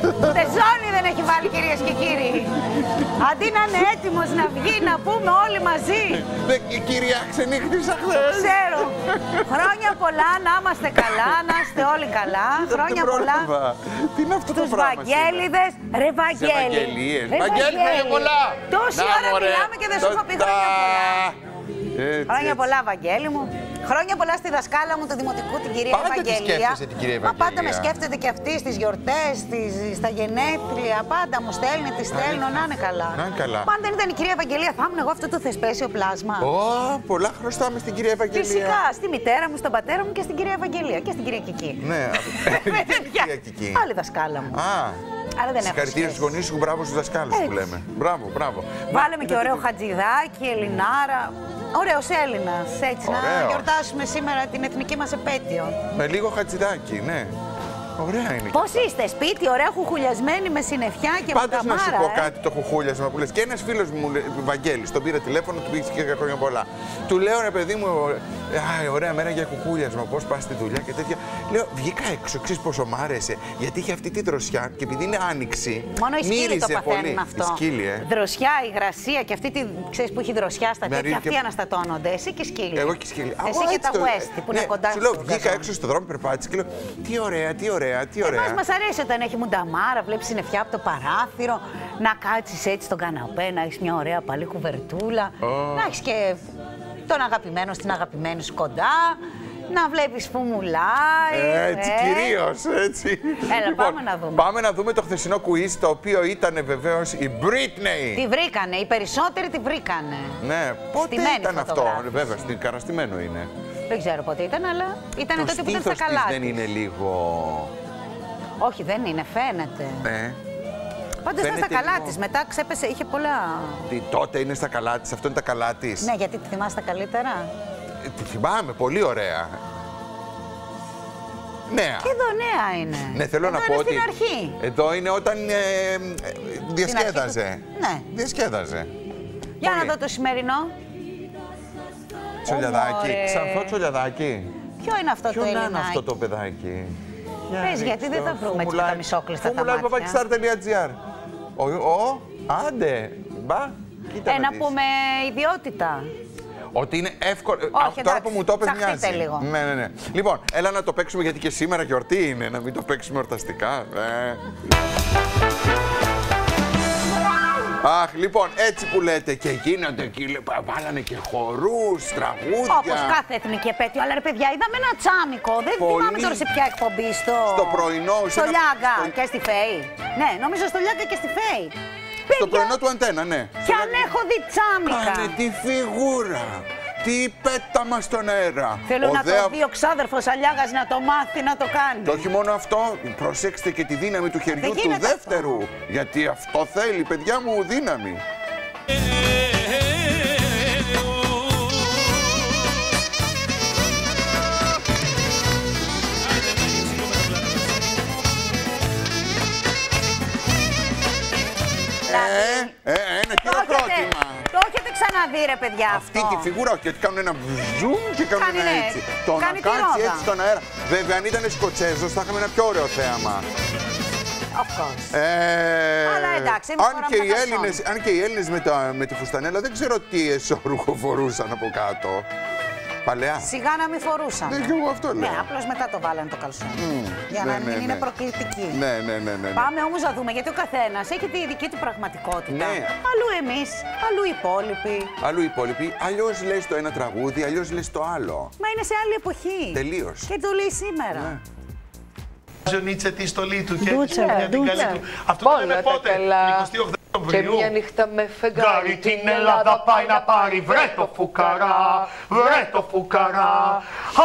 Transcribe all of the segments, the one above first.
Ούτε ζώνη δεν έχει βάλει, κυρίες και κύριοι. Αντί να είναι έτοιμος να βγει, να πούμε όλοι μαζί. Η κυρία ξενύχτησα χθες. Ξέρω. Χρόνια πολλά, να είμαστε καλά, να είστε όλοι καλά. Χρόνια πολλά. Τι είναι αυτό το τους πράγμα? Βαγγέλιδες. Ρε Βαγγέλη. Βαγγέλη, χρόνια πολλά. Τόση ώρα μιλάμε και δεν σου έχω πει χρόνια πολλά. Χρόνια πολλά, Βαγγέλη μου. Χρόνια πολλά στη δασκάλα μου του Δημοτικού, την κυρία Ευαγγελία. Μα πάντα με σκέφτεται και αυτή στις γιορτές, στα γενέθλια. Πάντα μου στέλνει, τη στέλνω, να είναι καλά. Αν δεν ήταν η κυρία Ευαγγελία, θα ήμουν εγώ αυτό το θεσπέσιο πλάσμα. Πολλά χρωστάμε στην κυρία Ευαγγελία. Φυσικά, στη μητέρα μου, στον πατέρα μου και στην κυρία Ευαγγελία. Και στην κυρία Κική. Ναι, κυρία Κική. Άλλη δασκάλα μου. Συγχαρητήρια στους γονείς σου, μπράβο στους δασκάλους που λέμε. Μπράβο, μπράβο. Βάλαμε και ωραίο Χατζηδάκι, Ελληνάρα. Ωραίος Έλληνας, έτσι, να γιορτάσουμε σήμερα την εθνική μας επέτειο. Με λίγο Χατζηδάκι, ναι. Ωραία είναι. Πώς είστε, σπίτι, ωραία χουχουλιασμένοι με συννεφιά και με καμάρα. Πάντως να σου πω κάτι το χουχούλιασμα που λες. Και ένας φίλος μου, Βαγγέλης, τον πήρα τηλέφωνο, του πήγε και χρόνια πολλά. Του λέω, ρε παιδί μου, ωραία μέρα για χουχούλιασμα, πώς πας στη δουλειά και τέτοια. Λέω, βγήκα έξω, ξέρεις πόσο μ' άρεσε. Γιατί είχε αυτή τη δροσιά και επειδή είναι άνοιξη. Μόνο οι σκύλοι το παθαίνουν αυτό. Σκύλοι, δροσιά, υγρασία και αυτή τη, ξέρεις, που έχει δροσιά στα τέτοια, αυτοί αναστατώνονται. Εσύ και σκύλοι. Εγώ και σκύλοι. Εσύ και τα West που είναι κοντά σου. Λέω, βγήκα έξω στον δρόμο, περπάτησα και λέω, τι ωραία, τι ωραία. Εμάς μας αρέσει όταν έχει μουνταμάρα, βλέπεις συννεφιά από το παράθυρο, να κάτσεις έτσι στον καναπέ, να έχεις μια ωραία παλή κουβερτούλα, να έχεις και τον αγαπημένο στην αγαπημένη σου κοντά, να βλέπεις που μουλάει. Έτσι, κυρίως, έτσι. Έλα, λοιπόν, πάμε να δούμε. Πάμε να δούμε το χθεσινό quiz, το οποίο ήταν βεβαίως η Britney. Τη βρήκανε, οι περισσότεροι τη βρήκανε. Ναι, πότε ήταν αυτό, βέβαια, καραστημένο είναι. Δεν ξέρω πότε ήταν, αλλά ήταν τότε που ήταν στα καλά της. Δεν είναι λίγο... Όχι, δεν είναι, φαίνεται. Ναι. Πάντως ήταν στα καλά της, μετά ξέπεσε, είχε πολλά... Τότε είναι στα καλά της, αυτό είναι τα καλά της. Ναι, γιατί τη θυμάσαι τα καλύτερα. Τη θυμάμαι, πολύ ωραία. Νέα. Και εδώ νέα είναι. Ναι, θέλω να πω ότι... στην αρχή. Εδώ είναι όταν διασκέδαζε. Ναι. Διασκέδαζε. Για να δω το σημερινό. Τσολιαδάκι, ξανθό τσολιαδάκι. Ποιο είναι αυτό το Ελληνάκι? Ποιο είναι αυτό το παιδάκι? Πες, γιατί δεν θα βρούμε έτσι τα μισόκλειστα τα μάτια. Φουμουλάει.gr. Άντε, μπα, κοίτα να πούμε ιδιότητα. Ότι είναι εύκολο. Όχι, τώρα που μου το πες μοιάζει. Λίγο. Ναι. Λοιπόν, έλα να το παίξουμε γιατί και σήμερα γιορτή είναι, να μην το παίξουμε εορταστικά. Αχ, λοιπόν, έτσι που λέτε και γίνονται εκεί, βάλανε και χορούς, τραγούδια. Όπως κάθε εθνική επέτειο, αλλά ρε παιδιά, είδαμε ένα τσάμικο, δεν θυμάμαι τώρα σε ποια εκπομπή, στο πρωινό, στο Λιάγκα και στη ΦΕΗ. Ναι, νομίζω στο Λιάγκα και στη ΦΕΗ. Στο πρωινό του Αντένα, ναι. Και αν έχω δει τσάμικα. Κάνε τη φιγούρα. Τι πέταμα στον αέρα. Θέλω να το δει ο ξάδερφος Αλιάγας να το μάθει να το κάνει. Και όχι μόνο αυτό, προσέξτε και τη δύναμη του χεριού του δεύτερου. Αυτό. Γιατί αυτό θέλει, παιδιά μου, δύναμη. Ένα χειροκρότημα. Το έχετε ξαναδεί, ρε παιδιά, αυτή τη φιγούρα, όχι, γιατί κάνουν ένα βζουμ και κάνουν ένα έτσι. Το να κάτσει έτσι στον αέρα. Βέβαια, αν ήταν Σκοτσέζος, θα είχαμε ένα πιο ωραίο θέαμα. Of course. Αλλά εντάξει, αν και οι Έλληνες με τη φουστανέλα δεν ξέρω τι εσώρουχο φορούσαν από κάτω. Παλαιά. Σιγά να μην φορούσαν. Ναι, και εγώ αυτό λέω. Ναι, απλώς μετά το βάλανε το καλσόνι. Για να μην είναι προκλητική. Ναι. Πάμε όμως να δούμε, γιατί ο καθένας έχει τη δική του πραγματικότητα. Ναι. Αλλού εμείς, αλλού οι υπόλοιποι. Αλλού οι υπόλοιποι. Αλλιώς λες το ένα τραγούδι, αλλιώς λες το άλλο. Μα είναι σε άλλη εποχή. Τελείως. Και το λέει σήμερα. Ναι. Ο Νίτσε τη στολή του και την καλή του. Αυτό το λέμε πότε, 28 Και μια νύχτα με φεγγάρι την Ελλάδα πάει να πάρει. Βρε το φουκαρά, βρε το φουκαρά.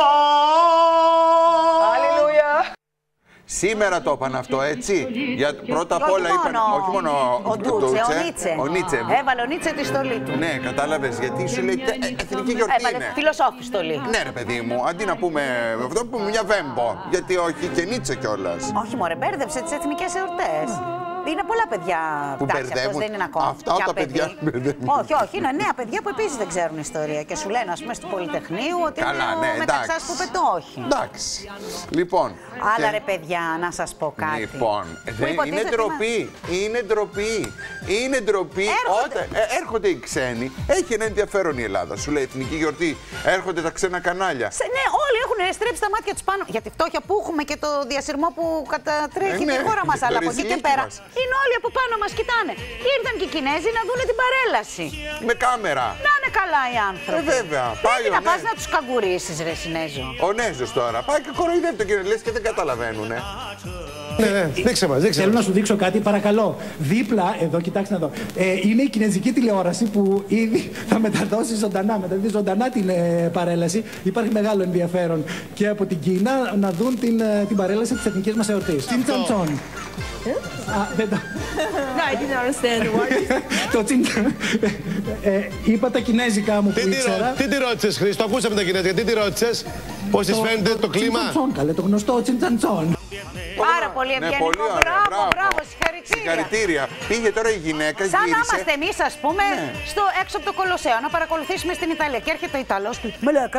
Αλληλούια. Σήμερα το είπαν αυτό, έτσι. Πρώτα απ' όλα είπαν. Όχι μόνο ο Νίτσε. Έβαλε ο Νίτσε τη στολή του. Ναι, κατάλαβες, γιατί σου λέει εθνική γιορτή. Έβαλε φιλοσόφη στολή. Ναι, ρε παιδί μου, αντί να πούμε αυτό, πούμε μια βέμπο. Γιατί όχι και Νίτσε κιόλας. Όχι, μωρέ, μπέρδεψε τις εθνικές εορτές. Είναι πολλά παιδιά που αυτός δεν είναι ακόμα. Αυτά τα παιδιά. Όχι, όχι, είναι νέα παιδιά που επίσης δεν ξέρουν ιστορία και σου λένε, ας πούμε, στο Πολυτεχνείο ότι καλά, είναι ναι, ο Μεταξάς που πετώ, όχι. Εντάξει. Λοιπόν. Άλλα ρε παιδιά, να σας πω κάτι. Λοιπόν, είναι ντροπή. Είναι ντροπή. Είναι ντροπή όταν έρχονται οι ξένοι. Έχει ένα ενδιαφέρον η Ελλάδα. Σου λέει εθνική γιορτή. Έρχονται τα ξένα κανάλια. Ναι, όλοι έχουν στρέψει τα μάτια τους πάνω. Για τη φτώχεια που έχουμε και το διασυρμό που κατατρέχει τη χώρα μας. Αλλά από εκεί και πέρα είναι όλοι από πάνω μας κοιτάνε. Ήρθαν και οι Κινέζοι να δουν την παρέλαση. Με κάμερα. Να είναι καλά οι άνθρωποι. Βέβαια. Πρέπει να πας να τους καγκουρίσεις, ρε Σινέζο. Ο Νέζος τώρα. Πάει και κοροϊδεύει τον κύριο, λες και δεν καταλαβαίνουνε. Ναι, δείξε μας, δείξε. Θέλω να σου δείξω κάτι, παρακαλώ. Δίπλα, εδώ, κοιτάξτε εδώ. Είναι η κινέζικη τηλεόραση που ήδη θα μεταδώσει ζωντανά την παρέλαση. Υπάρχει μεγάλο ενδιαφέρον και από την Κίνα να δουν την παρέλαση της εθνικής μας εορτής. Τσιντσαντσόν. Δεν το... No, I didn't understand the word. Το τσιντσαντσόν. Είπα τα κινέζικα μου που ήξερα. Τι τη ρώτησες, Χρήστο, ακούσαμε τα κινέζικα. Τι τη ρώτησες, πώς της φαίνεται το κλίμα. Τσιντσαντσόν, καλέ, το γνωστό τσιντσαντσόν. Πάρα πολύ ευγενικό. Μπράβο, συγχαρητήρια. Πήγε τώρα η γυναίκα, σαν να είμαστε εμείς, ας πούμε, έξω από το Κολοσσέο, να παρακολουθήσουμε στην Ιταλία. Και έρχεται ο Ιταλός του. Μελέκα.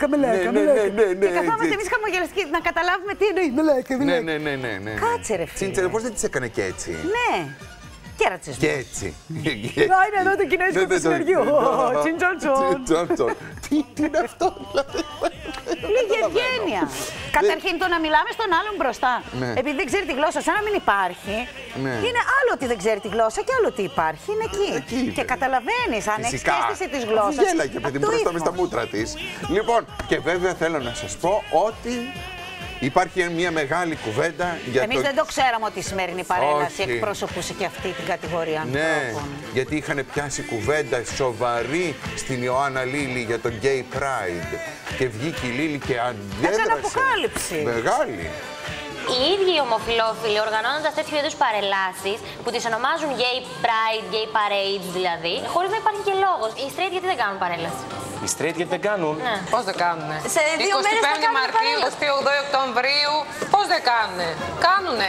Και καθόμαστε εμείς χαμογελαστικοί να καταλάβουμε τι εννοεί. Μελέκα. Ναι. Κάτσε ρε φίλε. Τσίντσερ, πώς δεν τις έκανε και έτσι. Ναι. Και ρατσισμό. Και έτσι. Να είναι εδώ το κινέζικο του συνεργείου. Τσιντσαντσόν. Τι είναι αυτό, δηλαδή. Λίγη ευγένεια. Καταρχήν το να μιλάμε στον άλλον μπροστά. Επειδή δεν ξέρει τη γλώσσα, σαν να μην υπάρχει. Είναι άλλο ότι δεν ξέρει τη γλώσσα και άλλο ότι υπάρχει. Είναι εκεί. Και καταλαβαίνεις, αν έχεις αίσθηση της γλώσσας. Γέλαγε, παιδί μου, μπροστά μες τα μούτρα της. Λοιπόν, και βέβαια θέλω να σας πω ότι υπάρχει μια μεγάλη κουβέντα για εμείς δεν το ξέραμε ότι η σημερινή παρέλαση εκπροσωπούσε και αυτή την κατηγορία ανθρώπων. Ναι, γιατί είχαν πιάσει κουβέντα σοβαρή στην Ιωάννα Λίλη για το Gay Pride. Και βγήκε η Λίλη και αντέδρασε. Έκανε αποκάλυψη. Μεγάλη. Οι ίδιοι οι ομοφυλόφιλοι, οργανώνοντας τέτοιου είδους παρελάσεις που τις ονομάζουν Gay Pride, Gay Parades δηλαδή, χωρίς να υπάρχει και λόγος. Οι straight γιατί δεν κάνουν παρέλαση. Οι straight γιατί δεν κάνουν. Ναι. Πώς δεν κάνουνε. Σε 2 μέρες θα κάνουν Μαρτίου, 28 Οκτωβρίου, πώς δεν κάνουνε. Κάνουνε.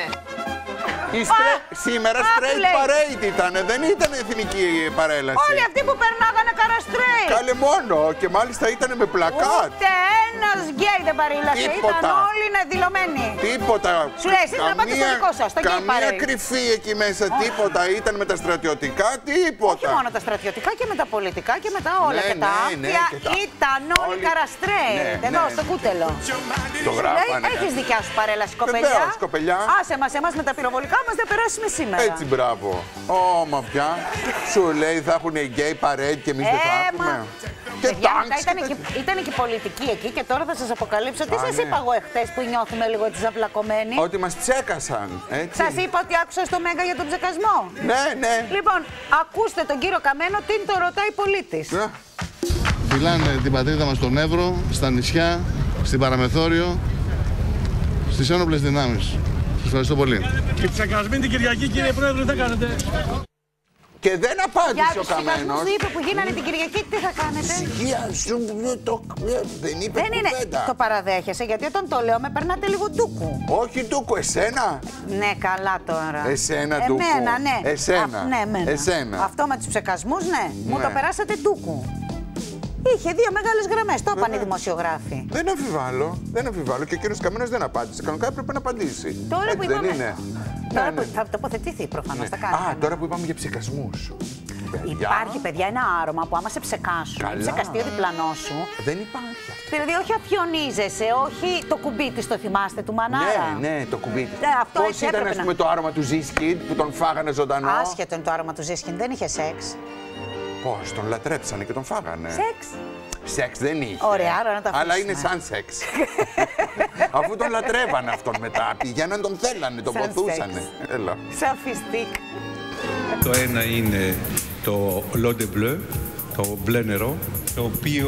Σήμερα straight parade ήτανε, δεν ήταν εθνική παρέλαση. Όλοι αυτοί που περνάγανε καρά straight. Καλέ μόνο και μάλιστα ήτανε με πλακάτ. Ούτε ένας γκέι δεν παρήλασε, ήταν όλοι δηλωμένοι. Τίποτα. Σου λέει, εσείς να πάτε στο δικό σας, στο γκέι καμία κρυφή εκεί μέσα, τίποτα. Ήταν με τα στρατιωτικά, τίποτα. Όχι μόνο τα στρατιωτικά και με τα πολιτικά και με τα όλα. Και τα άμφια ήταν όλοι καρά straight. Εδώ στο κούτελο. Το γράφανε. Έχεις δικιά σου παρέλαση, κοπελιά. Άσε μας, εμάς με τα πυροβολικά μας δεν περάσουμε σήμερα. Έτσι, μπράβο. Μα πια. Σου λέει θα έχουν γκέι παρέτη και εμείς δεν θα έχουμε. Και ήταν και πολιτική εκεί και τώρα θα σας αποκαλύψω τι σας είπα εγώ εχθές που νιώθουμε λίγο έτσι ζαβλακωμένοι. Ότι μας τσέκασαν, έτσι. Σας είπα ότι άκουσα στο Μέγκα για τον ψεκασμό. Ναι. Λοιπόν, ακούστε τον κύριο Καμένο τι το ρωτάει πολίτης. Φυλάνε την πατρίδα μας στον Εύρο, στα νησιά, στην Παραμεθόριο, στις ένοπλες δυνάμεις. Σας ευχαριστώ πολύ. Και ψεκασμένη την Κυριακή, κύριε Πρόεδρε, τι κάνετε. Και δεν απάντησε ο Καμένος. Για τους είπε που γίνανε την Κυριακή, τι θα κάνετε. Ησυχία σου, δεν είπε κουβέντα. Το παραδέχεσαι, γιατί όταν το λέω με περνάτε λίγο ντούκου. Όχι ντούκου, εσένα. Ναι, καλά τώρα. Εσένα ντούκου. Εμένα, ναι. Εσένα. Αυτό με τους ψεκασμούς, ναι. Μου το περάσατε ντούκου. Είχε 2 μεγάλες γραμμές, το είπαν οι δημοσιογράφοι. Δεν αμφιβάλλω. Και ο κύριος Καμένος δεν απάντησε. Κανονικά έπρεπε να απαντήσει. Τώρα που είπαμε. Τώρα που θα τοποθετηθεί προφανώς, θα κάνει. Τώρα που είπαμε για ψεκασμούς. Υπάρχει, παιδιά, ένα άρωμα που άμα σε ψεκάσουν, ψεκαστεί ο διπλανός σου. Δεν υπάρχει αυτό. Δηλαδή, όχι απιονίζεσαι, όχι το κουμπί της, το θυμάστε του Μανάρα. Ναι, το κουμπί της. Πώς ήταν, ας πούμε, το άρωμα του Ζίσκιντ που τον φάγανε ζωντανό. Άσχετο είναι το άρωμα του Ζίσκιντ, δεν είχε σεξ. Πώς, τον λατρέψανε και τον φάγανε. Σεξ δεν είχε. Ωραία, άρα να τα αφήσουμε. Αλλά είναι σαν σεξ. Αφού τον λατρεύανε αυτόν μετά, πηγαίναν, τον θέλανε, τον ποθούσανε. Έλα. Σαν φιστίκ. Το ένα είναι το L'eau de bleu, το μπλε νερό, το οποίο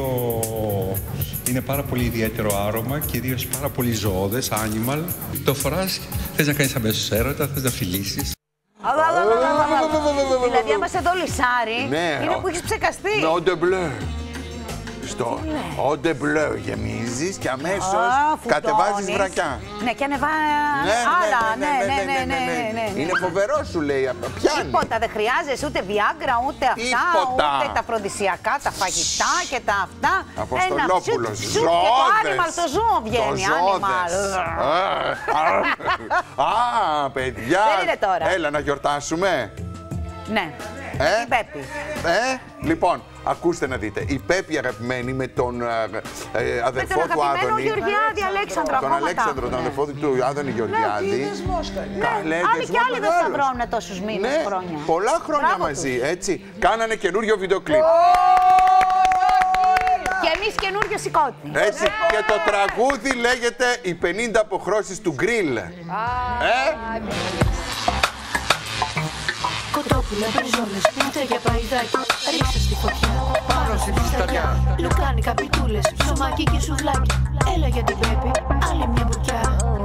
είναι πάρα πολύ ιδιαίτερο άρωμα, κυρίως πάρα πολύ ζωώδες, animal. Το φοράς, θες να κάνεις αμέσως έρωτα, θες να φιλήσεις. Δηλαδή, άμα σε δω λυσάρι, είναι που έχεις ψεκαστεί. L'eau de bleu. Αυτό. Όντε μπλε γεμίζεις και αμέσως κατεβάζεις βρακιά. Ναι, και ανεβάζει άλλα. Ναι. Είναι φοβερό, σου λέει. Πιάνει. Τίποτα, δεν χρειάζεσαι ούτε Viagra, ούτε αυτά, ούτε τα αφροδισιακά, τα φαγητά και τα αυτά. Αποστολόπουλος, ζωώδες. Και το άνιμαλ, το ζώο βγαίνει. Α, παιδιά. Δεν είναι τώρα. Έλα να γιορτάσουμε. Ναι. Η Πέπη. Λοιπόν, ακούστε να δείτε. Η Πέπη αγαπημένη με τον αδερφό του Άδωνη. Με τον Γεωργιάδη, Αλέξανδρο. Τον Αλέξανδρο, τον αδερφό του Άδωνη Γεωργιάδη. Άλλοι και άλλοι δεν σταυρώνουν τόσους μήνες, χρόνια. Πολλά χρόνια μαζί, έτσι. Κάνανε καινούριο βίντεο κλιπ. Και εμείς καινούριο σηκώτη. Έτσι, και το τραγούδι λέγεται «Οι 50 αποχρώσεις του γκριλ». Κοτόπουλα, μπριζόλες, μουτσέκια, παϊδάκι, ρίξε στη φωτιά. Πάνω στη φουστανιά. Λουκάνικα, πιτούλες, ψωμάκι και σουβλάκι. Έλα για την Πέπη, άλλη μια μπουκιά.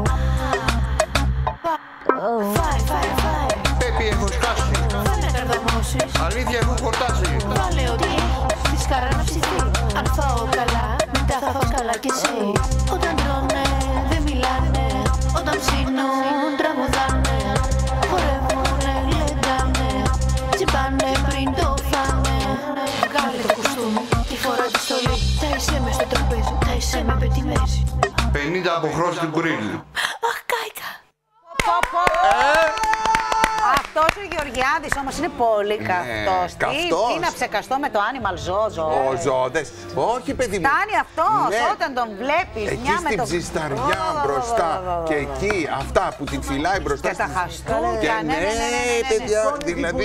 Φάε. Πέπη, έχω σκάσει. Δεν με καρδαμώσεις. Αλήθεια, έχω χορτάσει. Βάλε ότι τη σκάρα να ψηθεί. Αν φάω καλά, μετά θα φας καλά κι εσύ. Όταν τρώνε, δεν μιλάνε. Όταν ψήνουν, τραγουδάνε. Χορεύουνε, λεντάνε. Τσιπάνε πριν το φάνε. Βγάλε το κουστούμι, τη φορά τη στολή. Τα είσαι μες στο τραπέζι, τα είσαι με πετιμέζι. 50 αποχρώσεις του γκριλ. Αχ, κάηκα. Αυτός ο Γεωργιάδης όμως είναι πολύ καυτός. Τι να ψεκαστώ με το animal ζώο. Ζωώδες. Όχι, παιδί μου. Φτάνει αυτός όταν τον βλέπεις. Εκεί στην ψισταριά μπροστά. Και εκεί αυτά που την φυλάει μπροστά. Και τα χαστούκια. Ναι, παιδιά. Δηλαδή.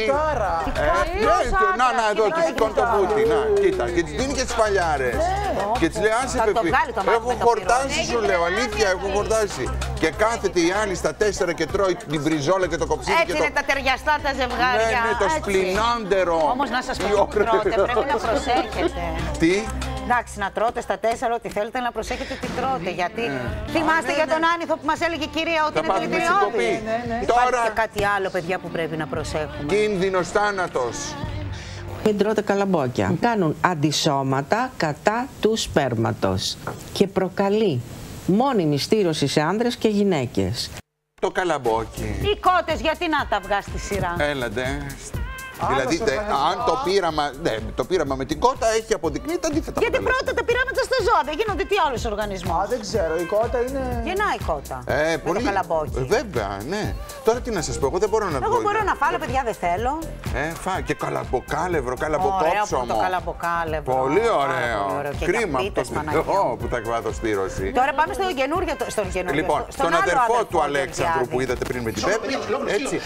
Να, εδώ του σηκώνει το μπούτι. Να, κοίτα. Και της δίνει και τις παλιάρες. Και της λέει, άσε παιδί. Έχω χορτάσει, σου λέω. Αλήθεια, έχω χορτάσει. Και κάθεται η άλλη στα 4 και τρώει την μπριζόλα και το κοψίδι. Έτσι είναι τα ταιριαστά τα ζευγάρια. Ναι, το σπλινάντερο. Όμως να σας πω τι τρώτε, πρέπει να προσέχετε. Τι? Εντάξει, να τρώτε στα 4 ό,τι θέλετε, να προσέχετε τι τρώτε. Γιατί θυμάστε για τον Άνηθο που μας έλεγε η κυρία ότι είναι δηλητηριώδη. Υπάρχει και κάτι άλλο, παιδιά, που πρέπει να προσέχουμε. Κίνδυνος θάνατος. Μην τρώτε καλαμπόκια. Κάνουν αντισώματα κατά του σπέρματος και προκαλεί μόνιμη στήρωση σε άνδρες και γυναίκες. Το καλαμπόκι. Οι κότες, γιατί να τα βγάζει στη σειρά. Έλατε. Δηλαδή, αν το πείραμα με την κότα έχει αποδεικνύει τα αντίθετα. Γιατί πρώτα τα πειράματα στα ζώα, δεν γίνονται τι άλλος οργανισμός. Δεν ξέρω, η κότα είναι. Γεννάει η κότα. Με το καλαμπόκι. Βέβαια, ναι. Τώρα τι να σας πω, εγώ δεν μπορώ να Εγώ μπορώ να φάω, παιδιά, δεν θέλω. Και καλαμποκάλευρο, καλαμποκόψωμο. Ωραίο το καλαμποκάλευρο. Πολύ ωραίο. Κρίμα που θα εκβάθω στήρωση. Τώρα πάμε στον καινούριο. Λοιπόν, στον αδερφό του Αλέξανδρου που είδατε πριν με την Πέπη. Έτσι.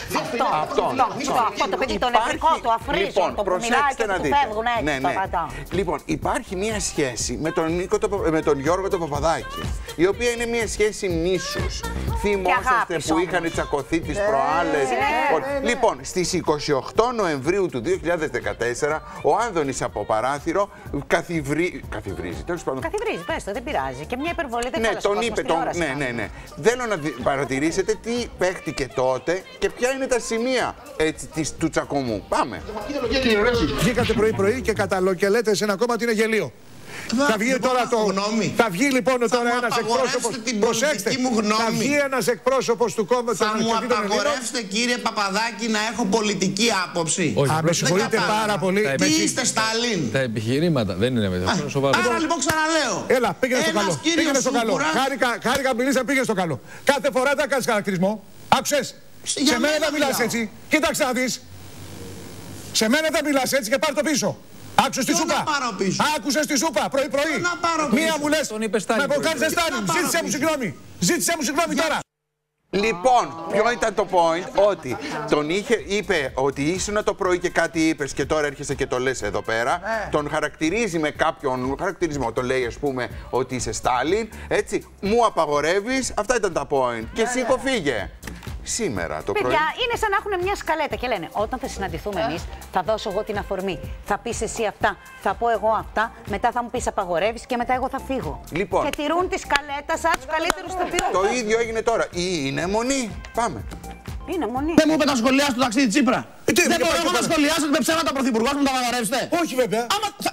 Αυτό το παιδί, τον νευρικό του αφρίζον, το που μιλάει και του φεύγουν έτσι. Λοιπόν, υπάρχει μία σχέση με τον Γιώργο τον Παπαδάκη, η οποία είναι μία σχέση μίσους. Θυμόσαστε που είχαν τσακωθεί τις προάλλες. Λοιπόν, στις 28 Νοεμβρίου του 2014, ο Άδωνης από παράθυρο καθιβρίζει. Τέλος πάντων. Καθιβρίζει, πες το, δεν πειράζει. Και μια υπερβολή δεν ναι, τον είπε. Ναι. Θέλω να παρατηρήσετε τι παίχτηκε τότε και ποια είναι τα σημεία του τσακωμού. Πάμε. Βγήκατε πρωί-πρωί και λέτε σε ένα κόμμα ότι είναι γελίο. Θα βγει τώρα θα βγει λοιπόν τώρα ένας εκπρόσωπος. Προσέξτε, θα βγει ένας εκπρόσωπος του κόμματος. Θα μου απαγορεύσετε, κύριε Παπαδάκη, να έχω πολιτική άποψη. Με συγχωρείτε πάρα πολύ. Τι είστε, Σταλίν? Τα επιχειρήματα δεν είναι μετά. Άρα λοιπόν ξαναλέω. Έλα, πήγαινε στο καλό. Χάρηκα που μιλήσατε, πήγαινε στο καλό. Κάθε φορά θα κάνεις χαρακτηρισμό. Άκουσες. Σε μένα δεν μιλάς έτσι. Κοίταξε να δεις. Σε μένα δεν μιλάς έτσι και πάρ' το πίσω. Άκουσες τη σούπα. Άκουσες τη σούπα πρωί-πρωί. Μία μου λες. Με αποκάλυψε Στάλιν. Ζήτησέ μου συγγνώμη τώρα. Λοιπόν, ποιο ήταν το point? Ότι τον είπε ότι ήσουν το πρωί και κάτι είπες και τώρα έρχεσαι και το λες εδώ πέρα. Τον χαρακτηρίζει με κάποιον χαρακτηρισμό. Το λέει, ας πούμε, ότι είσαι Στάλιν. Έτσι, μου απαγορεύεις. Αυτά ήταν τα point. Και εσύ υποφύγε. Σήμερα το πρωί. Παιδιά, είναι σαν να έχουν μια σκαλέτα και λένε: όταν θα συναντηθούμε εμείς, θα δώσω εγώ την αφορμή. Θα πεις εσύ αυτά, θα πω εγώ αυτά, μετά θα μου πεις απαγορεύεις και μετά εγώ θα φύγω. Λοιπόν. Και τηρούν τη σκαλέτα σαν τους καλύτερους τοπιούς. Το ίδιο έγινε τώρα. Είναι μονή. Πάμε. Είναι μονή. Δεν μου είπε να σχολιάσει το ταξίδι Τσίπρα. Δεν μπορώ να σχολιάσετε με ψέματα πρωθυπουργός μου, τα απαγορεύσετε. Όχι βέβαια. Πείτε μου το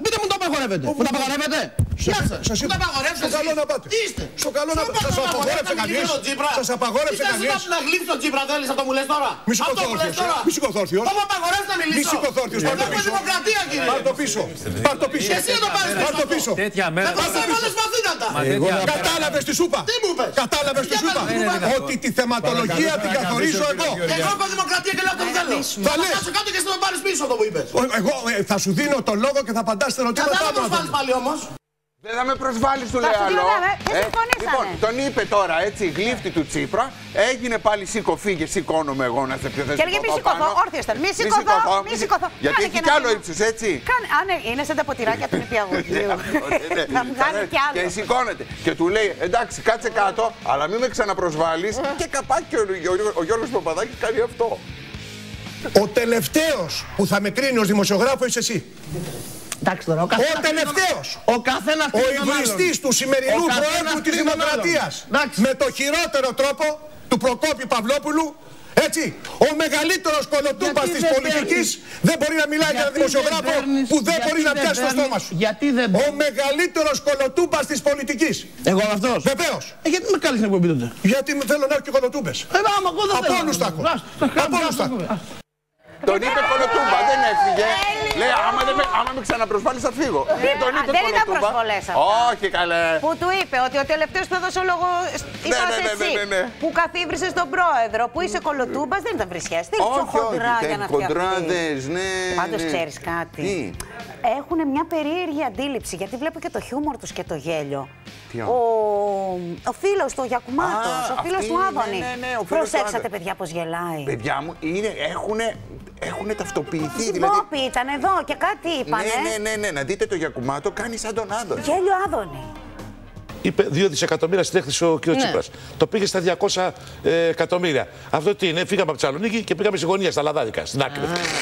απαγορεύετε. Πού τα απαγορεύετε. Γεια σας. Σας είπα στο καλό να πάτε. Είστε. Στο καλό να πάτε. Σας απαγόρεψε κανείς. Σας απαγόρεψε κανείς. Θες να γλύψεις τον Τσίπρα, θέλεις αυτό που λες τώρα. Μη σηκωθόρθιος. Μη σηκωθόρθιος. Πώς απαγορεύεις να μιλήσω. Μη σηκωθόρθιος. Πάρ' το πίσω. Δημοκρατία, κύριε. Πάρ' το πίσω. Πάρ' το πίσω. Και εσύ το πάρεις Πάρ' το πίσω. Τέτοια μέρα. Κατάλαβες τι σούπα. Τι μου είπες. Κατάλαβες τι σούπα. Ότι τη θεματολογία την καθορίζω εγώ. Εγώ έχω δημοκρατία και λέω το θέλω. Θα λες. Θα σου κάτω και εσύ το πάρεις πίσω το που είπες. Εγώ θα σου δίνω το λόγο και θα απαντάς τα ερωτήματά μου. Θα προσβάλλεις πάλι όμως. Δεν θα με προσβάλλεις, του λέει άλλο. Λοιπόν, τον είπε τώρα έτσι, γλύφτη του Τσίπρα, έγινε πάλι σήκω, φύγε, σηκώνομαι εγώ να σε πιο θες. Και έλεγε μη σηκωθώ, όρθιος ήταν. Μη σηκωθώ. Γιατί έχει κι άλλο ύψος, έτσι. Είναι σαν τα ποτηράκια του νηπιαγωγείου. Θα βγάλει κι άλλο. Και σηκώνεται. Και του λέει, εντάξει, κάτσε κάτω, αλλά μην με ξαναπροσβάλλεις. Και καπάκι ο Γιώργος Παπαδάκης κάνει αυτό. Ο τελευταίος που θα με κρίνει ως δημοσιογράφο είσαι εσύ. Ο τελευταίος. Ο υβριστής του σημερινού Προέδρου της Δημοκρατίας. Με το χειρότερο τρόπο του Προκόπη Παυλόπουλου. Έτσι, ο μεγαλύτερος κολοτούμπας της πολιτικής δεν μπορεί να μιλάει για ένα δημοσιογράφο που δεν μπορεί να πιάσει το στόμα σου. Ο μεγαλύτερος κολοτούμπας της πολιτικής. Εγώ αυτός. Βεβαίως. Γιατί με κάλεσε να πω τότε. Γιατί θέλω να έχω και κολοτούμπες. Από όλους τα έχω. Από όλους τα έχω. Τον είπε κολοτούμπα, δεν έφυγε. Λέει, άμα με ξαναπροσβάλλεις θα φύγω. Δεν ήταν προσβολές αυτά. Όχι, καλέ. Που του είπε ότι ο τελευταίος θα δώσει λόγο. Είπας εσύ. Που καθίβρισες τον πρόεδρο, που είσαι κολοτούμπας, δεν ήταν βρισιές. Δεν είναι πιο χοντρά για να φτιαχτεί. Πάντως ξέρεις κάτι. Έχουν μια περίεργη αντίληψη, γιατί βλέπω και το χιούμορ τους και το γέλιο. Ο φίλος του, ο Γιακουμάτος, ο φίλος του Άδωνη. Προσέξατε, παιδιά, πως γελάει. Παιδιά μου, έχουν ταυτοποιηθεί. Συμπόποι ήταν εδώ και κάτι είπανε. Ναι, να δείτε το Γιακουμάτο, κάνει σαν τον Άδωνη. Γέλιο Άδωνη. Είπε 2 δισεκατομμύρια στην έκθεση ο κ. Τσίπρας. Το πήγε στα 200 εκατομμύρια. Αυτό τι είναι, φύγαμε από τη Θεσσαλονίκη και πήγαμε στη γωνία, στα Λαδάδικα, στην άκρη.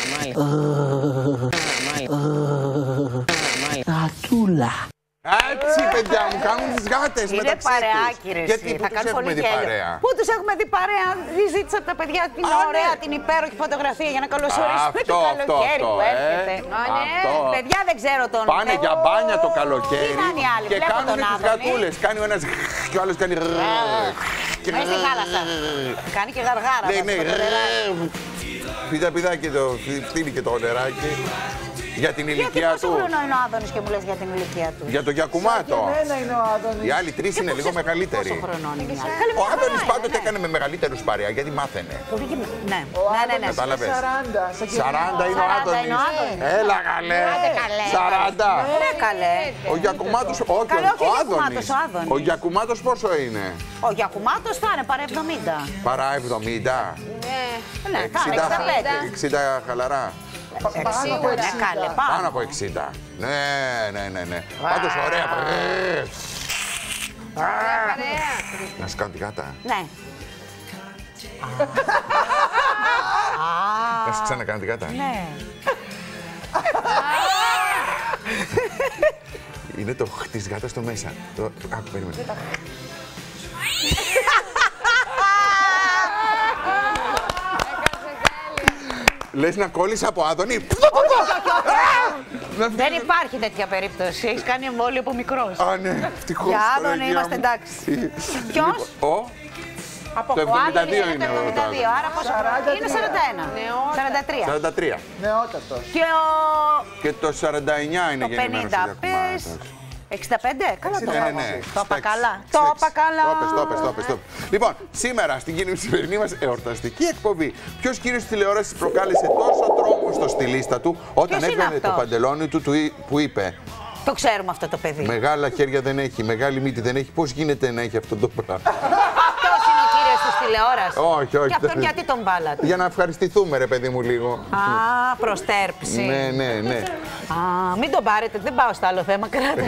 Γατούλα. Έτσι, παιδιά μου, κάνουν τις γάτες μεταξύ τους. Είναι παρεάκι, ρε. Γιατί που τους έχουμε δει παρέα. Πού τους έχουμε δει παρέα. Ζήτησα από τα παιδιά την ωραία, την υπέροχη φωτογραφία για να καλωσορίσουμε το καλοκαίρι που έρχεται. Παιδιά, δεν ξέρω τον. Πάνε για μπάνια το καλοκαίρι και κάνουν τις γατούλες. Κάνει ο ένας και ο άλλος κάνει μέσα στη θάλασσα. Κάνει και γαργάρα. Πιδαπιδάκι το φτύνει και το νεράκι. Για την ηλικία του. Πόσο χρόνο είναι ο Άδωνης και μου λες για την ηλικία του. Για το Γιακουμάτο. Είναι ο Άδωνης. Οι άλλοι τρεις είναι λίγο μεγαλύτεροι. Πόσο χρονών είναι οι άλλοι. Ο Άδωνης πάντοτε έκανε με μεγαλύτερους παρέα γιατί μάθαινε. Ναι. Κατάλαβες. 40 είναι ο Άδωνης. Έλα καλέ. 40. Ναι καλέ. Ο Γιακουμάτος, όχι ο Άδωνης. Ο Γιακουμάτος πόσο είναι. Ο Γιακουμάτος θα είναι παρά 70. Παρά 70. Ναι, θα είναι 60 χαλαρά. 60, καλέ, πάνω από 60. Ναι. Πάντως ωραία. Να σου κάνω τη γάτα. Ναι. Να σου ξανακάνω τη γάτα. Ναι. Είναι το χ της γάτας στο μέσα. Άκου, περίμενε. Λες να κόλλεις από Άδωνη. Δεν υπάρχει τέτοια περίπτωση. Έχεις κάνει εμβόλιο από μικρός. Α, ναι, ευτυχώς. Για Άδωνη είμαστε εντάξει. Ποιος? Από το 72 είναι το 72, άρα πόσο χρόνο? Είναι 41. 43. Νεότατος. Και το 49 είναι γεννημένος ο Γιακουμάτος. 65, καλά το είπα. Το είπα καλά. Το είπες. Λοιπόν, σήμερα στην σημερινή μας εορταστική εκπομπή, ποιος κύριος της τηλεόρασης προκάλεσε τόσο τρόμο στο στυλίστα του όταν έβγαλε το παντελόνι του που είπε. Το ξέρουμε αυτό το παιδί. Μεγάλα χέρια δεν έχει, μεγάλη μύτη δεν έχει. Πώς γίνεται να έχει αυτό το πράγμα. Αυτός είναι ο κύριος της τηλεόρασης. Όχι. Και αυτόν γιατί τον βάλατε. Για να ευχαριστηθούμε, ρε παιδί μου, λίγο. Α, προστέρψη. Ναι. Α, μην τον πάρετε, δεν πάω στο άλλο θέμα, κράτε.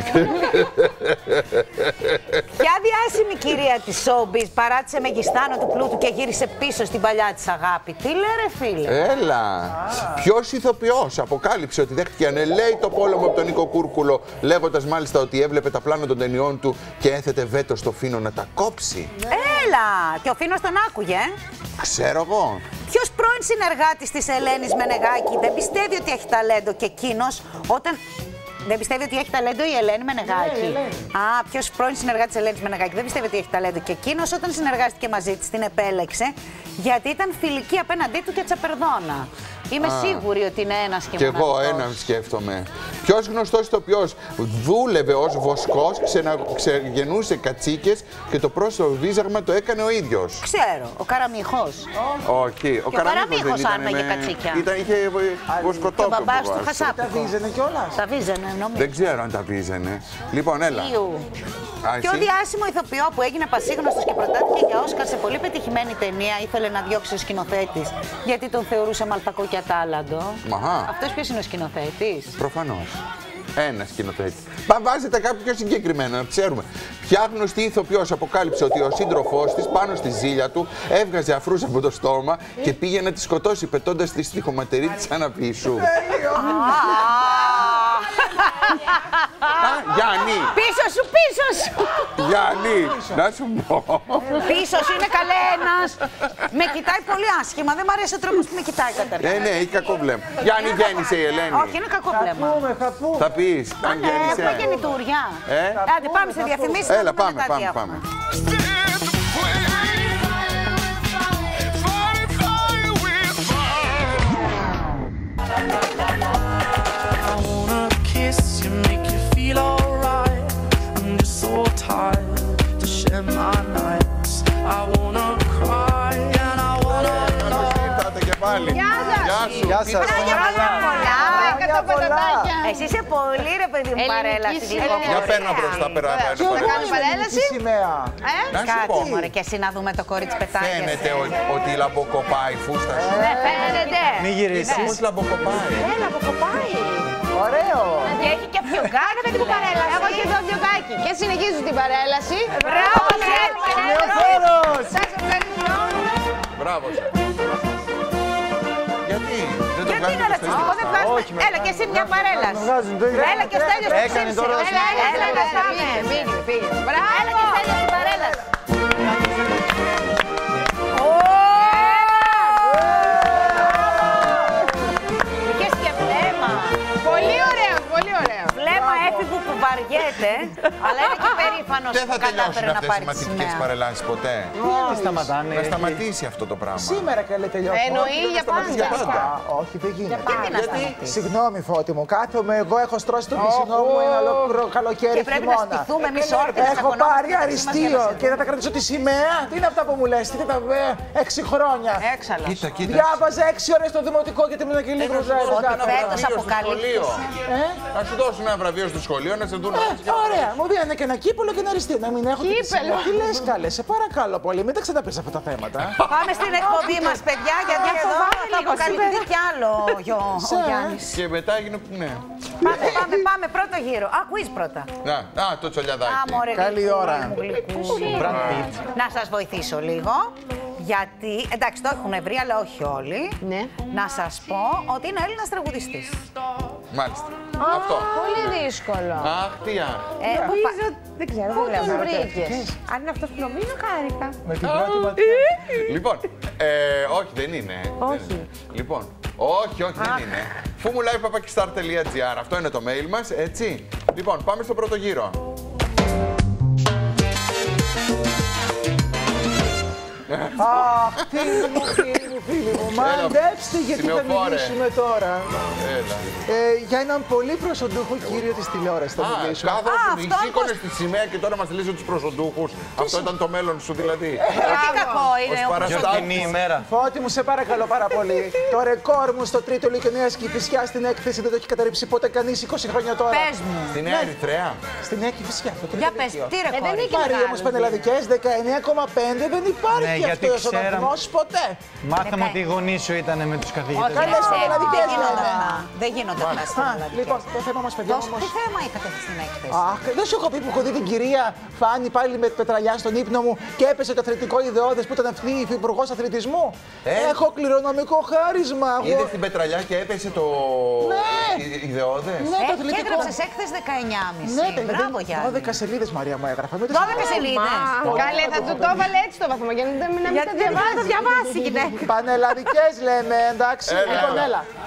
Ποια διάσημη κυρία της showbiz παράτησε μεγιστάνο του πλούτου και γύρισε πίσω στην παλιά της αγάπη? Τι λέει ρε φίλε. Έλα. Ποιος ηθοποιός αποκάλυψε ότι δέχτηκε ανελαίη το πόλεμο από τον Νίκο Κούρκουλο, λέγοντας μάλιστα ότι έβλεπε τα πλάνα των ταινιών του και έθετε βέτο στο Φίνο να τα κόψει? Έλα. Και ο Φίνος τον άκουγε. Ξέρω εγώ. Ποιος πρώην συνεργάτης της Ελένης Μενεγάκη δεν πιστεύει ότι έχει ταλέντο και εκείνος όταν Δεν πιστεύει ότι έχει ταλέντο η Ελένη Μενεγάκη. Ποιος πρώην συνεργάτης Ελένης Μενεγάκη δεν πιστεύει ότι έχει ταλέντο. Και εκείνος όταν συνεργάστηκε μαζί της την επέλεξε γιατί ήταν φιλική απέναντί του και τσαπερδόνα. Είμαι σίγουρη ότι είναι ένας και μοναδικός. Και εγώ έναν σκέφτομαι. Ποιος γνωστός ηθοποιός δούλευε ως βοσκός, ξεγεννούσε κατσίκες και το πρόσωπο βίζαγμα το έκανε ο ίδιος. Ξέρω, ο Καραμίχος. Όχι, ο Καραμίχος δεν άρπαγε κατσίκια. Είχε βοσκοτόπιο. Και ο μπαμπάς του Χασάπικο. Τα βίζαινε κιόλας. Τα βίζαινε, νομίζω. Δεν ξέρω αν τα βίζαινε. Λοιπόν, έλα. Πιο διάσημο ηθοποιό που έγινε πασίγνωστος και προτάθηκε για Όσκαρ σε πολύ πετυχημένη ταινία ήθελε να διώξει ο σκηνοθέτης γιατί τον θεωρούσε μαλθακό και ατάλλαντο. Αυτός ποιος είναι ο σκηνοθέτης? Προφανώς. Ένα σκηνοθέτη. Βάζετε κάποιο πιο συγκεκριμένο, να ξέρουμε. Ποια γνωστή ηθοποιός αποκάλυψε ότι ο σύντροφός της πάνω στη ζήλια του έβγαζε αφρούς από το στόμα και πήγε να τη σκοτώσει πετώντας τη στη χωματερή της αναπίσου. Γιάννη! Πίσω σου, πίσω σου! Γιάννη, να σου πω. Πίσω σου είναι καλέ ένας. Με κοιτάει πολύ άσχημα. Δεν μ' αρέσει ο τρόπος που με κοιτάει καταρχάς. Ναι, έχει κακό βλέμμα. Γιάννη, γέννησε η Ελένη. Όχι, είναι κακό βλέμμα. Θα πεις, αν γέννησε. Έχουμε γεννητούρια. Άντε, πάμε σε διαφημίσεις. Έλα, πάμε. Γεια σας. Εσύ είσαι πολύ ρε παιδί μου παρέλαση. Για παίρνω μπροστά πέρα. Θα κάνω παρέλαση. Να σου πω. Κάτσε και εσύ να δούμε το κορίτσι πετάγια. Φαίνεται ότι λαμποκοπάει η φούστα σου. Φαίνεται. Μην γυρίσεις. Πώς λαμποκοπάει. Λαμποκοπάει. Ωραίο. Και έχει και φιωγκάκι με την παρέλαση. Έχω και εδώ φιωγκάκι. Και συνεχίζω την παρέλαση. Μπράβο, σας ευχαριστώ. Μπράβο. Γιατί είναι ρατσιστικό, δεν βγάζουμε. Έλα και εσύ μια παρέλαση. Έλα και ο Στέλιος που ψήφισε. Έλα να πάμε. Έλα και ο Στέλιος την παρέλαση. Είχες και βλέμμα. Πολύ ωραίο, πολύ ωραίο. Βλέμμα έφηβου που βαριέται, αλλά είναι και περήφανος που κατάφερε να πάρει τη σημαία. μαθητικές παρελάσεις ποτέ. Δεν σταματάνε. Να σταματήσει αυτό το πράγμα. Σήμερα καλέ τελειώσει. Εννοεί για πάντα. Όχι, δεν γίνεται. Γιατί? Συγγνώμη, Φώτη μου, κάθομαι εγώ, έχω στρώσει το πισινό μου ένα ολόκληρο καλοκαίρι. Και πρέπει να στηθούμε εμείς όρθιοι. Έχω πάρει αριστείο και θα τα κρατήσω τη σημαία. Τι είναι αυτά που μου λες, τι τα 6 χρόνια. Έξαλλος. Κοίτα. Διάβαζα 6 ώρες στο δημοτικό γιατί ήμουν και λίγο Φέτος αποκαλύπτωσε. Να σου δώσουν ένα βραβείο στο σχολείο, να σε δουν. Ωραία, μου δίνανε και ένα κύπελο και ένα αριστείο. Να μην έχω Κύπελο. Τι λες καλέ, σε παρακαλώ πολύ, μην τα ξαναπείς αυτά τα θέματα. Πάμε στην εκπομπή μας, παιδιά, γιατί εδώ θα αποκαλυπτεί κι άλλο ο Γιάννης. Και μετά έγινε. Ναι. Πάμε πρώτο γύρο. Quiz πρώτα. Το τσολιαδάκι. Καλή ώρα. Να σας βοηθήσω λίγο. Γιατί, εντάξει, το έχουν βρει, αλλά όχι όλοι. Ναι. Να σας πω ότι είναι Έλληνας τραγουδιστής. Μάλιστα. Αυτό. Πολύ δύσκολο. Αχ, τι αχ. Νομίζω, δεν ξέρω, Πού δεν τον λέω. βρήκες? Αν είναι αυτός που νομίζω, χάρηκα. Με την πρώτη ματιά. Λοιπόν, όχι, δεν είναι. Όχι. Λοιπόν, όχι, δεν είναι. fumulaive.star.gr. Αυτό είναι το mail μας, έτσι. Λοιπόν, πάμε στο πρώτο γύρο. Αχ, φίλοι μου, μαντέψτε γιατί θα μιλήσουμε τώρα. Για έναν πολύ προσοντούχο κύριο της τηλεόρασης θα μιλήσουμε. Κάθομαι, σήκωνες τη σημαία και τώρα μας λύσει τους προσοντούχους. Αυτό ήταν το μέλλον σου δηλαδή. Τι κακό είναι ο προσοντούχος. Φώτη μου, σε παρακαλώ πάρα πολύ. Το ρεκόρ μου στο τρίτο Λυκειονίας Κηφισιά στην έκθεση δεν το έχει καταρρύψει ποτέ κανείς 20 χρόνια τώρα. Πες μου. Στη Νέα Ερυθρέα. Στη Νέα Κηφισιά. Για πες, τι ρεκόρ. Πάρει όμως πανελλαδικές 19,5 δεν υπάρχει αυτό ο βαθμός ποτέ. Μάθαμε ότι οι γονείς σου ήταν με τους καθηγητές. Καλές πανελλαδικές δεν γίνονται αυτά. Λοιπόν, το θέμα μας, παιδιά. Τι θέμα είχατε στην έκθεση? Αχ, δεν σου έχω πει που έχω δει την κυρία Φάνη πάλι με πετραλιά στον ύπνο μου και έπεσε το αθλητικό ιδεώδες που ήταν αυτή η υφυπουργός αθλητισμού. Έχω κληρονομικό χάρισμα. Είδες την πετραλιά και έπεσε το ιδεώδες. Ναι, το αθλητικό. Και έγραψες έκθεση 19,5. Ναι, μπράβο Γιάννη. 12 σελίδες Μαρία μου έγραφα. 12 σελίδες. Καλέ, θα του το έβαλε έτσι το βαθμό για να μην τα διαβάσει. διαβάσει, γυναίκα. Πανελλαδικές λέμε, εντάξει. Λοιπόν, έλα.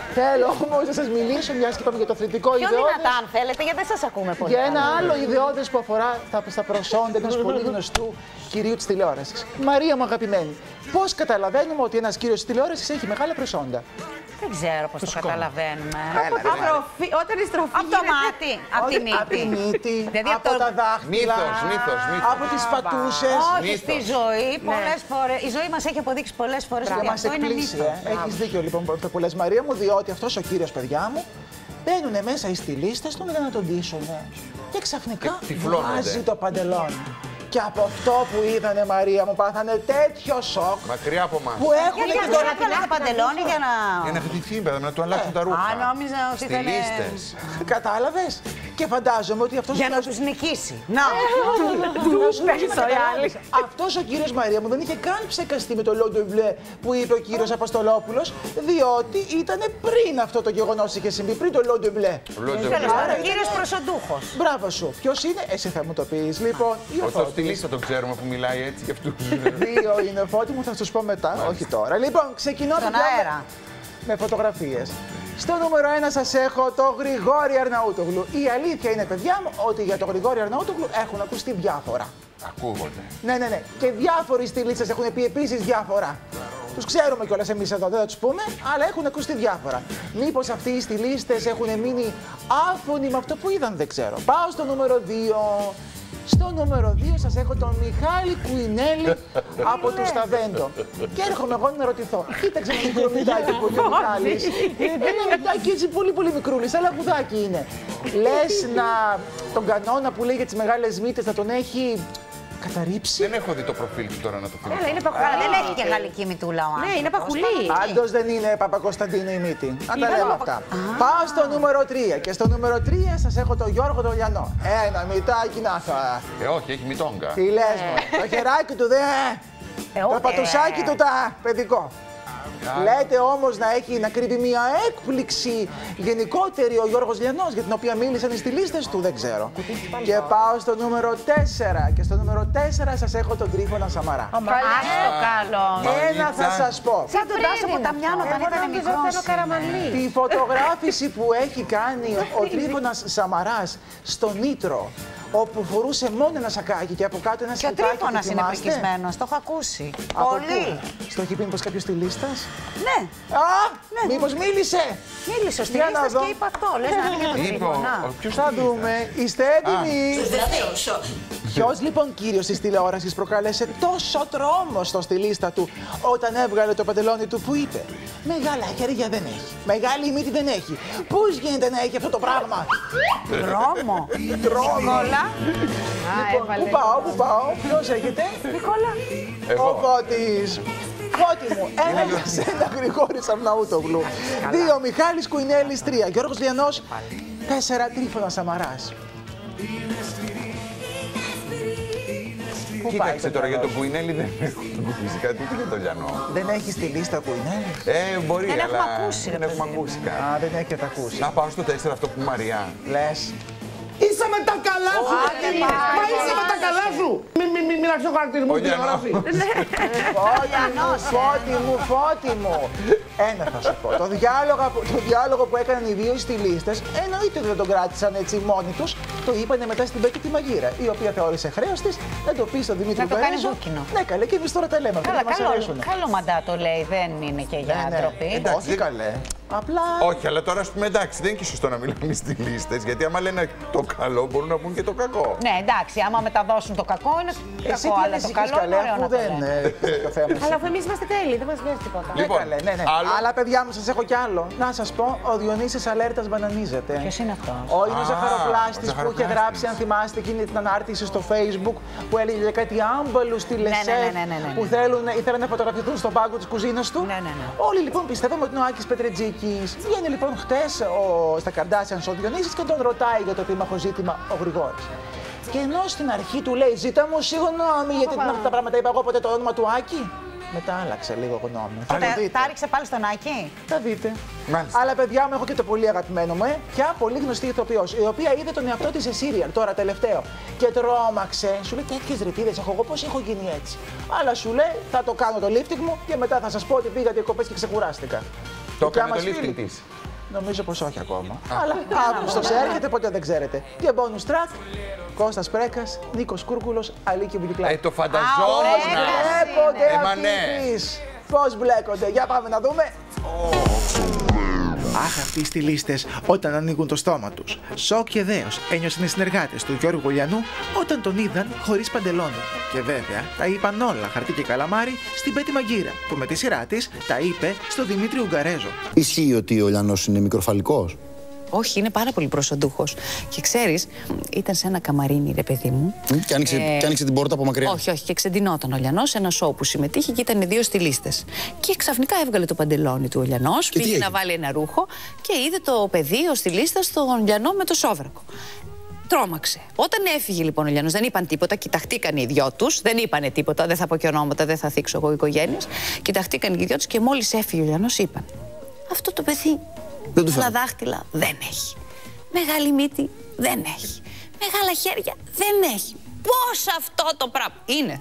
Θέλω όμως να σας μιλήσω, μιας και είπαμε για το αθλητικό ιδεώδες. Πιο δυνατά, αν θέλετε, γιατί δεν σας ακούμε πολύ. Για ένα άλλο ιδεώδες που αφορά στα προσόντα ενός πολύ γνωστού κυρίου της τηλεόρασης. Μαρία μου αγαπημένη, πώς καταλαβαίνουμε ότι ένας κύριος της τηλεόρασης έχει μεγάλα προσόντα? Δεν ξέρω πώς το καταλαβαίνουμε. Όταν η στροφή από το μάτι, από τη μύτη. Από τη μύτη, Δηλαδή από τα δάχτυλα, μύθος. από τις πατούσες. Όχι, στη ζωή, πολλές φορές. Η ζωή μας έχει αποδείξει πολλές φορές ότι αυτό είναι μύθος. Έχεις δίκιο λοιπόν που λες, Μαρία μου, διότι αυτός ο κύριος, παιδιά μου, μπαίνουν μέσα οι στυλίστες του για να τον ντύσουν. Και ξαφνικά βάζει το παντελόνι. Και από αυτό που είδανε, Μαρία μου, πάθανε τέτοιο σοκ. Μακριά από εμάς. Που έχουν και τώρα το παντελόνι για να. Για να φοιτηθεί, να του αλλάξουν τα ρούχα. Νόμιζα ότι ήταν. Κατάλαβες. Και φαντάζομαι ότι αυτός. Για να τους νικήσει. Να! Αυτός ο κύριος, Μαρία μου, δεν είχε καν ψεκαστεί με το Λόντο Μπλε που είπε ο κύριος Αποστολόπουλος, διότι ήταν πριν αυτό το γεγονός είχε συμβεί, πριν το Λόντο Μπλε. Ο κύριος προσοντούχος. Μπράβο σου. Ποιος είναι, εσύ θα μου το πεις. Λοιπόν, το στυλίστα το ξέρουμε που μιλάει έτσι και αυτούς. Δύο είναι, Φώτη μου, θα σας πω μετά, όχι τώρα. Λοιπόν, ξεκινώ με φωτογραφίες. Στο νούμερο 1 σας έχω το Γρηγόρη Αρναούτογλου. Η αλήθεια είναι, παιδιά μου, ότι για το Γρηγόρη Αρναούτογλου έχουν ακουστεί διάφορα. Ακούγονται. Ναι. Και διάφοροι στυλίστες έχουν πει επίσης διάφορα. Τους ξέρουμε κιόλας εμείς εδώ, δεν θα τους πούμε, αλλά έχουν ακουστεί διάφορα. Μήπως αυτοί οι στυλίστες έχουν μείνει άφωνοι με αυτό που είδαν, δεν ξέρω. Πάω στο νούμερο 2. Στο νούμερο 2 σας έχω τον Μιχάλη Κουινέλη από το Σταβέντο. Και έρχομαι εγώ να ρωτηθώ. Κοίταξε ένα μικρό μυντάκι που είναι ο Μιχάλης. Ένα μυντάκι έτσι πολύ μικρούλης, αλλά γουδάκι είναι. Λες να τον κανόνα που λέει για τις μεγάλες μύτες να τον έχει καταρρύψει? Δεν έχω δει το προφίλ του τώρα να το θυμάμαι. Δεν έχει και γαλλική μυτούλα ο άνθρωπος. Ναι, είναι παχουλή. Πάντως δεν είναι Παπακοσταντίνου η μύτη. Αν τα λέμε αυτά. Πάω στο νούμερο 3. Και στο νούμερο 3 σας έχω τον Γιώργο τον Λιανό. Ένα μυτάκι να θα. Όχι, έχει μυτόγκα. Τι λες μου. Το χεράκι του το πατουσάκι του τα παιδικό. Λέτε όμως να κρύβει μια έκπληξη γενικότερη ο Γιώργος Λιανός, για την οποία μίλησαν οι στυλίστες του, δεν ξέρω. Και πάω στο νούμερο 4. Και στο νούμερο 4 σας έχω τον Τρίφωνα Σαμαρά. Καλό. Ένα θα σας πω. Σαν τον Τάσο Ποταμιάνο όταν ήταν μικρός. Τη φωτογράφηση που έχει κάνει ο Τρίφωνας Σαμαράς στο Νίτρο, όπου φορούσε μόνο ένα σακάκι και από κάτω ένα σκουπάκι. Και ο Τρίφωνας είναι πρικισμένος, το έχω ακούσει. Πολύ. Στο έχει πει μήπως κάποιος στυλίστας? Ναι. Μήπως μίλησε? Μίλησε ο στυλίστας και είπα αυτό. Λες να είναι για τον Τρίφωνα. Θα δούμε. Είστε έτοιμοι? Ποιος λοιπόν κύριος της τηλεόρασης προκάλεσε τόσο τρόμο στο στυλίστα του όταν έβγαλε το παντελόνι του που είπε «Μεγάλα χέρια δεν έχει, μεγάλη μύτη δεν έχει, πώς γίνεται να έχει αυτό το πράγμα?» Τρόμο. Νικόλα. Πού πάω, ποιος έχετε? Νικόλα. Ο Φώτης. Φώτη μου, 1 για σένα Γρηγόρης Αρναούτογλου, 2 Μιχάλης Κουινέλης, 3 Γιώργος Λιανός, 4 Τρίφωνας Σαμαράς. Κοίταξε τώρα για τον Κουινέλη, δεν έχω φυσικά ούτε για τον Λιανό. Δεν έχει στη λίστα Κουινέλη? Μπορεί, δεν αλλά δεν έχουμε ακούσει κάτι. Α, δεν έχετε ακούσει. Να πάω στο 4 αυτό που Μαριά. Λες. Είσαι με τα καλά σου! Μα είσαι με τα καλά σου! Μην αλλάξει ο χαρακτηρισμό στην τηλεόραση. Φώτη μου. Ένα θα σου πω. Το διάλογο που έκαναν οι δύο στυλίστες, εννοείται ότι δεν τον κράτησαν έτσι μόνοι τους. Το είπανε μετά στην Μπέκη τη Μαγείρα, η οποία θεώρησε χρέος της να το πει στον Δημήτρη Βέρεζο. Να το κάνει ζούκκινο. Ναι, καλέ, και εμείς τώρα τα λέμε. Καλό μαντάτο λέει, δεν είναι και για ντροπή. Όχι καλέ. Απλά. Όχι, αλλά τώρα ας πούμε εντάξει, δεν είναι και σωστό να μιλάμε στυλίστες, γιατί άμα λένε το καλό μπορούν να πούν και το κακό. Ναι, εντάξει, άμα μεταδώσουν το κακό είναι κακό, αλλά το καλό είναι ωραίο να το λένε. Αλλά αφού εμείς είμαστε τέλειοι, δεν μας βγάζει τίποτα. Λοιπόν, ναι. Αλλά παιδιά μου, σας έχω κι άλλο. Να σας πω, ο Διονύσης Αλέρτας μπανανίζεται. Ποιος είναι αυτός? Είναι ο ζαχαροπλάστης που είχε γράψει, αν θυμάστε, εκείνη την ανάρτηση στο Facebook που έλεγε για κάτι άμπαλους τηλεσέφ που ήθελαν να φωτογραφηθούν στον πάγκο της κουζίνας του. Όλοι λοιπόν πιστεύαμε ότι είναι ο Άκης Πετρετζίκης. Βγαίνει λοιπόν χτες στα Καρντάσιανς ο Διονύσης και τον ρωτάει για το επίμαχο ζήτημα ο Γρηγόρης. Και ενώ στην αρχή του λέει: «Ζήτα μου συγγνώμη, γιατί αυτά τα πράγματα είπα εγώ ποτέ το όνομα του Άκη». Μετά άλλαξε λίγο γνώμη. Τα ρίξε πάλι στον Άκη. Θα δείτε. Αλλά παιδιά μου, έχω και το πολύ αγαπημένο μου, πια πολύ γνωστή ηθοποιός, η οποία είδε τον εαυτό της σε σύριαλ τώρα τελευταίο. Και τρόμαξε. Σου λέει: «Τέτοιες ρητίδες έχω εγώ, πώς έχω γίνει έτσι?» Αλλά σου λέει: «Θα το κάνω το lifting μου και μετά θα σας πω ότι πήγα διακοπές και ξεκουράστηκα». Το έκανε το lifting της. Νομίζω πως όχι ακόμα. Αλλά Αύγουστος έρχεται, ποτέ δεν ξέρετε. Και bonus track, Κώστας Πρέκας, Νίκος Κούρκουλος, Αλίκη Βουγιουκλάκη. Το φανταζόμουν. Πώς μπλέκονται, για πάμε να δούμε. Αχ, αυτοί οι στιλίστες όταν ανοίγουν το στόμα τους. Σοκ και δέος ένιωσαν οι συνεργάτες του Γιώργου Γουλιανού όταν τον είδαν χωρίς παντελόνι. Και βέβαια τα είπαν όλα χαρτί και καλαμάρι στην Πέτη Μαγκύρα, που με τη σειρά της τα είπε στο Δημήτρη Ουγγαρέζο. Ισχύει ότι ο Λιανός είναι μικροφαλικός? Όχι, είναι πάρα πολύ προσοντούχος. Και ξέρεις, ήταν σε ένα καμαρίνι, ρε παιδί μου. Και άνοιξε την πόρτα από μακριά. Όχι, και ξεντινόταν ο Λιανός σε ένα σοου που συμμετείχε και ήταν 2 στιλίστες. Και ξαφνικά έβγαλε το παντελόνι του ο Λιανός, πήγε να βάλει ένα ρούχο και είδε το παιδί, ο στιλίστας, τον Λιανό με το σόβρακο. Τρόμαξε. Όταν έφυγε λοιπόν ο Λιανός, δεν είπαν τίποτα, κοιταχτήκαν οι δυο τους, δεν είπανε τίποτα, δεν θα πω και ονόματα, δεν θα θίξω εγώ οικογένειες. Κοιταχτήκαν οι δυο τους και μόλις έφυγε ο Λιανός, είπαν: αυτό το παιδί. Μεγάλα δάχτυλα δεν έχει. Μεγάλη μύτη δεν έχει. Μεγάλα χέρια δεν έχει. Πώς αυτό το πράγμα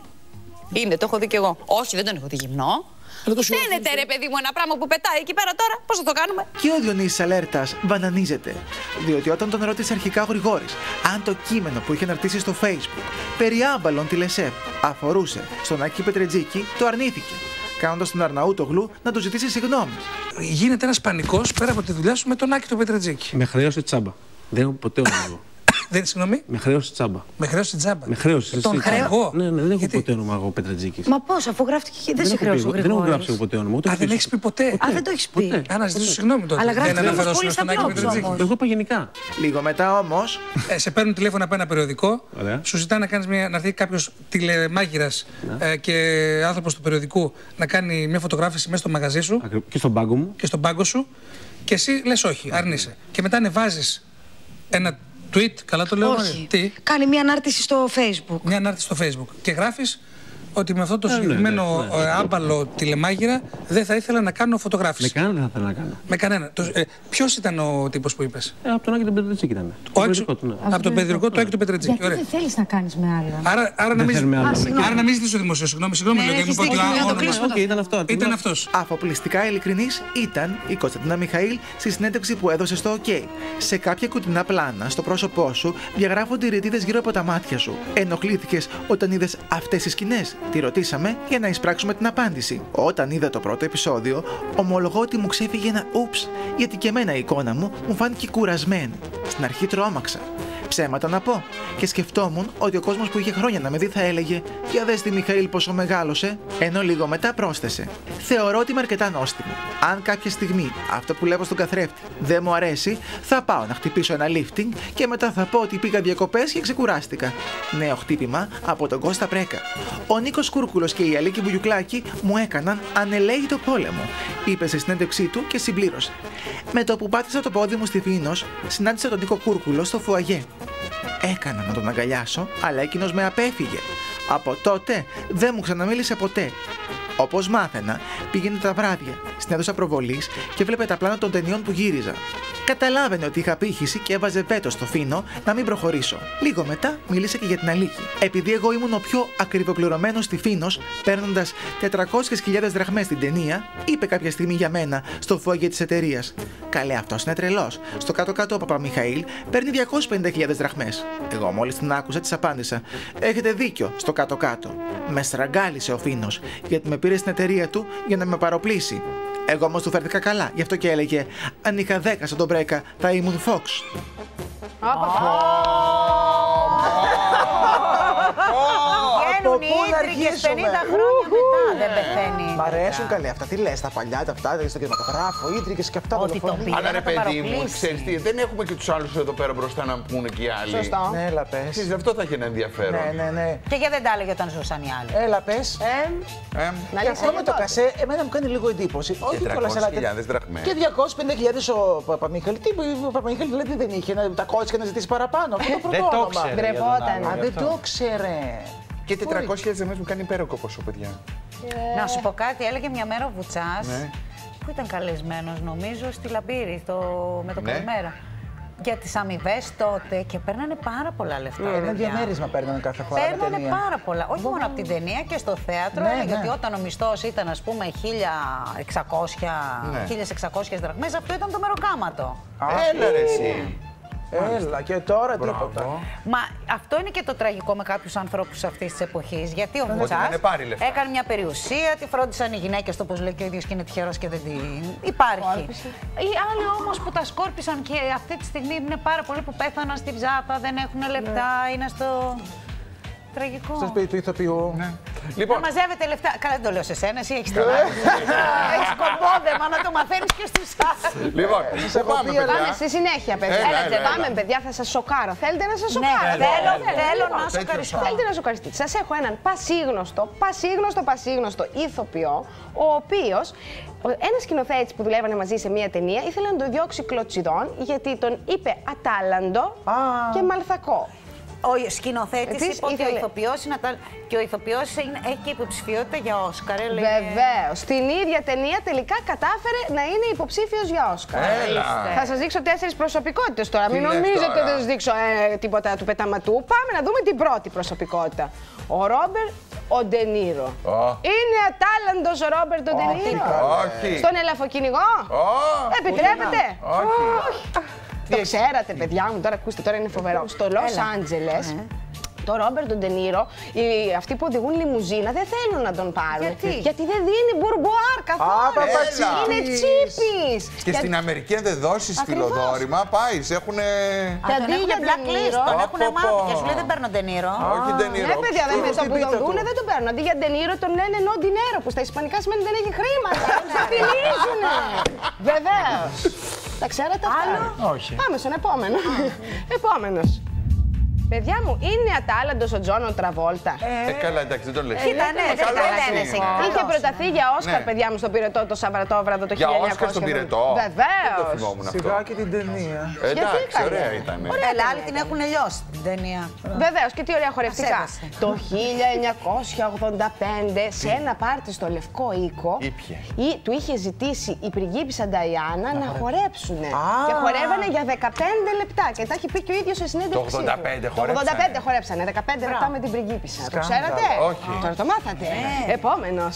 είναι, το έχω δει κι εγώ. Όχι, δεν τον έχω δει γυμνό. Φαίνεται ρε παιδί μου ένα πράγμα που πετάει εκεί πέρα τώρα. Πώς θα το κάνουμε? Και ο Διονύσης Αλέρτας βανανίζεται. Διότι όταν τον ρώτησε αρχικά ο Γρηγόρης αν το κείμενο που είχε αναρτήσει στο Facebook περί άμπαλων τηλεσέφ αφορούσε στον Άκη Πετρετζίκη, το αρνήθηκε, κάνοντας τον Αρναούτογλου να του ζητήσει συγγνώμη. Γίνεται ένας πανικός πέρα από τη δουλειά σου με τον Άκη τον Πετρετζίκη. Με χρέωσε τσάμπα. Δεν έχω ποτέ όνομα. Δεν, συγγνώμη. Με χρέωσε τσάμπα. Με χρέωσε τσάμπα. Με χρέωσε. Τον χρέω. Ναι, δεν έχω ποτέ όνομα εγώ Πετρετζίκης. Μα πώς, αφού γράφτηκε και δεν σε χρέωσε ο Γρηγόρης. Δεν έχω γράψει ποτέ όνομα. Δεν έχει πει ποτέ. Δεν το έχει πει. Να ζητήσω συγγνώμη τότε. Αλλά δεν αναφερόσουν στον Άκη Πετρετζίκη. Εγώ είπα γενικά. Λίγο μετά όμως. Σε παίρνουν τηλέφωνο από ένα περιοδικό. Σου ζητάνε να έρθει κάποιο τηλεμάγειρας και άνθρωπος του περιοδικού να κάνει μια φωτογράφηση μέσα στο μαγαζί σου. Και στον πάγκο μου. Και στον πάγκο σου. Και εσύ λες όχι, αρνείσαι. Και μετά ανεβάζεις ένα tweet, καλά το λέω. Όχι. Τι? Κάνει μια ανάρτηση στο Facebook. Μια ανάρτηση στο Facebook. Και γράφεις ότι με αυτό το συγκεκριμένο άμπαλο τηλεμάγειρα δεν θα ήθελα να κάνω φωτογράφηση. Με κανέναν δεν θα ήθελα να κάνω. Με κανέναν. Ποιος ήταν ο τύπος που είπες? Από τον Άκη τον Πετρετζίκη ήταν. Από τον περιοδικό του Άκη τον Πετρετζίκη. Γιατί δεν θέλεις να κάνεις με άλλον? Άρα να μην ζητήσω δημοσίο. Συγγνώμη, λέω γιατί μου ότι ήταν αυτός. Αφοπλιστικά ειλικρινής ήταν η Κωνσταντίνα Μιχαήλ στη συνέντευξη που έδωσε στο OK. Σε κάποια κουτινά πλάνα στο πρόσωπό σου διαγράφονται οι ρητίδες γύρω από τα μάτια σου. Ενοχλήθηκες όταν είδες αυτές τις σκηνές? Τη ρωτήσαμε για να εισπράξουμε την απάντηση. Όταν είδα το πρώτο επεισόδιο, ομολογώ ότι μου ξέφυγε ένα ούψ, γιατί και εμένα η εικόνα μου φάνηκε κουρασμένη. Στην αρχή τρόμαξα. Ψέματα να πω. Και σκεφτόμουν ότι ο κόσμος που είχε χρόνια να με δει θα έλεγε: για δες τη Μιχαήλ πόσο μεγάλωσε. Ενώ λίγο μετά πρόσθεσε: θεωρώ ότι είμαι αρκετά νόστιμη. Αν κάποια στιγμή αυτό που λέω στον καθρέφτη δεν μου αρέσει, θα πάω να χτυπήσω ένα lifting και μετά θα πω ότι πήγα διακοπές και ξεκουράστηκα. Νέο χτύπημα από τον Κώστα Πρέκα. Ο Νίκος Κούρκουλος και η Αλίκη Βουγιουκλάκη μου έκαναν ανελαίγητο πόλεμο, είπε σε συνέντευξή του και συμπλήρωσε: με το που πάτησα το πόδι μου στη Φίνος, συνάντησα τον Νίκο Κούρκουλο στο φουαγέ. Έκανα να τον αγκαλιάσω, αλλά εκείνος με απέφυγε. Από τότε δεν μου ξαναμίλησε ποτέ. Όπως μάθαινα, πήγαινε τα βράδια στην αίθουσα προβολής και βλέπε τα πλάνα των ταινιών που γύριζα. Καταλάβαινε ότι είχα πήχηση και έβαζε βέτο στο Φίνο να μην προχωρήσω. Λίγο μετά μίλησε και για την Αλίκη. Επειδή εγώ ήμουν ο πιο ακριβοπληρωμένος στη Φίνος, παίρνοντας 400.000 δραχμές στην ταινία, είπε κάποια στιγμή για μένα στο φόγγε της εταιρείας: καλέ, αυτός είναι τρελός. Στο κάτω-κάτω ο Παπαμιχαήλ παίρνει 250.000 δραχμές. Εγώ μόλις την άκουσα, της απάντησα: έχετε δίκιο, στο κάτω-κάτω. Με στραγγάλισε ο Φίνος, γιατί με πήρε στην εταιρεία του για να με παροπλήσει. Εγώ όμως του φέρθηκα καλά, γι' αυτό και έλεγε: αν είχα 10 στον τον Πρέκα, θα ήμουν Fox. Βγαίνουν οι ίντρικες 50 χρόνια μετά, δεν πεθαίνει. Μ' αρέσουν καλή αυτά. Τι λες, τα παλιά, τα αυτά, στο κινηματογράφο, ίντρικες και αυτά. Ότι το πήρε. Αλλά ρε παιδί μου, ξέρεις τι, δεν έχουμε και τους άλλους εδώ πέρα μπροστά να πούνε και οι άλλοι. Σωστό. Ναι, έλα πες. Ξέρεις, αυτό θα έχει ένα ενδιαφέρον. Ναι. Και γιατί δεν τα έλεγε όταν ζούσαν οι άλλοι? Έλα πες. Και αυτό με το κασέ, εμένα μου κάνει λίγο εντύπωση. Όχι κιόλας, αλλά. 400.000 δραχμές. Και 250.000 ο Παπαμιχαήλ. Τι, ο Παπαμιχαήλ δηλαδή δεν είχε τα κότσια να ζητήσει παραπάνω. Αυτό το πρώτο όνομα. Δεν το ξέρε. Και 400.000 δραχμές μου κάνει υπέροχο ποσό, παιδιά. Να σου πω κάτι, έλεγε μια μέρα ο Βουτσάς, που ήταν καλεσμένος νομίζω στη Λαμπύρη με το Καλημέρα. για τις αμοιβές τότε και παίρνανε πάρα πολλά λεφτά. Ένα διαμέρισμα παίρνανε κάθε φορά. Παίρνανε πάρα πολλά. Όχι μόνο από την ταινία και στο θέατρο. Γιατί όταν ο μισθός ήταν, ας πούμε, 1.600 δραχμές, αυτό ήταν το μεροκάματο. Έλα ρε εσύ. Έλα, και τώρα τίποτα. Μα αυτό είναι και το τραγικό με κάποιους ανθρώπους αυτής της εποχής. Γιατί ο Βουτσάς έκανε μια περιουσία, τη φρόντισαν οι γυναίκες, το όπως λέει και ο ίδιος, και είναι τυχερός και δεν την υπάρχει. Οι άλλοι όμως που τα σκόρπισαν και αυτή τη στιγμή είναι πάρα πολλοί που πέθαναν στην ψάπα, δεν έχουν λεπτά, είναι στο τραγικό. Στο σπίτι του ηθοποιού. Λοιπόν, να μαζεύετε λεφτά. Καλά, δεν το λέω σε σένα, εσύ έχεις τρελά. Έχεις κομπόδεμα να το μαθαίνεις και στους άλλους. Λοιπόν, πάμε στη συνέχεια, παιδιά. Πάμε, παιδιά, θα σας σοκάρω. Θέλετε να σας σοκάρω? Θέλω να σοκαριστώ. Θέλετε να σοκαριστείτε? Σας έχω έναν πασίγνωστο ηθοποιό, ο οποίος, ένας σκηνοθέτης που δουλεύανε μαζί σε μία ταινία, ήθελε να τον διώξει κλωτσιδών γιατί τον είπε ατάλλαντο και μαλθακό. Ο σκηνοθέτης είπε ότι ο ηθοποιός είναι και ο ηθοποιός έχει και υποψηφιότητα για Όσκαρ. Βεβαίως. Στην ίδια ταινία τελικά κατάφερε να είναι υποψήφιος για Όσκαρ. Θα σας δείξω 4 προσωπικότητες τώρα. Μην νομίζετε ότι θα σας δείξω τίποτα του πεταματού. Πάμε να δούμε την πρώτη προσωπικότητα. Ο Ρόμπερτ ο Ντενίρο. Είναι ατάλλαντος ο Ρόμπερτ ο Ντενίρο? Στον ελαφοκυνηγό? Επιτρέπετε? Όχι. Το ξέρατε, παιδιά μου, τώρα ακούστε, τώρα είναι φοβερό. Στο Λος Άντζελες, το Ρόμπερτ Ντενίρο, αυτοί που οδηγούν λιμουζίνα δεν θέλουν να τον πάρουν. Γιατί δεν δίνει μπουρμπουάρ καθόλου. Είναι τσίπης. Και στην Αμερική, αν δεν δώσεις φιλοδόρημα, πάει. Έχουνε. Και αντί για Blacklist, τον έχουν μάθει και σου λέει δεν παίρνω Ντενίρο. Όχι Ντενίρο. Ναι, παιδιά, το που τον δούνε δεν τον παίρνουν. Αντί για Ντενίρο τον λένε No Dinero, που στα ισπανικά σημαίνει δεν έχει χρήματα. Τους απειλίζουνε. Βεβαίως. Τα ξέρετε αυτά? Όχι. Πάμε στον επόμενο. Επόμενος. Παιδιά μου, είναι ατάλλαντος ο Τζον Τραβόλτα? Καλά, εντάξει, δεν το λες. Κοίτα, ναι, δεν το λένε. Είχε προταθεί για Όσκαρ, παιδιά μου, στον Πυρετό το Σαββατόβραδο το 1900. Για Όσκαρ στον Πυρετό? Βεβαίως. Σιγά και την ταινία. Εντάξει, ωραία ήταν. Έλα, άλλοι την έχουν λιώσει την ταινία. Βεβαίως, και τι ωραία χορευτικά. Το 1985, σε ένα πάρτι στο Λευκό Οίκο, του είχε ζητήσει η πριγκίπισσα Νταϊάννα να χορέψουνε. Και χορεύανε για 15 λεπτά. Και τα έχει πει και ο ίδιος σε συνέντευξη. Το 85 χορέψανε, 15 λεπτά με την πριγκίπισσα. Το ξέρατε? Όχι. Τώρα το μάθατε. Επόμενος.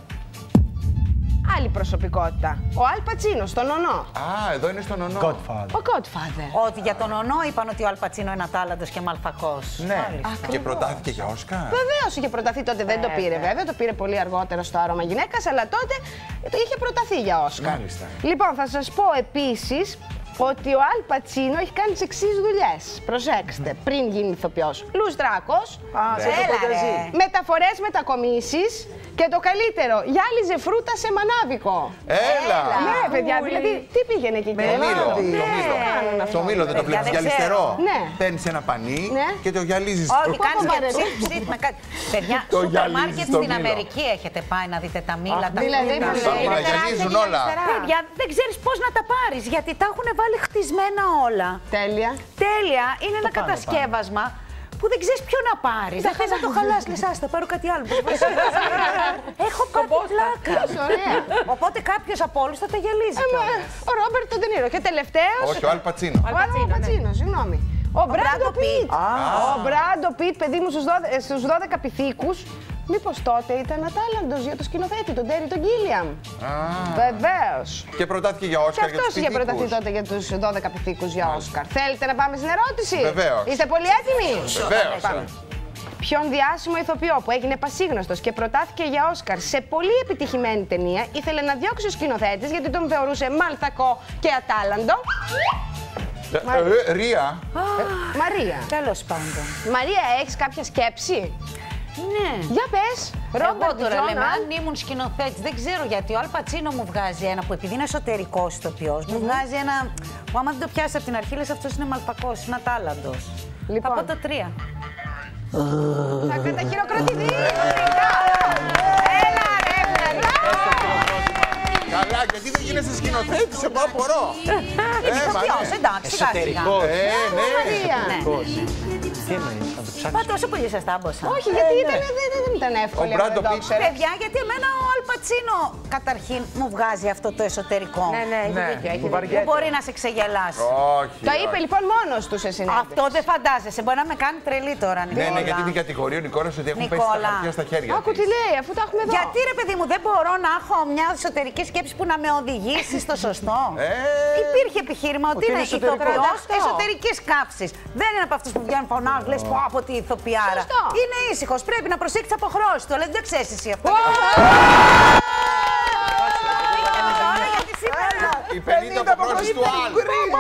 Άλλη προσωπικότητα. Ο Αλ Πατσίνο, στον Νονό. Εδώ είναι στον Νονό. Ο Godfather. Ότι για τον Νονό είπαν ότι ο Αλ Πατσίνο είναι ατάλλαντος και μαλθακός. Ναι. Και προτάθηκε για Όσκαρ. Βεβαίως είχε προταθεί τότε, δεν το πήρε βέβαια. Το πήρε πολύ αργότερα στο Άρωμα Γυναίκας, αλλά τότε είχε προταθεί για Όσκαρ. Λοιπόν, θα σας πω επίσης ότι ο Αλ Πατσίνο έχει κάνει τις εξής δουλειές. Προσέξτε, πριν γίνει ηθοποιός. Λουστράκος, μεταφορές μετακομίσεις και το καλύτερο, γυάλιζε φρούτα σε μανάβικο. Έλα! Ναι, παιδιά, δηλαδή τι πήγαινε εκεί και το μήλο δεν το βλέπεις γυαλιστερό. Ναι. Παίρνεις ένα πανί και το γυαλίζεις. Όχι, κάνεις και ψήφ με κάτι. Παιδιά, σούπερ μάρκετ στην Αμερική έχετε πάει να δείτε τα μήλα, τα φρούτα. Γυαλίζουν όλα. Παιδιά, δεν ξέρεις πώς να τα πάρεις, γιατί τα έχουν βάλει χτισμένα όλα. Τέλεια. Τέλεια. Είναι ένα κατασκεύασμα που δεν ξέρεις ποιο να πάρεις. Δεν θες να το χαλάσεις, λες, ας, θα πάρω κάτι άλλο. Έχω πάθει πλάκα. Οπότε κάποιος από όλους θα τα γυαλίζει. Ο Ρόμπερτ Ντενίρο. Και τελευταίος. Όχι, ο Αλ Πατσίνο. Ο Αλ Πατσίνο, συγγνώμη. Ο Μπράντο Πιτ. Ο Μπράντο Πιτ, παιδί μου, στους 12 πυθίκους. Μήπως τότε ήταν ατάλλαντος για το σκηνοθέτη, τον Τέρι τον Γκίλιαμ. Βεβαίως. Και προτάθηκε για Όσκαρ για τους αυτός είχε προταθεί τότε για τους 12 πυθίκους για Όσκαρ. Θέλετε να πάμε στην ερώτηση? Βεβαίως. Είστε πολύ έτοιμοι? Βεβαίως. Ποιον διάσημο ηθοποιό που έγινε πασίγνωστος και προτάθηκε για Όσκαρ σε πολύ επιτυχημένη ταινία ήθελε να διώξει ο σκηνοθέτης γιατί τον θεωρούσε μαλθακό και ατάλλαντο? Ρία. Μαρία. Τέλος πάντων. Μαρία, έχεις κάποια σκέψη? Ναι. Για πες. Εγώ τώρα λέμε, αν ήμουν σκηνοθέτης, δεν ξέρω γιατί ο Αλ Πατσίνο μου βγάζει ένα που επειδή είναι εσωτερικός ηθοποιός, μου βγάζει ένα που άμα δεν το πιάσει από την αρχή, λες αυτός είναι μαλθακός, είναι ατάλλαντος. Λοιπόν. Θα πω το 3. Θα καταχειροκροτηθεί. Έλα ρε, Καλά, γιατί δεν γίνεσαι σκηνοθέτης, εγώ απορώ. Ηθοποιός, εντάξει, σιγά σιγά. Ναι. Τι εννοείς, Μα τόσο πολύ σας τάμπωσα. Όχι, γιατί δεν ήταν εύκολο. Παιδιά, γιατί εμένα ο Αλ Πατσίνο καταρχήν μου βγάζει αυτό το εσωτερικό. Ναι, έχει δίκιο. Δεν μπορεί να σε ξεγελάσει. Όχι. Το είπε λοιπόν μόνος του σε συνέντευξη. Αυτό δεν φαντάζεσαι. Μπορεί να με κάνει τρελή τώρα, Νικόλα. Ναι, γιατί την κατηγορεί ο Νικόλας ότι έχουν πέσει τα χαρτιά στα χέρια. Άκου τι λέει, αφού τα έχουμε εδώ. Γιατί ρε παιδί μου, δεν μπορώ να έχω μια εσωτερική σκέψη που να με οδηγήσει στο σωστό. Υπήρχε επιχείρημα ότι είναι ηθοποιός εσωτερικής κάψης. Δεν είναι από αυτούς που βγαίνουν φωνάζουν, λες πω από τη ηθοποιάρα. Είναι ήσυχος, πρέπει να προσέξει αποχρώσεις του, αλλά δεν ξέρεις εσύ αυτό. Η 50 αποχρώσεις του άλλου.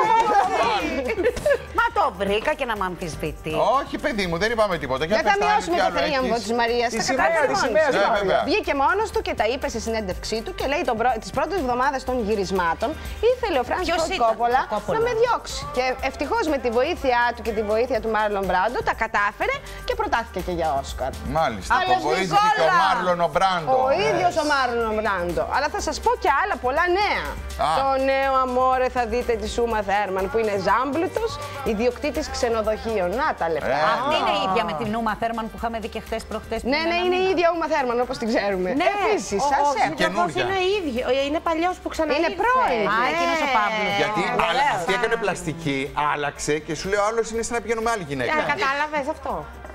Μα το βρήκα και να με αμφισβητεί. Όχι, παιδί μου, δεν είπαμε τίποτα. Δεν θα μειώσουμε το θρίαμβο της Μαρίας. Βγήκε μόνος του και τα είπε σε συνέντευξή του και λέει τις πρώτες εβδομάδες των γυρισμάτων ήθελε ο Φράνσις Κόπολα να με διώξει. Και ευτυχώς με τη βοήθειά του και τη βοήθεια του Μάρλον Μπράντο τα κατάφερε και προτάθηκε και για Όσκαρ. Μάλιστα. Το βοήθησε και ο Μάρλον Μπράντο. Ο ίδιος ο Μάρλον Μπράντο. Αλλά θα σας πω και άλλα πολλά νέα. Το νέο αμόρε θα δείτε τη Σούμα Θέρμαν που είναι ζάμπλουτος, ιδιοκτήτης ξενοδοχείων. Να τα λεφτά. Αυτή είναι η ίδια με την Ούμα Θέρμαν που είχαμε δει και χθες προχτές. Ναι, είναι η ίδια Ούμα Θέρμαν όπως την ξέρουμε. Ναι, επίσης. Είναι ίδιο. Είναι παλιός που ξαναήρθε. Είναι πρώην. Εκείνος ο Παύλος. Γιατί αυτή έκανε πλαστική, άλλαξε και σου λέει ο άλλος είναι σαν να πηγαίνουμε άλλη γυναίκα. Κατάλαβες αυτό.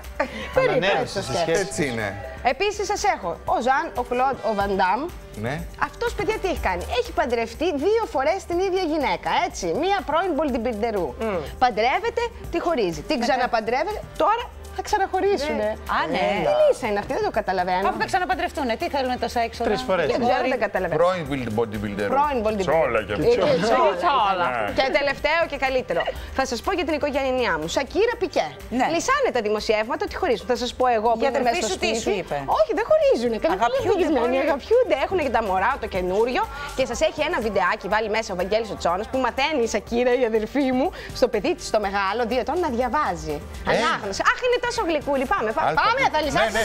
Έτσι είναι. Επίσης σας έχω ο Ζαν, ο Κλοντ, ο Βαντάμ. Ναι. Αυτός, παιδιά, τι έχει κάνει. Έχει παντρευτεί 2 φορές την ίδια γυναίκα, έτσι. Μία πρώην bodybuilderού. Παντρεύεται, τη χωρίζει. Την ξαναπαντρεύεται, τώρα θα ξαναχωρήσουν. Α, ναι. Τι λύσα είναι αυτή, δεν το καταλαβαίνω. Αφού θα ξαναπαντρευτούν, τι θέλουν τόσα έξοδα. 3 φορές. Δεν ξέρω, δεν καταλαβαίνω. Πρώην bodybuilder. Πρώην bodybuilder. Τσόλα και Τσόλα. Και τελευταίο και καλύτερο. Θα σας πω για την οικογένειά μου. Σακύρα Πικέ. Λυσάνε τα δημοσιεύματα ότι χωρίζουν. Θα σας πω εγώ που είμαι μέσα στο σπίτι. Τι σου είπε? Όχι, δεν χωρίζουν. Αγαπιούνται. Έχουν και τα μωρά το καινούριο. Και σας έχει ένα βιντεάκι βάλει μέσα ο Βαγγέλης ο Τσόνος που μαθαίνει η Σακύρα, η αδερφή μου, στο παιδί της το μεγάλο 2 ετών να διαβάζει. Ανάγνωση. Αχ, είναι τόσο γλυκούλη. Πάμε, θα λυσάσετε.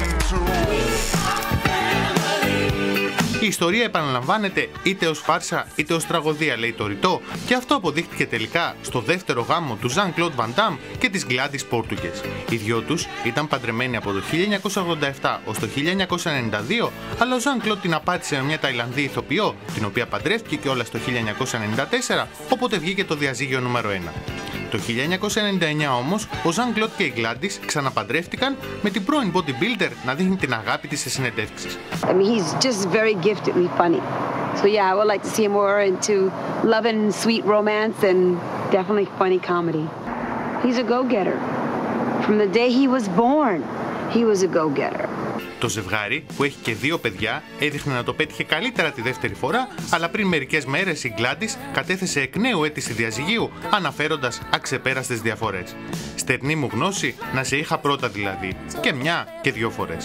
Η ιστορία επαναλαμβάνεται είτε ως φάρσα είτε ως τραγωδία, λέει το ρητό, και αυτό αποδείχτηκε τελικά στο δεύτερο γάμο του Ζαν Κλοντ Βαν Ντάμ και της Γκλάντις Πόρτουγκες. Οι δυο τους ήταν παντρεμένοι από το 1987 ως το 1992, αλλά ο Ζαν Κλοντ την απάτησε με μια Ταϊλανδή ηθοποιό, την οποία παντρεύτηκε κιόλας το 1994, οπότε βγήκε το διαζύγιο νούμερο 1. Το 1999 όμως, ο Ζαν Κλοντ και η Γκλάντις ξαναπαντρεύτηκαν με την πρώην bodybuilder να δείχνει την αγάπη της σε συνεντεύξεις. He's just very gifted funny. So yeah, I would like to see him more into love and sweet romance and definitely funny comedy. He's a go-getter. From the day he was born, he was a go-getter. Το ζευγάρι, που έχει και 2 παιδιά, έδειχνε να το πέτυχε καλύτερα τη δεύτερη φορά, αλλά πριν μερικές μέρες η Γκλάντις κατέθεσε εκ νέου αίτηση διαζυγίου, αναφέροντας αξεπέραστες διαφορές. Στερνή μου γνώση, να σε είχα πρώτα δηλαδή, και 1 και 2 φορές.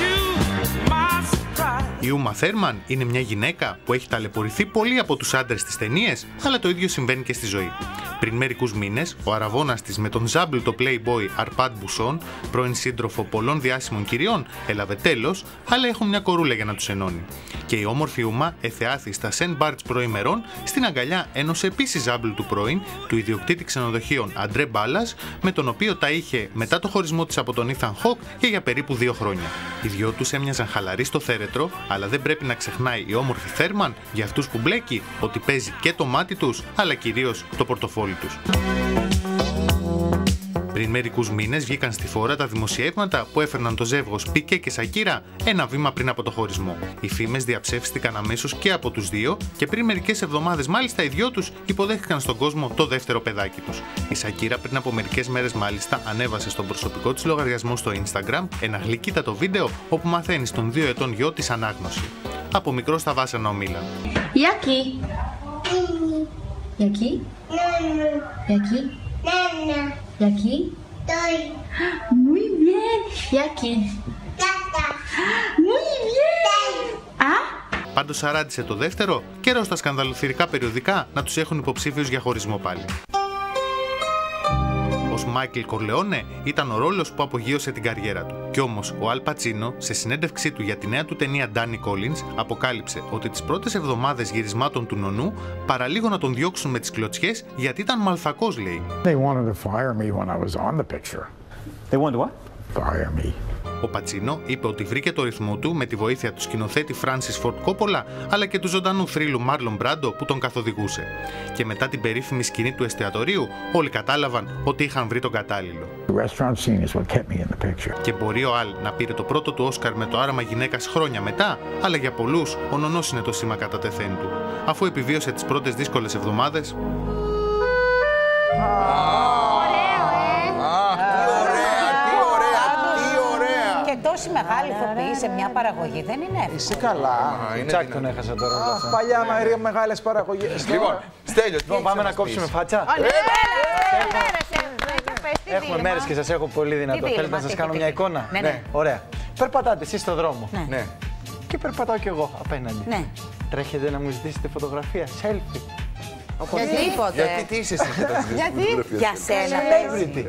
Η Ούμα Θέρμαν είναι μια γυναίκα που έχει ταλαιπωρηθεί πολύ από τους άντρες στις ταινίες, αλλά το ίδιο συμβαίνει και στη ζωή. Πριν μερικούς μήνες, ο αραβώνας της με τον ζάμπλουτο playboy Αρπάτ Μπουσόν, πρώην σύντροφο πολλών διάσημων κυριών, έλαβε τέλος, αλλά έχουν μια κορούλα για να τους ενώνει. Και η όμορφη Ούμα εθεάθη στα Σεντ Μπάρτς προημερών στην αγκαλιά ενός επίσης ζάμπλουτου πρώην, του ιδιοκτήτη ξενοδοχείων Αντρέ Μπάλας, με τον οποίο τα είχε μετά το χωρισμό της από τον Ίθαν Χοκ και για περίπου 2 χρόνια. Οι δυο τους έμοιαζαν χαλαροί στο θέρετρο, αλλά δεν πρέπει να ξεχνάει η όμορφη Θέρμαν για αυτούς που μπλέκει ότι παίζει και το μάτι τους, αλλά κυρίως το πορτοφόλι τους. Πριν μερικούς μήνες βγήκαν στη φόρα τα δημοσιεύματα που έφερναν το ζεύγος Πικέ και Σακύρα ένα βήμα πριν από το χωρισμό. Οι φήμες διαψεύστηκαν αμέσως και από τους δύο και πριν μερικές εβδομάδες μάλιστα οι δυο τους υποδέχτηκαν στον κόσμο το δεύτερο παιδάκι τους. Η Σακύρα πριν από μερικές μέρες μάλιστα ανέβασε στον προσωπικό της λογαριασμό στο Instagram ένα γλυκύτατο βίντεο όπου μαθαίνει στον 2 ετών γιο της ανάγνωση. Από μικρό στα βάσανα ο Μίλαν. Γιάκι. Γιάκι. Γιάκι. Γιάκι. Muy bien. Γιάκι. Muy bien. Πάντως αράντησε το δεύτερο, καιρό στα σκανδαλοθυρικά περιοδικά να τους έχουν υποψήφιους για χωρισμό πάλι. Ως Μάικλ Κορλεόνε ήταν ο ρόλος που απογείωσε την καριέρα του. Κι όμως ο Αλ Πατσίνο, σε συνέντευξή του για τη νέα του ταινία Danny Collins, αποκάλυψε ότι τις πρώτες εβδομάδες γυρισμάτων του νονού παραλίγο να τον διώξουν με τις κλωτσιές γιατί ήταν μαλθακός, λέει. They wanted to fire me when I was on the picture. They want what? Fire me. Ο Πατσίνο είπε ότι βρήκε το ρυθμό του με τη βοήθεια του σκηνοθέτη Φράνσις Φορντ Κόπολα αλλά και του ζωντανού θρύλου Μάρλον Μπράντο που τον καθοδηγούσε. Και μετά την περίφημη σκηνή του εστιατορίου, όλοι κατάλαβαν ότι είχαν βρει τον κατάλληλο. Και μπορεί ο Αλ να πήρε το πρώτο του Όσκαρ με το άραμα γυναίκας χρόνια μετά, αλλά για πολλούς ο νονός είναι το σήμα κατά τεθέν του, αφού επιβίωσε τις πρώτες δύσκολες εβδομάδες. Τόση μεγάλη ηθοποιή σε μια παραγωγή δεν είναι εύκολο. Είσαι καλά. Τσάκ τον έχασα τώρα. Παλιά Μαρία, μεγάλες παραγωγές. Λοιπόν, Στέλιο, πάμε να κόψουμε φάτσα. Έχουμε μέρες και σας έχω πολύ δυνατό. Θέλετε να σας κάνω μια εικόνα? Ναι. Ωραία. Περπατάτε εσείς στον δρόμο. Ναι. Και περπατάω κι εγώ απέναντι. Ναι. Τρέχετε να μου ζητήσετε φωτογραφία, selfie. Γιατί τι είσαι εσύ και τα ζητήσεις φωτογραφία? Για σένα. Celebrity.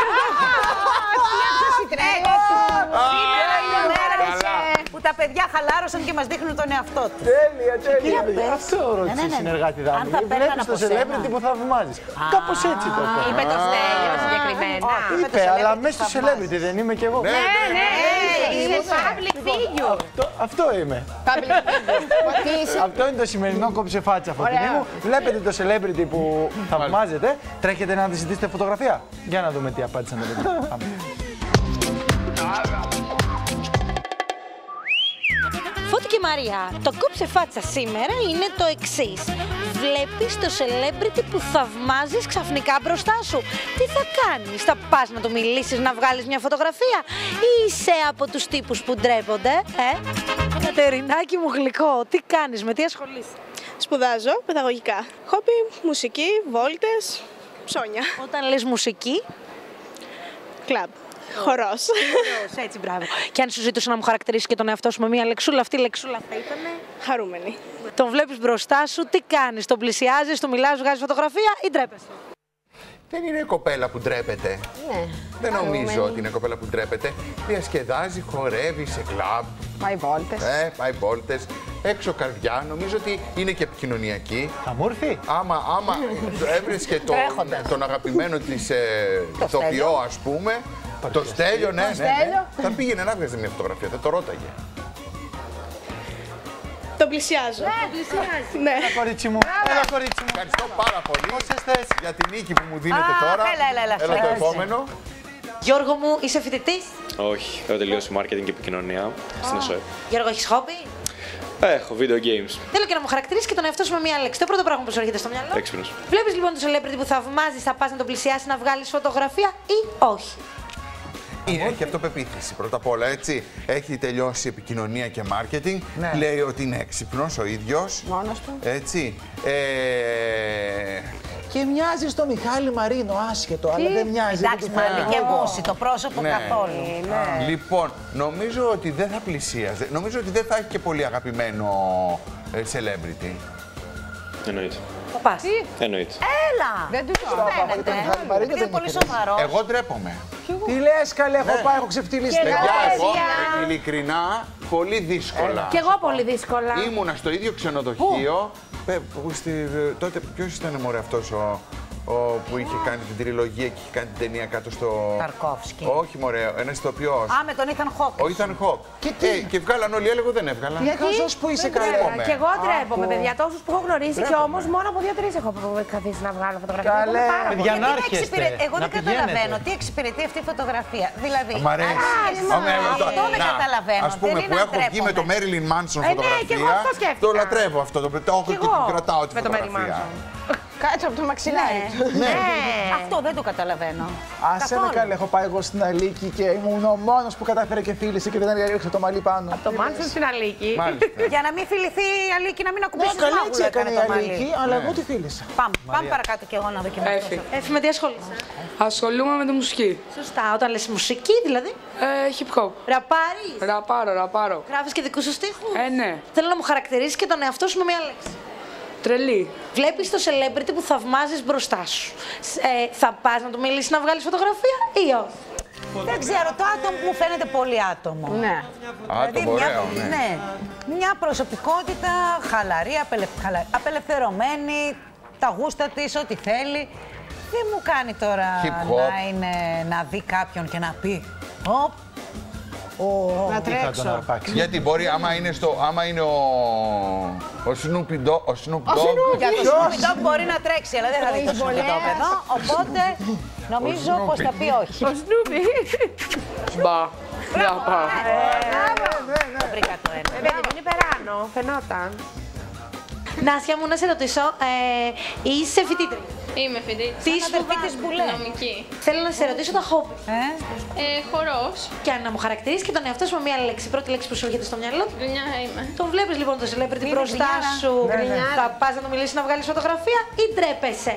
Σήμερα είναι η μέρα που τα παιδιά χαλάρωσαν και μας δείχνουν τον εαυτό τους. Τέλεια. Αυτό ρώτησε η συνεργάτη δάμη. Βλέπεις το celebrity που θαυμάζεις. Κάπως έτσι το έκανα. Είπε το Στέλιο συγκεκριμένα. Είπε, αλλά μέσα στο celebrity δεν είμαι κι εγώ. Ναι, είσαι public figure. Αυτό είμαι. Αυτό είναι το σημερινό κόψε φάτσα φωτεινή μου. Βλέπετε το celebrity που θαυμάζετε. Τρέχετε να τη ζητήσετε φωτογραφία. Για να δούμε τι απάντησαν τα παιδιά. Φώτη και Μαρία, το κόψε φάτσα σήμερα είναι το εξής. Βλέπεις το celebrity που θαυμάζεις ξαφνικά μπροστά σου. Τι θα κάνεις, θα πας να του μιλήσεις, να βγάλεις μια φωτογραφία ή είσαι από τους τύπους που ντρέπονται, Κατερινάκι μου γλυκό, τι κάνεις, με τι ασχολείσαι? Σπουδάζω παιδαγωγικά. Χόμπι, μουσική, βόλτες, ψώνια. Όταν λες μουσική? Κλαμπ. Χορός. Έτσι, μπράβο. Και αν σου ζητούσα να μου χαρακτηρίσεις και τον εαυτό σου με μία λεξούλα, αυτή η λεξούλα θα ήταν? Χαρούμενη. Τον βλέπεις μπροστά σου, τι κάνεις, τον πλησιάζεις, του μιλάς, βγάζεις φωτογραφία ή ντρέπεσαι? Δεν είναι κοπέλα που ντρέπεται. Ναι. Δεν νομίζω ότι είναι κοπέλα που ντρέπεται. Διασκεδάζει, χορεύει σε κλαμπ. Πάει βόλτες. Πάει βόλτες. Έξω καρδιά. Νομίζω ότι είναι και επικοινωνιακή. Θα μου έρθει. Άμα έβρισκε τον αγαπημένο της ηθοποιό, ας πούμε. Το Στέλιο, ναι. Θα πήγαινε να βγάζει μια φωτογραφία, θα το ρώταγε. Τον πλησιάζω. Ναι. Έλα κορίτσι μου. Ευχαριστώ πάρα πολύ για την νίκη που μου δίνετε τώρα. Έλα το επόμενο. Γιώργο μου, είσαι φοιτητής? Όχι, έχω τελειώσει marketing και επικοινωνία στην ΕΣΟΕ. Γιώργο, έχεις χόμπι? Έχω video games. Θέλω και να μου χαρακτηρίσεις και τον εαυτό σου με μία λέξη. Το πρώτο πράγμα που σου έρχεται στο μυαλό. Έξυπνος. Βλέπεις λοιπόν το celebrity που θαυμάζεις, θα πας να τον πλησιάσεις, να βγάλεις φωτογραφία ή όχι? Έχει αυτοπεποίθηση πρώτα απ' όλα, έτσι. Έχει τελειώσει επικοινωνία και marketing. Ναι. Λέει ότι είναι έξυπνος ο ίδιος. Μόνος του. Έτσι. Και μοιάζει στο Μιχάλη Μαρίνο, άσχετο, αλλά δεν μοιάζει. Εντάξει, πάλι και μουσι, το πρόσωπο καθόλου. Ναι. Λοιπόν, νομίζω ότι δεν θα πλησίαζε. Νομίζω ότι δεν θα έχει και πολύ αγαπημένο celebrity. Εννοείται. Θα πας. Εννοείται. Έλα! Δεν του το φαίνεται. Είναι πολύ σοβαρό. Εγώ ντρέπομαι. Τι λες καλέ, έχω πάει, έχω ξεφτυλίσει. Εγώ ειλικρινά πολύ δύσκολα. Κι εγώ πολύ δύσκολα. Ήμουνα στο ίδιο ξενοδοχείο. Τότε ποιος ήταν μωρέ αυτός που είχε κάνει την τριλογία και είχε κάνει την ταινία κάτω στο... Ταρκόφσκι. Όχι μωρέ, ένας ηθοποιός. Με τον Ethan Hawke. Ο Ethan Hawke. Και βγάλαν όλοι, έλεγα δεν έβγαλαν. Γιατί που είσαι καλά. Κι εγώ ντρέπομαι, παιδιά. Τόσους που έχω γνωρίσει και όμως μόνο από 2-3 έχω καθίσει να βγάλω φωτογραφία. Καλέ, παιδιά να έρχεστε. Εγώ δεν καταλαβαίνω τι εξυπηρετεί αυτή η φωτογραφία. Δηλαδή. Μ' αρέσει. Αυτό δεν καταλαβαίνω. Ας πούμε που έχω βγει με το Marilyn Manson φωτογραφία. Το λατρεύω αυτό. Το έχω και κρατάω τη φωτογραφία. Κάτσε από το μαξιλάρι. Ναι. Αυτό δεν το καταλαβαίνω. Άσε με καλέ, έχω πάει εγώ στην Αλίκη και ήμουν ο μόνος που κατάφερε και φίλησε και δεν έριξε το μαλλί πάνω. Από το Μάνσον στην Αλίκη. Για να μην φιληθεί η Αλίκη, να μην ακουμπήσει το μαλλί. Έτσι έκανε η Αλίκη, αλλά εγώ τη φίλησα. Πάμε παρακάτω κι εγώ να δοκιμάσω. Έφη, με τι ασχολείσαι? Ασχολούμαι με τη μουσική. Σωστά, όταν λες μουσική δηλαδή. Hip hop. Ραπάρεις? Ραπάρω. Γράφεις και δικούς σου στίχους? Ναι. Θέλω να μου χαρακτηρίσεις και τον εαυτό σου με μία λέξη. Τρελή. Βλέπεις το celebrity που θαυμάζεις μπροστά σου. Θα πας να του μιλήσεις, να βγάλεις φωτογραφία ή όχι? Δεν ξέρω, το άτομο μου φαίνεται πολύ άτομο. Ναι. Άτομο, ωραίο, ναι. Μια προσωπικότητα χαλαρή, απελευθερωμένη, τα γούστα της, ό,τι θέλει. δεν μου κάνει τώρα να δει κάποιον και να πει να τρέξω. Γιατί μπορεί, άμα είναι ο Snoop Dogg. Για το Snoop Dogg μπορεί να τρέξει, αλλά δεν θα δει το Snoop Dogg εδώ. Οπότε νομίζω πως θα πει όχι. Ο Snoopy. Μπα. Το βρήκα το ένα. Είναι υπεράνω, φαινόταν. Νάσια μου, να σε ρωτήσω, είσαι φοιτήτρια? Είμαι φοιτήτρια. Τι αδερφή της Μπουλέ. Νομική. Θέλω να σε ρωτήσω τα χόμπι. Χορός. Και να μου χαρακτηρίσεις και τον εαυτό σου με μία λέξη. Πρώτη λέξη που σου έρχεται στο μυαλό. Γκρινιάρα είμαι. Τον βλέπεις λοιπόν το celebrity μπροστά σου. Θα πας να του μιλήσεις να βγάλεις φωτογραφία ή ντρέπεσαι?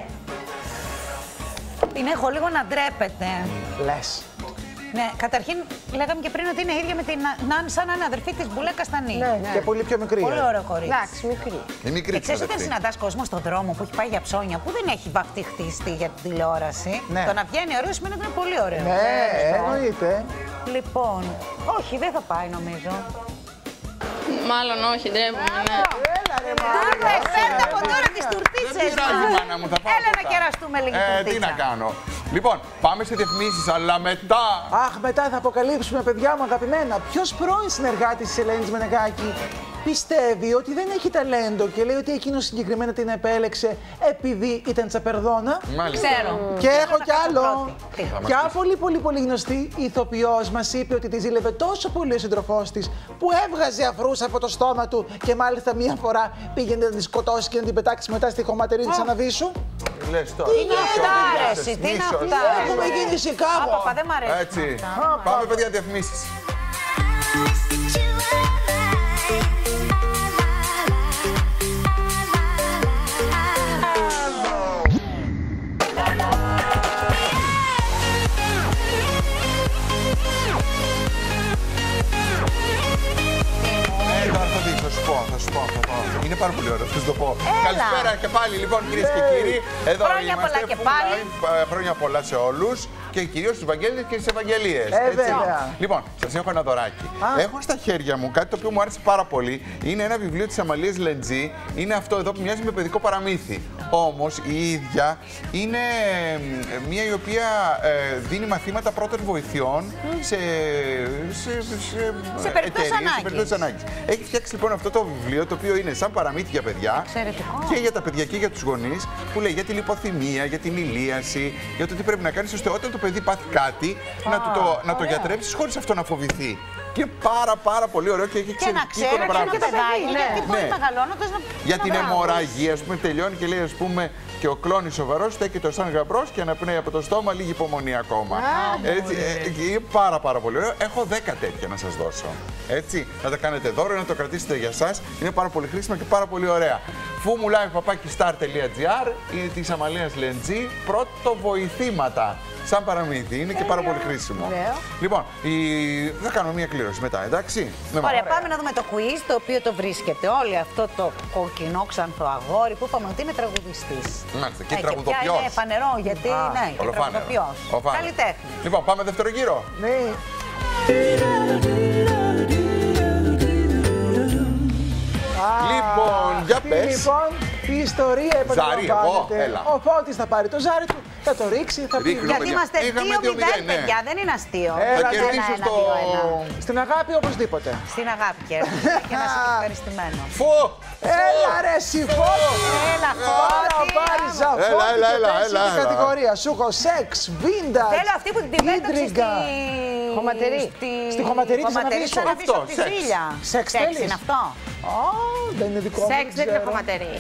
Την έχω λίγο να ντρέπεται. Λες. Ναι, καταρχήν λέγαμε και πριν ότι είναι ίδια με την Νάν, σαν να είναι αδερφή της Μπουλέ Καστανή. Ναι, και πολύ πιο μικρή. Πολύ ωραίο κορίτσι. Εντάξει, μικρή. Και ξέρεις, όταν συναντάς κόσμο στον δρόμο που έχει πάει για ψώνια, που δεν έχει βαφτεί χτίστη για την τηλεόραση, το να βγαίνει ωραίο σημαίνει ότι είναι πολύ ωραίο. Ναι, εννοείται. Λοιπόν, όχι, δεν θα πάει νομίζω. Μάλλον όχι, ντρέπομαι, ναι. Φέρτε από τώρα τις τουρτίτσες. Έλα να κεραστούμε λίγη τουρτίτσα. Τι να κάνω. Λοιπόν, πάμε σε διαφημίσεις, αλλά μετά. Αχ, μετά θα αποκαλύψουμε, παιδιά μου αγαπημένα, ποιος πρώην συνεργάτης της Ελένης Μενεγάκη πιστεύει ότι δεν έχει ταλέντο και λέει ότι εκείνος συγκεκριμένα την επέλεξε επειδή ήταν τσαπερδόνα. Μάλιστα. Ξέρω. Και έχω κι άλλο. Ποια πολύ γνωστή ηθοποιός μας είπε ότι τη ζήλευε τόσο πολύ ο σύντροφός της που έβγαζε αφρούς από το στόμα του και μάλιστα μία φορά πήγαινε να τη σκοτώσει και να την πετάξει μετά στη χωματερή της αναβίσου. Λες τώρα. Τι είναι αυτά, τι είναι αυτά. Έχουμε γίνει Σικάγο. Παπα, δεν μ' αρέσει. Έτσι. Πάμε, παιδιά, διαφημίσεις. Θα σου πω. Είναι πάρα πολύ ωραίο, θα σου το πω. Καλησπέρα και πάλι, λοιπόν, κυρίες και κύριοι. Εδώ χρόνια είμαστε. Πολλά και πάλι. Χρόνια πολλά σε όλους και κυρίως στους Ευαγγέλιες και στις Ευαγγελίες. Λοιπόν, σας έχω ένα δωράκι. Έχω στα χέρια μου κάτι το οποίο μου άρεσε πάρα πολύ. Είναι ένα βιβλίο της Αμαλίας Λεντζή. Είναι αυτό εδώ που μοιάζει με παιδικό παραμύθι. Όμως η ίδια είναι μία η οποία δίνει μαθήματα πρώτων βοηθειών σε περιπτώσεις ανάγκης. Έχει φτιάξει λοιπόν αυτό το βιβλίο το οποίο είναι σαν παραμύθι για παιδιά. Εξαιρετικό. Και για τα παιδιά και για τους γονείς που λέει για τη λιποθυμία, για την ηλίαση, για το τι πρέπει να κάνεις ώστε όταν το παιδί πάθει κάτι να το γιατρέψεις χωρίς αυτό να φοβηθεί. Και πάρα πολύ ωραίο και έχει εξαιρετική εικόνα πράγματα. Γιατί μπορεί μεγαλώνοντας να... Για την αιμορραγία, ας πούμε, τελειώνει και λέει, ας πούμε, και ο κλόνης σοβαρός στέκεται σαν γαμπρός και αναπνέει από το στόμα, λίγη υπομονή ακόμα. Έτσι, είναι πάρα πολύ ωραίο. Έχω 10 τέτοια να σας δώσω. Έτσι, να τα κάνετε δώρο, να το κρατήσετε για σας. Είναι πάρα πολύ χρήσιμα και πάρα πολύ ωραία. FUMULIVE@star.gr είναι της Αμαλίας Λεντζή, πρωτοβοηθήματα. Σαν παραμύθι, είναι και πάρα πολύ χρήσιμο. Λοιπόν, θα κάνουμε μια κλήρωση μετά, εντάξει. Ωραία, πάμε να δούμε το quiz, το οποίο το βρίσκεται όλοι αυτό το κοκκινό ξανθό αγόρι που είπαμε ότι είναι τραγουδιστής. Μάλιστα, και τραγουδοποιός. Είναι φανερό, γιατί ναι, και τραγουδοποιός. Καλλιτέχνη. Λοιπόν, πάμε δεύτερο γύρο. Ναι. Λοιπόν, για πες. Λοιπόν, η ιστορία επαναλαμβάνεται. Ο Φώτης θα πάρει το ζάρι του, θα το ρίξει, θα πει. Γιατί είμαστε 2-0, παιδιά, δεν είναι αστείο. Θα κερδίσω στο... Στην αγάπη οπωσδήποτε. Στην αγάπη κερδίσει και να είσαι ευχαριστημένο. Έλα ρε Φώτη! Έλα Φώτη! Άρα πάρεις Φώτη και παίζει την κατηγορία. Σου έχω σεξ, vintage, θέλω αυτή που την πέταξε στη... χωματερή. Στη χωματερή της Αναβίσου. Αυτό, σεξ θέλεις. Είναι αυτό. Δεν είναι δικό μου. Σεξ δεν είναι χωματερή.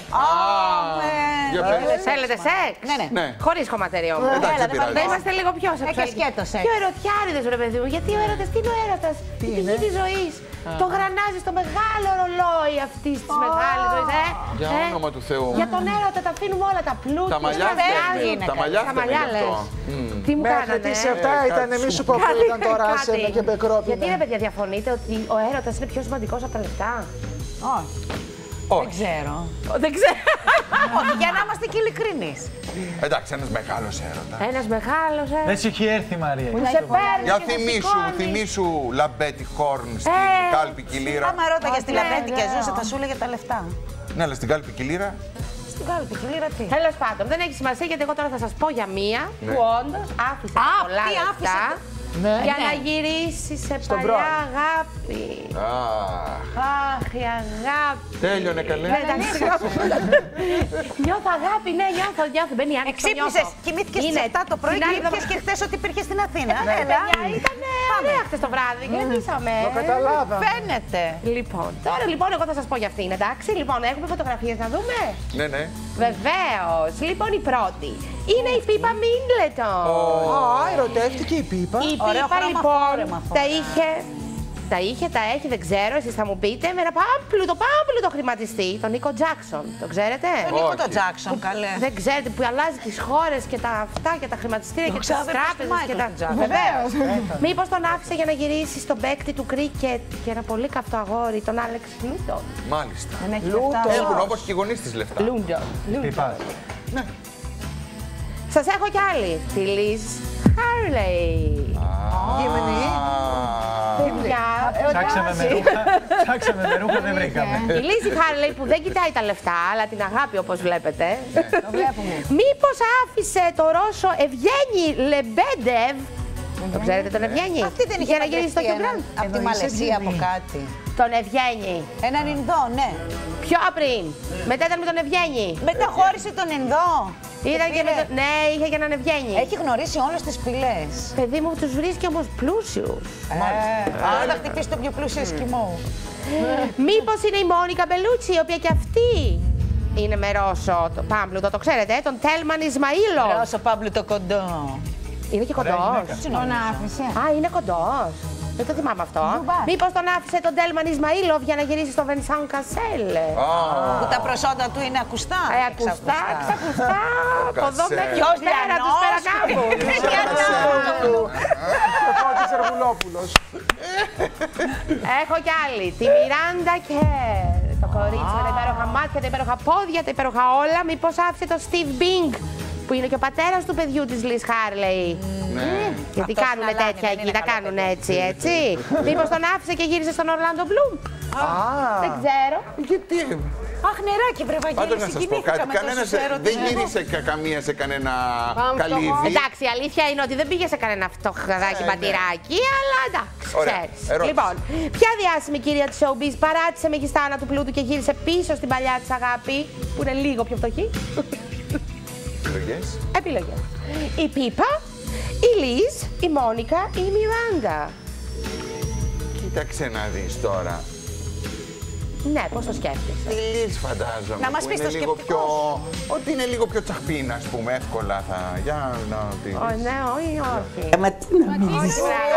Θέλετε σεξ? Ναι. Χωρίς χωματερή όμως. Να είμαστε λίγο πιο σεξουαλικοί. Πιο ερωτιάριδες ρε παιδί μου. Γιατί ο έρωτας, τι είναι ο έρωτας? Η πηγή της ζωής. Το γρανάζει στο μεγάλο ρολόι αυτής της μεγάλης ζωής. Για όνομα του Θεού. Για τον έρωτα τα αφήνουμε όλα τα πλούτια. Τα μαλλιά λες. Τι μου κάνανε? Μέχρι τις 7 ήταν, μη σου πω που ήταν τώρα άσενα και μπεκρόπινα. Γιατί ρε παιδιά διαφωνείτε ότι ο έρωτας είναι πιο σημαντικός από τα λεφτά? Όχι. Δεν ξέρω. Όχι, για να είμαστε και ειλικρινείς. Εντάξει, ένας μεγάλος έρωτας. Ένας μεγάλος έρωτας. Δεν σου έχει έρθει, Μαρία. Που σε παίρνει. Για θυμήσου Λαμπέτη Χόρν στην Κάλπικη Λύρα. Άμα ρώταγες τη Λαμπέτη και ζούσε, θα σου έλεγε τα λεφτά. Ναι, αλλά στην Κάλπικη Λύρα. την κάλη, ποικιλία τι. Τέλος πάντων, δεν έχει σημασία γιατί εγώ τώρα θα σας πω για μία που όντως άφησε πολλά λεφτά για να γυρίσει σε παλιά αγάπη. Αχ, η αγάπη. Τέλειωνε καλέ. Ναι, εντάξει, νιώθω αγάπη, ναι, νιώθω. Μπαίνει άνοιξη. Εξύπνησες, κοιμήθηκες στις 7 το πρωί και είπες και χθες ότι υπήρχε στην Αθήνα. Ήταν ωραία χθες το βράδυ, γεμίσαμε. Το καταλάβα. Φαίνεται. Λοιπόν, τώρα εγώ θα σας πω για αυτήν, εντάξει. Λοιπόν, έχουμε φωτογραφίες να δούμε. Ναι, ναι. Βεβαίως. Λοιπόν, η πρώτη είναι η Πίπα Μίτλετον. Ερωτεύτηκε η Πίπα. Η Πίπα λοιπόν τα έχει, δεν ξέρω, εσείς θα μου πείτε, με ένα πάμπλουτο χρηματιστή, τον Νίκο Τζάκσον. Το ξέρετε? Τον Νίκο Τζάκσον, καλέ. Δεν ξέρετε, που αλλάζει τις χώρες και τα αυτά και τα χρηματιστήρια και τις τράπεζες και τα... Βεβαίως. Μήπως τον άφησε για να γυρίσει στον παίκτη του κρίκετ και ένα πολύ καυτό αγόρι, τον Άλεξ Λούντον. Μάλιστα. Έχουν όπως και οι γονείς της λεφτά. Λούντον. Ναι. Σας έχω κι άλλη. Τη Λιζ Χάρλεϊ. Γυμνή. Ψάξαμε με ρούχα, δεν βρήκαμε. Η Λιζ Χάρλεϊ που δεν κοιτάει τα λεφτά, αλλά την αγάπη όπως βλέπετε. Το βλέπουμε. Μήπως άφησε το Ρώσο Ευγένη Λεμπέντεβ. Το ξέρετε τον Ευγένη? Αυτή δεν είχε παντρευτεί από τη Μαλαισία από κάτι. Τον Ευγένη. Έναν Ινδό, ναι. Πιο πριν. Μετά ήταν με τον Ευγένη. Μετά χώρισε τον Ινδό. Ναι, είχε και έναν Ευγένη. Έχει γνωρίσει όλες τις φυλές. Παιδί μου, τους βρίσκει όμως πλούσιους. Άρα θα χτυπήσει τον πιο πλούσιο Εσκιμό. Μήπως είναι η Μόνικα Μπελούτσι, η οποία και αυτή είναι με Ρώσο πάμπλουτο, το ξέρετε, τον Τέλμαν Ισμαήλο. Ρώσο πάμπλουτο κοντό. Είναι και κοντός. Τον άφησε. Α, είναι κοντός. Δεν το θυμάμαι αυτό. Μήπως τον άφησε τον Τέλμαν Ισμαήλοφ για να γυρίσει στο Βενσάν Κασέλ. Που τα προσόντα του είναι ακουστά. Ακουστά, ξακουστά. Από εδώ μέχρι πέρα τους πέρα κάπου. Έχω κι άλλη. Τη Μιράντα Κέρ. Το κορίτσι με τα υπέροχα μάτια, τα υπέροχα πόδια, τα υπέροχα όλα. Μήπως άφησε τον Στιβ Μπινγκ, που είναι και ο πατέρας του παιδιού της Λιζ Χάρλεϊ. Γιατί κάνουν τέτοια εκεί, τα κάνουν έτσι. Μήπως τον άφησε και γύρισε στον Ορλάντο Μπλουμ. Δεν ξέρω. Γιατί? Αχ, νεράκι, βρε Βαγγέλη, πάντως να σας πω κάτι, κανένας δεν γύρισε καμία σε κανένα καλύβι. Εντάξει, η αλήθεια είναι ότι δεν πήγε σε κανένα φτωχαδάκι μπατηράκι, αλλά εντάξει, ξέρεις. Λοιπόν, ποια διάσημη κυρία της showbiz παράτησε με γιστάνα του πλούτου και γύρισε πίσω στην παλιά της αγάπη, που είναι λίγο πιο φτωχή? Επιλογές. Η Πίπα, η Λιζ, η Μόνικα ή η Μιράντα. Κοίταξε να δεις τώρα. Ναι, πώς το σκέφτεσαι? Τη Λιζ φαντάζομαι. Να μας πεις το σκεπτικό. Ότι είναι λίγο πιο τσαχπίνα, ας πούμε, εύκολα θα... Για να τη δεις. Ναι, όχι. Μα τι να μιλήσεις.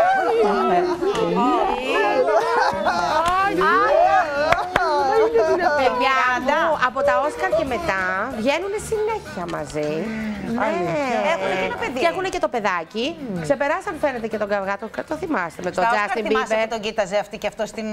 Παιδιά μου, από τα Όσκαρ και μετά βγαίνουν συνέχεια μαζί. Έχουν και ένα παιδί. Και έχουν και το παιδάκι. Ξεπεράσαν φαίνεται και τον καυγά. Το θυμάστε με τον Justin Bieber. Θυμάσαι που τον κοίταζε αυτή και αυτό στην...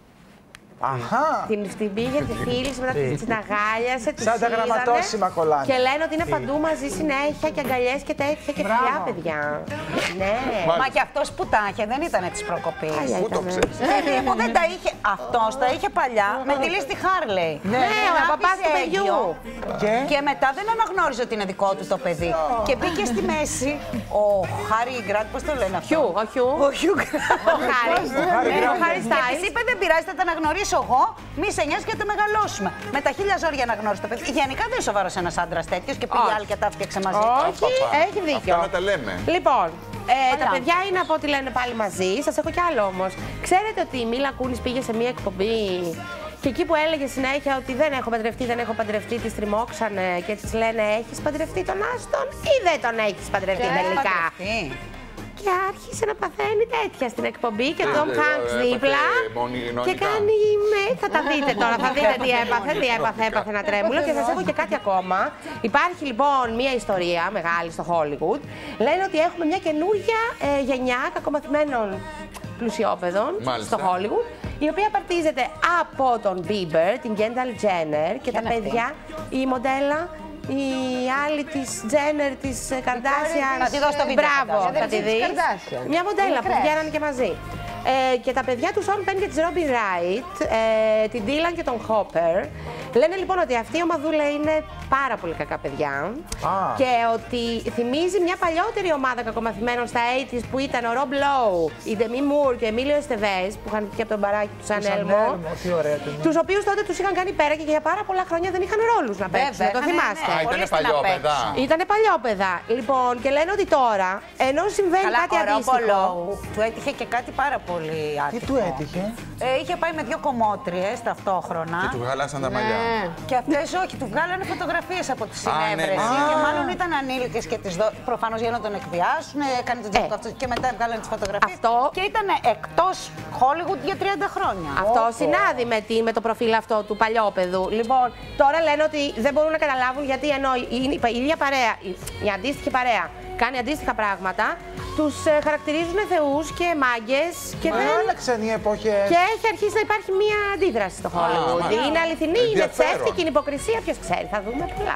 Την πήγε, τη φίλησε, μετά την αγάλιασε, τη σαν τα γραμματόσημα κολλάνε. Και λένε ότι είναι παντού μαζί συνέχεια και αγκαλιές και τέτοια και φιλιά, παιδιά. Ναι. Μα και αυτός που τα είχε δεν ήταν της προκοπής. Πού το ξέρεις? Που δεν τα είχε, αυτός τα είχε παλιά με τη Λιζ Χάρλεϊ. Ναι, ο παπάς του παιδιού. Και μετά δεν αναγνώριζε ότι είναι δικό του το παιδί. Και μπήκε στη μέση ο Χάρι Γκραντ, πώς το λένε αυτό? Ο Χιου Χάρι. Και της είπε δεν πειράζει, θα τα αναγνωρίσω εγώ, μη σε νοιάζει και θα το μεγαλώσουμε. Με τα 1000 ζόρια να γνώρισε το παιδί. Γενικά δεν είναι σοβαρός ένας άντρας τέτοιος και πήγε άλλη και τα έφτιαξε μαζί. Όχι, έχει δίκιο. Αυτά να τα λέμε. Λοιπόν, τα παιδιά είναι από ό,τι λένε πάλι μαζί. Σας έχω κι άλλο όμως. Ξέρετε ότι η Μίλα Κούνις πήγε σε μία εκπομπή και εκεί που έλεγε συνέχεια ότι δεν έχω παντρευτεί, τη τριμώξανε και της λένε έχεις παντρευτεί τον Άστον ή δεν τον έχεις παντρευτεί τελικά? Και άρχισε να παθαίνει τέτοια στην εκπομπή και τον Hanks δίπλα και κάνει θα τα δείτε τώρα, θα δείτε τι έπαθε, έπαθε ένα τρέμουλο. Και σας έχω και κάτι ακόμα. Υπάρχει λοιπόν μια ιστορία μεγάλη στο Hollywood. Λένε ότι έχουμε μια καινούργια γενιά κακομαθημένων πλουσιόπαιδων στο Hollywood, η οποία παρτίζεται από τον Bieber, την Kendall Jenner και τα παιδιά, η μοντέλα, η άλλη της Τζένερ, της Καρντάσιαν. Θα τη δώσω το βίντεο. Μπράβο, θα τη δεις. Μια μοντέλα που βγαίνανε και μαζί. Και τα παιδιά του Σον Πεν και της Ρόμπι Ράιτ, την Ντίλαν και τον Χόπερ, λένε λοιπόν ότι αυτή η ομαδούλα είναι πάρα πολύ κακά παιδιά. Και ότι θυμίζει μια παλιότερη ομάδα κακομαθημένων στα 80's που ήταν ο Rob Lowe, η Demi Moore και ο Emilio Estevez που είχαν βγει από τον μπαράκι του San Elmo. Τους οποίους τότε τους είχαν κάνει πέρα και για πάρα πολλά χρόνια δεν είχαν ρόλους να παίξουν. Το θυμάστε. Ήτανε παλιόπαιδα. Ήτανε παλιόπαιδα. Λοιπόν, και λένε ότι τώρα, ενώ συμβαίνει κάτι αντίστοιχο. Του έτυχε και κάτι πάρα πολύ άτυχο. Τι του έτυχε? Είχε πάει με δύο κομμότριες ταυτόχρονα. Και του βγάλασαν τα μαλλιά. Και αυτές όχι, του βγάλανε φωτογραφίες από τη συνέβρεση. Και μάλλον ήταν ανήλικες και τις προφανώς για να τον εκβιάσουν. Έκανε τον τζακ αυτό και μετά βγάλανε τις φωτογραφίες. Και ήταν εκτός Hollywood για 30 χρόνια. Αυτό συνάδει με το προφίλ αυτό του παλιόπαιδου. Λοιπόν, τώρα λένε ότι δεν μπορούν να καταλάβουν γιατί ενώ η ίδια παρέα, η αντίστοιχη παρέα, κάνει αντίστοιχα πράγματα, τους χαρακτηρίζουν θεούς και μάγκες και δεν... άλλαξαν οι εποχές. Και έχει αρχίσει να υπάρχει μία αντίδραση στο Hollywood. Είναι αληθινή, είναι ψεύτικη, είναι υποκρισία, ποιος ξέρει, θα δούμε πολλά.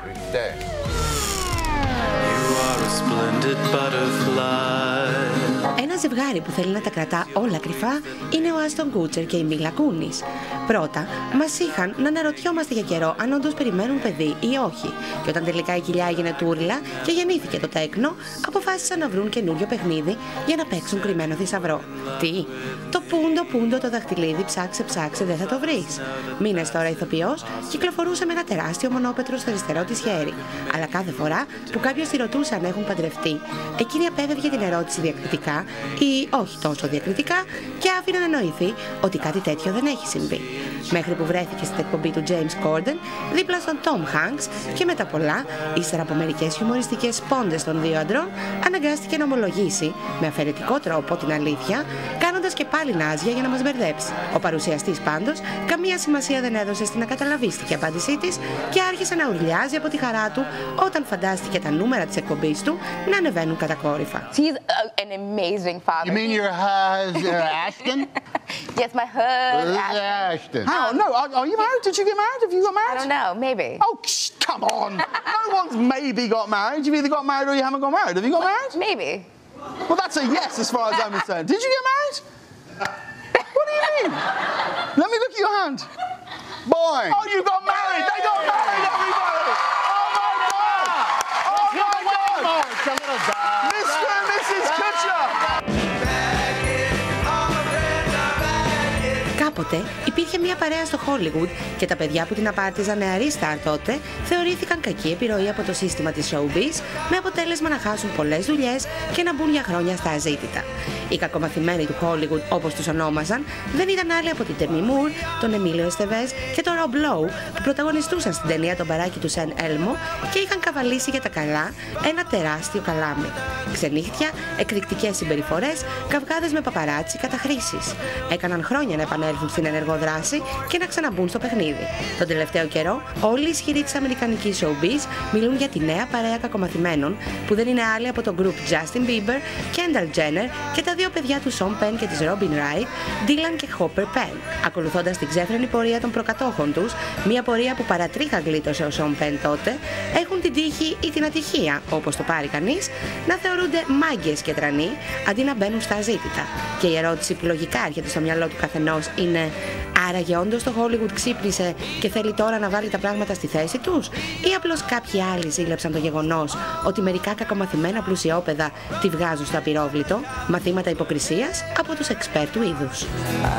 Ένα ζευγάρι που θέλει να τα κρατά όλα κρυφά είναι ο Άστον Κούτσερ και η Μίλα Κούνις. Πρώτα, μας είχαν να αναρωτιόμαστε για καιρό αν όντως περιμένουν παιδί ή όχι. Και όταν τελικά η κοιλιά έγινε τούρλα και γεννήθηκε το τέκνο, αποφάσισαν να βρουν καινούριο παιχνίδι για να παίξουν κρυμμένο θησαυρό. Τι? Το πούντο το δαχτυλίδι ψάξε δεν θα το βρεις. Μήνες τώρα ηθοποιός κυκλοφορούσε με ένα τεράστιο μονόπετρο στο αριστερό της χέρι. Αλλά κάθε φορά που κάποιος τη ρωτούσε αν έχουν παντρευτεί, εκείνη απέφευγε την ερώτηση διακριτικά ή όχι τόσο διακριτικά και άφηνε να εννοηθεί ότι κάτι τέτοιο δεν έχει συμβεί. Μέχρι που βρέθηκε στην εκπομπή του James Corden δίπλα στον Tom Hanks και μετά πολλά, ύστερα από μερικές χιουμοριστικές πόντες των δύο αντρών, αναγκάστηκε να ομολογήσει με αφαιρετικό τρόπο την αλήθεια, κάνοντας και πάλι νάζια για να μας μπερδέψει. Ο παρουσιαστής πάντως καμία σημασία δεν έδωσε στην ακαταλαβίστικη απάντησή της και άρχισε να ουρλιάζει από τη χαρά του όταν φαντάστηκε τα νούμερα της εκπομπής του να ανεβαίνουν κατακόρυφα. He's an amazing father. You mean your husband, Ashton? Yes, my husband. Ashton. How? No, are you married? Did you get married? Have you got married? I don't know, maybe. Oh, come on. No one's maybe got married. You've either got married or you haven't got married. Have you got married? Maybe. Well, that's a yes as far as I'm concerned. Did you get married? What do you mean? Let me look at your hand. Boy. Oh, you got married. They got married, everybody. Oh, my God. Oh, my God. Mr. and Mrs. Kutcher. Κάποτε υπήρχε μια παρέα στο Hollywood και τα παιδιά που την απάρτιζαν νεαρή στάρ τότε θεωρήθηκαν κακή επιρροή από το σύστημα της showbiz, με αποτέλεσμα να χάσουν πολλές δουλειές και να μπουν για χρόνια στα αζήτητα. Οι κακομαθημένοι του Hollywood, όπως τους ονόμαζαν, δεν ήταν άλλοι από την Demi Moore, τον Emilio Estevez και τον Rob Lowe που πρωταγωνιστούσαν στην ταινία «Το μπαράκι του San Elmo» και είχαν καβαλήσει για τα καλά ένα τεράστιο καλάμι. Ξενύχτια, εκρηκτικές συμπεριφορές, καυγάδες με παπαράτσι, καταχρήσεις. Έκαναν χρόνια να επανέλθουν στην ενεργό δράση και να ξαναμπούν στο παιχνίδι. Τον τελευταίο καιρό, όλοι οι ισχυροί της αμερικανικής showbiz μιλούν για τη νέα παρέα κακομαθημένων που δεν είναι άλλοι από το group Justin Bieber, Kendall Jenner και τα δύο παιδιά του Sean Penn και της Robin Wright, Dylan και Hopper Penn. Ακολουθώντας την ξέφρενη πορεία των προκατόχων τους, μια πορεία που παρατρίχα γλίτωσε ο Sean Penn τότε, έχουν την τύχη ή την ατυχία, όπως το πάρει κανείς, να θεωρούνται μάγκες και τρανοί αντί να μπαίνουν στα αζήτητα. Και η ερώτηση που λογικά έρχεται στο μυαλό του καθενός είναι: άραγε όντως το Hollywood ξύπνησε και θέλει τώρα να βάλει τα πράγματα στη θέση τους, ή απλώς κάποιοι άλλοι ζήλεψαν το γεγονός ότι μερικά κακομαθημένα πλουσιόπαιδα τη βγάζουν στο απειρόβλητο, μαθήματα υποκρισίας από τους εξπέρ του είδους.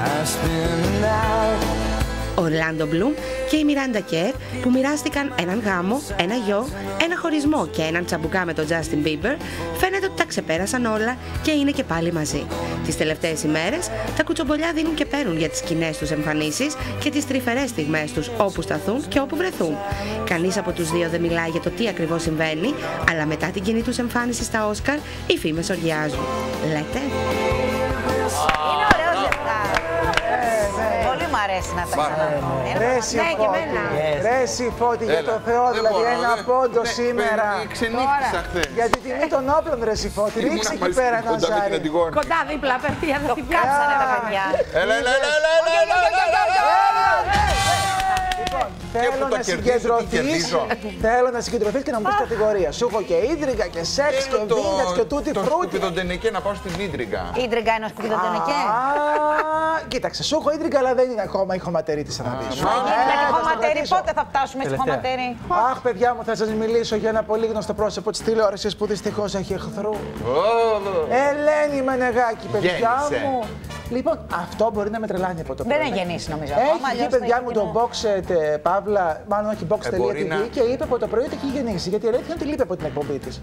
Ο Orlando Bloom και η Miranda Kerr που μοιράστηκαν έναν γάμο, ένα γιο, ένα χωρισμό και έναν τσαμπουκά με τον Justin Bieber, φαίνεται ότι τα ξεπέρασαν όλα και είναι και πάλι μαζί. Τις τελευταίες ημέρες τα κουτσομπολιά δίνουν και παίρνουν για τις κοινές τους εμφανίσεις και τις τρυφερές στιγμές τους όπου σταθούν και όπου βρεθούν. Κανείς από τους δύο δεν μιλάει για το τι ακριβώς συμβαίνει, αλλά μετά την κοινή τους εμφάνιση στα Όσκαρ οι φήμες οργιάζουν. Λέτε? Είναι ωραίο ζευγάρι. Πολύ μου αρέσει να τα ξαναδώ. Ρε Συφώτη, για το Θεό, δηλαδή ένα πόντο σήμερα. Ξενύχτησα χθες. Για τη τιμή των όπλων, ρε Συφώτη. Ρίξε εκεί πέρα ένα ζάρι. Κοντά δίπλα, απευθεία, δεν την κάψανε τα παιδιά. Έλα. Λοιπόν, Θέλω να συγκεντρωθείς. Θέλω να συγκεντρωθείς και να μου πεις κατηγορία. Σου έχω και ίντριγκα και σεξ και βίντετς και τούτη φρούτη. Το σκουπιδοντενεκέ να πάω στην ίντριγκα. Ίντριγκα είναι ο σκουπιδοντενεκέ. Κοίταξε, σου έχω ίντριγκα, αλλά δεν είναι ακόμα η χωματερή της αναδύσου. Πότε θα φτάσουμε στη χωματερή? Αχ, παιδιά μου, θα σας μιλήσω για ένα πολύ γνωστό πρόσωπο της τηλεόρασης που δυστυχώς έχει εχθρού. Ελένη Μενεγάκη, παιδιά μου. Λοιπόν, αυτό μπορεί να με τρελάνει από το πρωί. Δεν έχει γεννήσει νομίζω ακόμα. Έχει πει, παιδιά μου, το Boxet, Παύλα, μάλλον όχι Box.tv και είπε από το πρωί ότι έχει γεννήσει. Γιατί η αλήθεια είναι ότι λείπει από την εκπομπή της.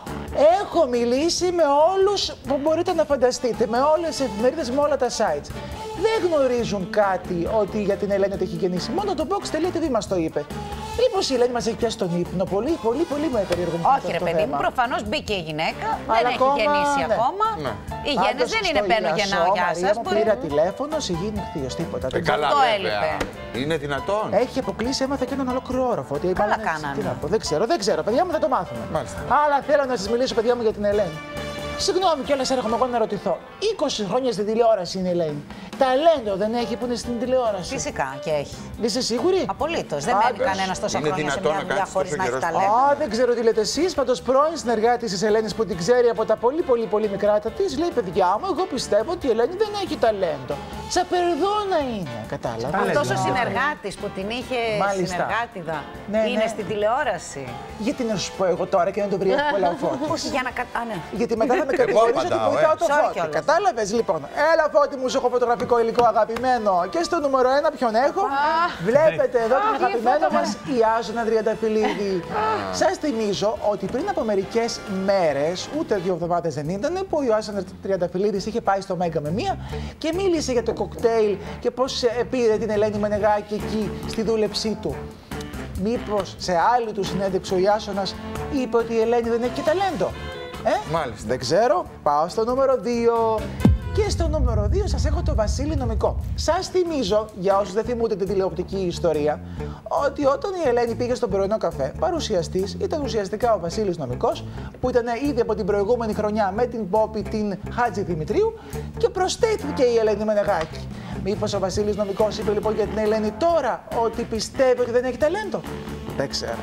Έχω μιλήσει με όλους που μπορείτε να φανταστείτε, με όλες τις εφημερίδες, με όλα τα sites. Δεν γνωρίζουν κάτι ότι για την Ελένη ότι έχει γεννήσει. Μόνο το Box.tv μας το είπε. Μήπως η Ελένη μας έχει πιάσει τον ύπνο, πολύ με περίεργο. Όχι, ρε παιδί μου, προφανώς μπήκε η γυναίκα, δεν έχει γεννήσει ακόμα. Οι γέννες δεν είναι μπαίνω γεννάω, γεια σας. Πήρα τηλέφωνο, συγγενή χθίος, τίποτα. Καλά, το έλειπε. Είναι δυνατόν? Έχει αποκλείσει, έμαθε και έναν ολόκληρο όροφο. Καλά κάνανε. Δεν ξέρω, παιδιά μου, θα το μάθουμε. Αλλά θέλω να σας μιλήσω, παιδιά μου, για την Ελένη. Συγγνώμη κιόλας, έρχομαι εγώ να ρωτηθώ. 20 χρόνια στην τηλεόραση είναι η Ελένη. Ταλέντο δεν έχει που είναι στην τηλεόραση? Φυσικά και έχει. Είσαι σίγουρη? Απολύτως. Δεν μένει κανένας τόσα χρόνια σε μια δουλειά χωρίς να έχει ταλέντο. Δεν ξέρω τι λέτε εσείς. Πάντως πρώην συνεργάτης της Ελένης που την ξέρει από τα πολύ μικρά της λέει: παιδιά μου, εγώ πιστεύω ότι η Ελένη δεν έχει ταλέντο. Τσαπερδόνα είναι, κατάλαβα. Αυτός ο συνεργάτης που την είχε συνεργάτιδα είναι στην τηλεόραση. Γιατί να σου πω εγώ τώρα και να το βρει εύκολα ο Φώτης? Όχι, για να γιατί μετά θα με κατηγορήσω ότι βοηθάω το Φώτη. Κατάλαβες λοιπόν. Έλα Φώτη μου, σου έχω φωτογραφικό υλικό αγαπημένο. Και στο νούμερο 1 ποιον έχω? Βλέπετε εδώ τον αγαπημένο μας Ιάσονα Τριανταφυλλίδη. Σας θυμίζω ότι πριν από μερικές μέρες, ούτε 2 εβδομάδες δεν ήταν, που ο Ιάσονα Τριανταφυλλίδης είχε πάει στο Μέγκα με μία και μίλησε για το κοκτέιλ και πώς πήρε την Ελένη Μενεγάκη εκεί στη δούλεψή του. Μήπως σε άλλη του συνέντευξη ο Ιάσονας είπε ότι η Ελένη δεν έχει και ταλέντο? Μάλιστα. Δεν ξέρω. Πάω στο νούμερο 2. Και στο νούμερο 2 σας έχω το Βασίλη Νομικό. Σας θυμίζω, για όσους δεν θυμούνται την τηλεοπτική ιστορία, ότι όταν η Ελένη πήγε στον πρωινό καφέ, παρουσιαστής ήταν ουσιαστικά ο Βασίλης Νομικός, που ήταν ήδη από την προηγούμενη χρονιά με την Πόπη την Χάτζη Δημητρίου και προσθέθηκε η Ελένη Μενεγάκη. Μήπως ο Βασίλης Νομικός είπε λοιπόν για την Ελένη τώρα ότι πιστεύει ότι δεν έχει ταλέντο? Δεν ξέρω.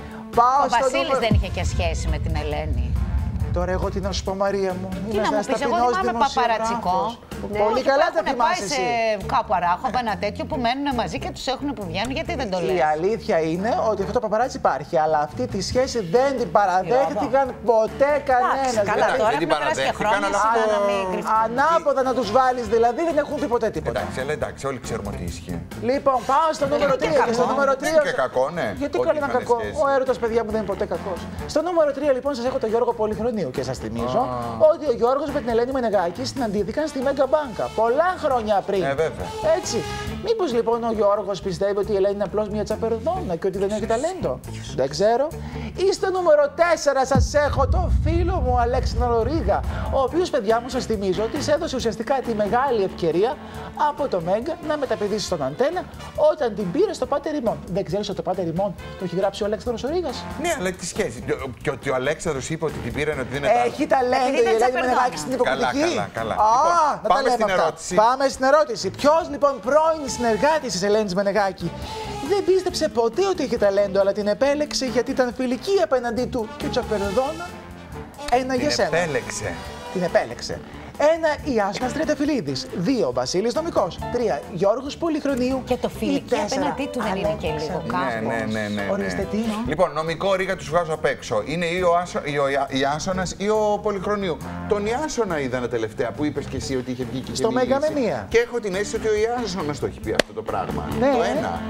Ο Βασίλης δεν είχε και σχέση με την Ελένη. Τώρα εγώ τι να σου πω, Μαρία μου. Τι να μου πεις, εγώ θυμάμαι παπαρατσικό. Πολύ καλά τα θυμάσαι εσύ. Κάπου Αράχοβα, ένα τέτοιο που μένουν μαζί και τους έχουν που βγαίνουν, γιατί δεν το λες? Η αλήθεια είναι ότι αυτό το παπαράτσι υπάρχει, αλλά αυτή τη σχέση δεν την παραδέχτηκαν ποτέ κανένας. Καλά, τώρα έχουν περάσει και χρόνια, να μην κρυφτούν. Ανάποδα να τους βάλεις, δηλαδή δεν έχουν πει ποτέ τίποτα. Εντάξει, όλοι ξέρουμε ότι ισχύει. Λοιπόν, πάω στο νούμερο 3. Και στο νούμερο 3. Δεν είναι και κακό, ναι. Γιατί καλό είναι κακό? Ο έρωτας, παιδιά μου, δεν είναι ποτέ κακός. Στο νούμερο 3, λοιπόν, σας έχω τον Γιώργο Πολυχρονίου και σας θυμίζω ότι ο Γιώργος με την Ελένη Μενεγάκη συναντήθηκαν στη Μέγκα Μπάνκα πολλά χρόνια πριν. Βέβαια. Έτσι. Μήπως λοιπόν ο Γιώργος πιστεύει ότι η Ελένη είναι απλώς μια τσαπερδόνα και ότι δεν έχει ταλέντο? Δεν ξέρω. Ή στο νούμερο 4 σας έχω το φίλο μου Αλέξανδρο Ρίγα, ο οποίος, παιδιά μου, σας θυμίζω ότι έδωσε ουσιαστικά τη μεγάλη ευκαιρία από το Μέγκα να μεταπηδήσει στον Αντένα όταν την πήρε στο Πάτερ Ιμών. Δεν ξέρεις ότι το Πάτερ Ιμών το έχει γράψει ο Αλέξανδρος Ρίγας? Ναι, αλλά τι σχέση? Και ότι ο Αλέξανδρος είπε ότι την πήρε ότι δεν είναι ταλέντο. Έχει ταλέντο η Ελένη Μενεγάκη στην υποκριτική. Καλά. Λοιπόν, πάμε στην ερώτηση. Πάμε στην ερώτηση. Ποιος λοιπόν πρώην συνεργάτης της Ελένης Μενεγάκη δεν πίστεψε ποτέ ότι είχε ταλέντο, αλλά την επέλεξε γιατί ήταν φιλική απέναντί του και τσαπερδόνα? Ένα για σένα. Την επέλεξε. 1. Ιάσονας Τριανταφυλλίδης. 2. Βασίλης Νομικός. 3. Γιώργος Πολυχρονίου. Και το φιλική απέναντί του δεν είναι και λίγο κάπως? Ναι. Ορίστε τι. Λοιπόν, νομικό Ρίγα τους βγάζω απ' έξω. Είναι ή ο Ιάσονας ή ο Πολυχρονίου. Τον Ιάσονα είδα τελευταία που είπες και εσύ ότι είχε βγει και στο Μέγκα με μία. Και έχω την αίσθηση ότι ο Ιάσονας το έχει πει αυτό το πράγμα. Ναι. Το ένα.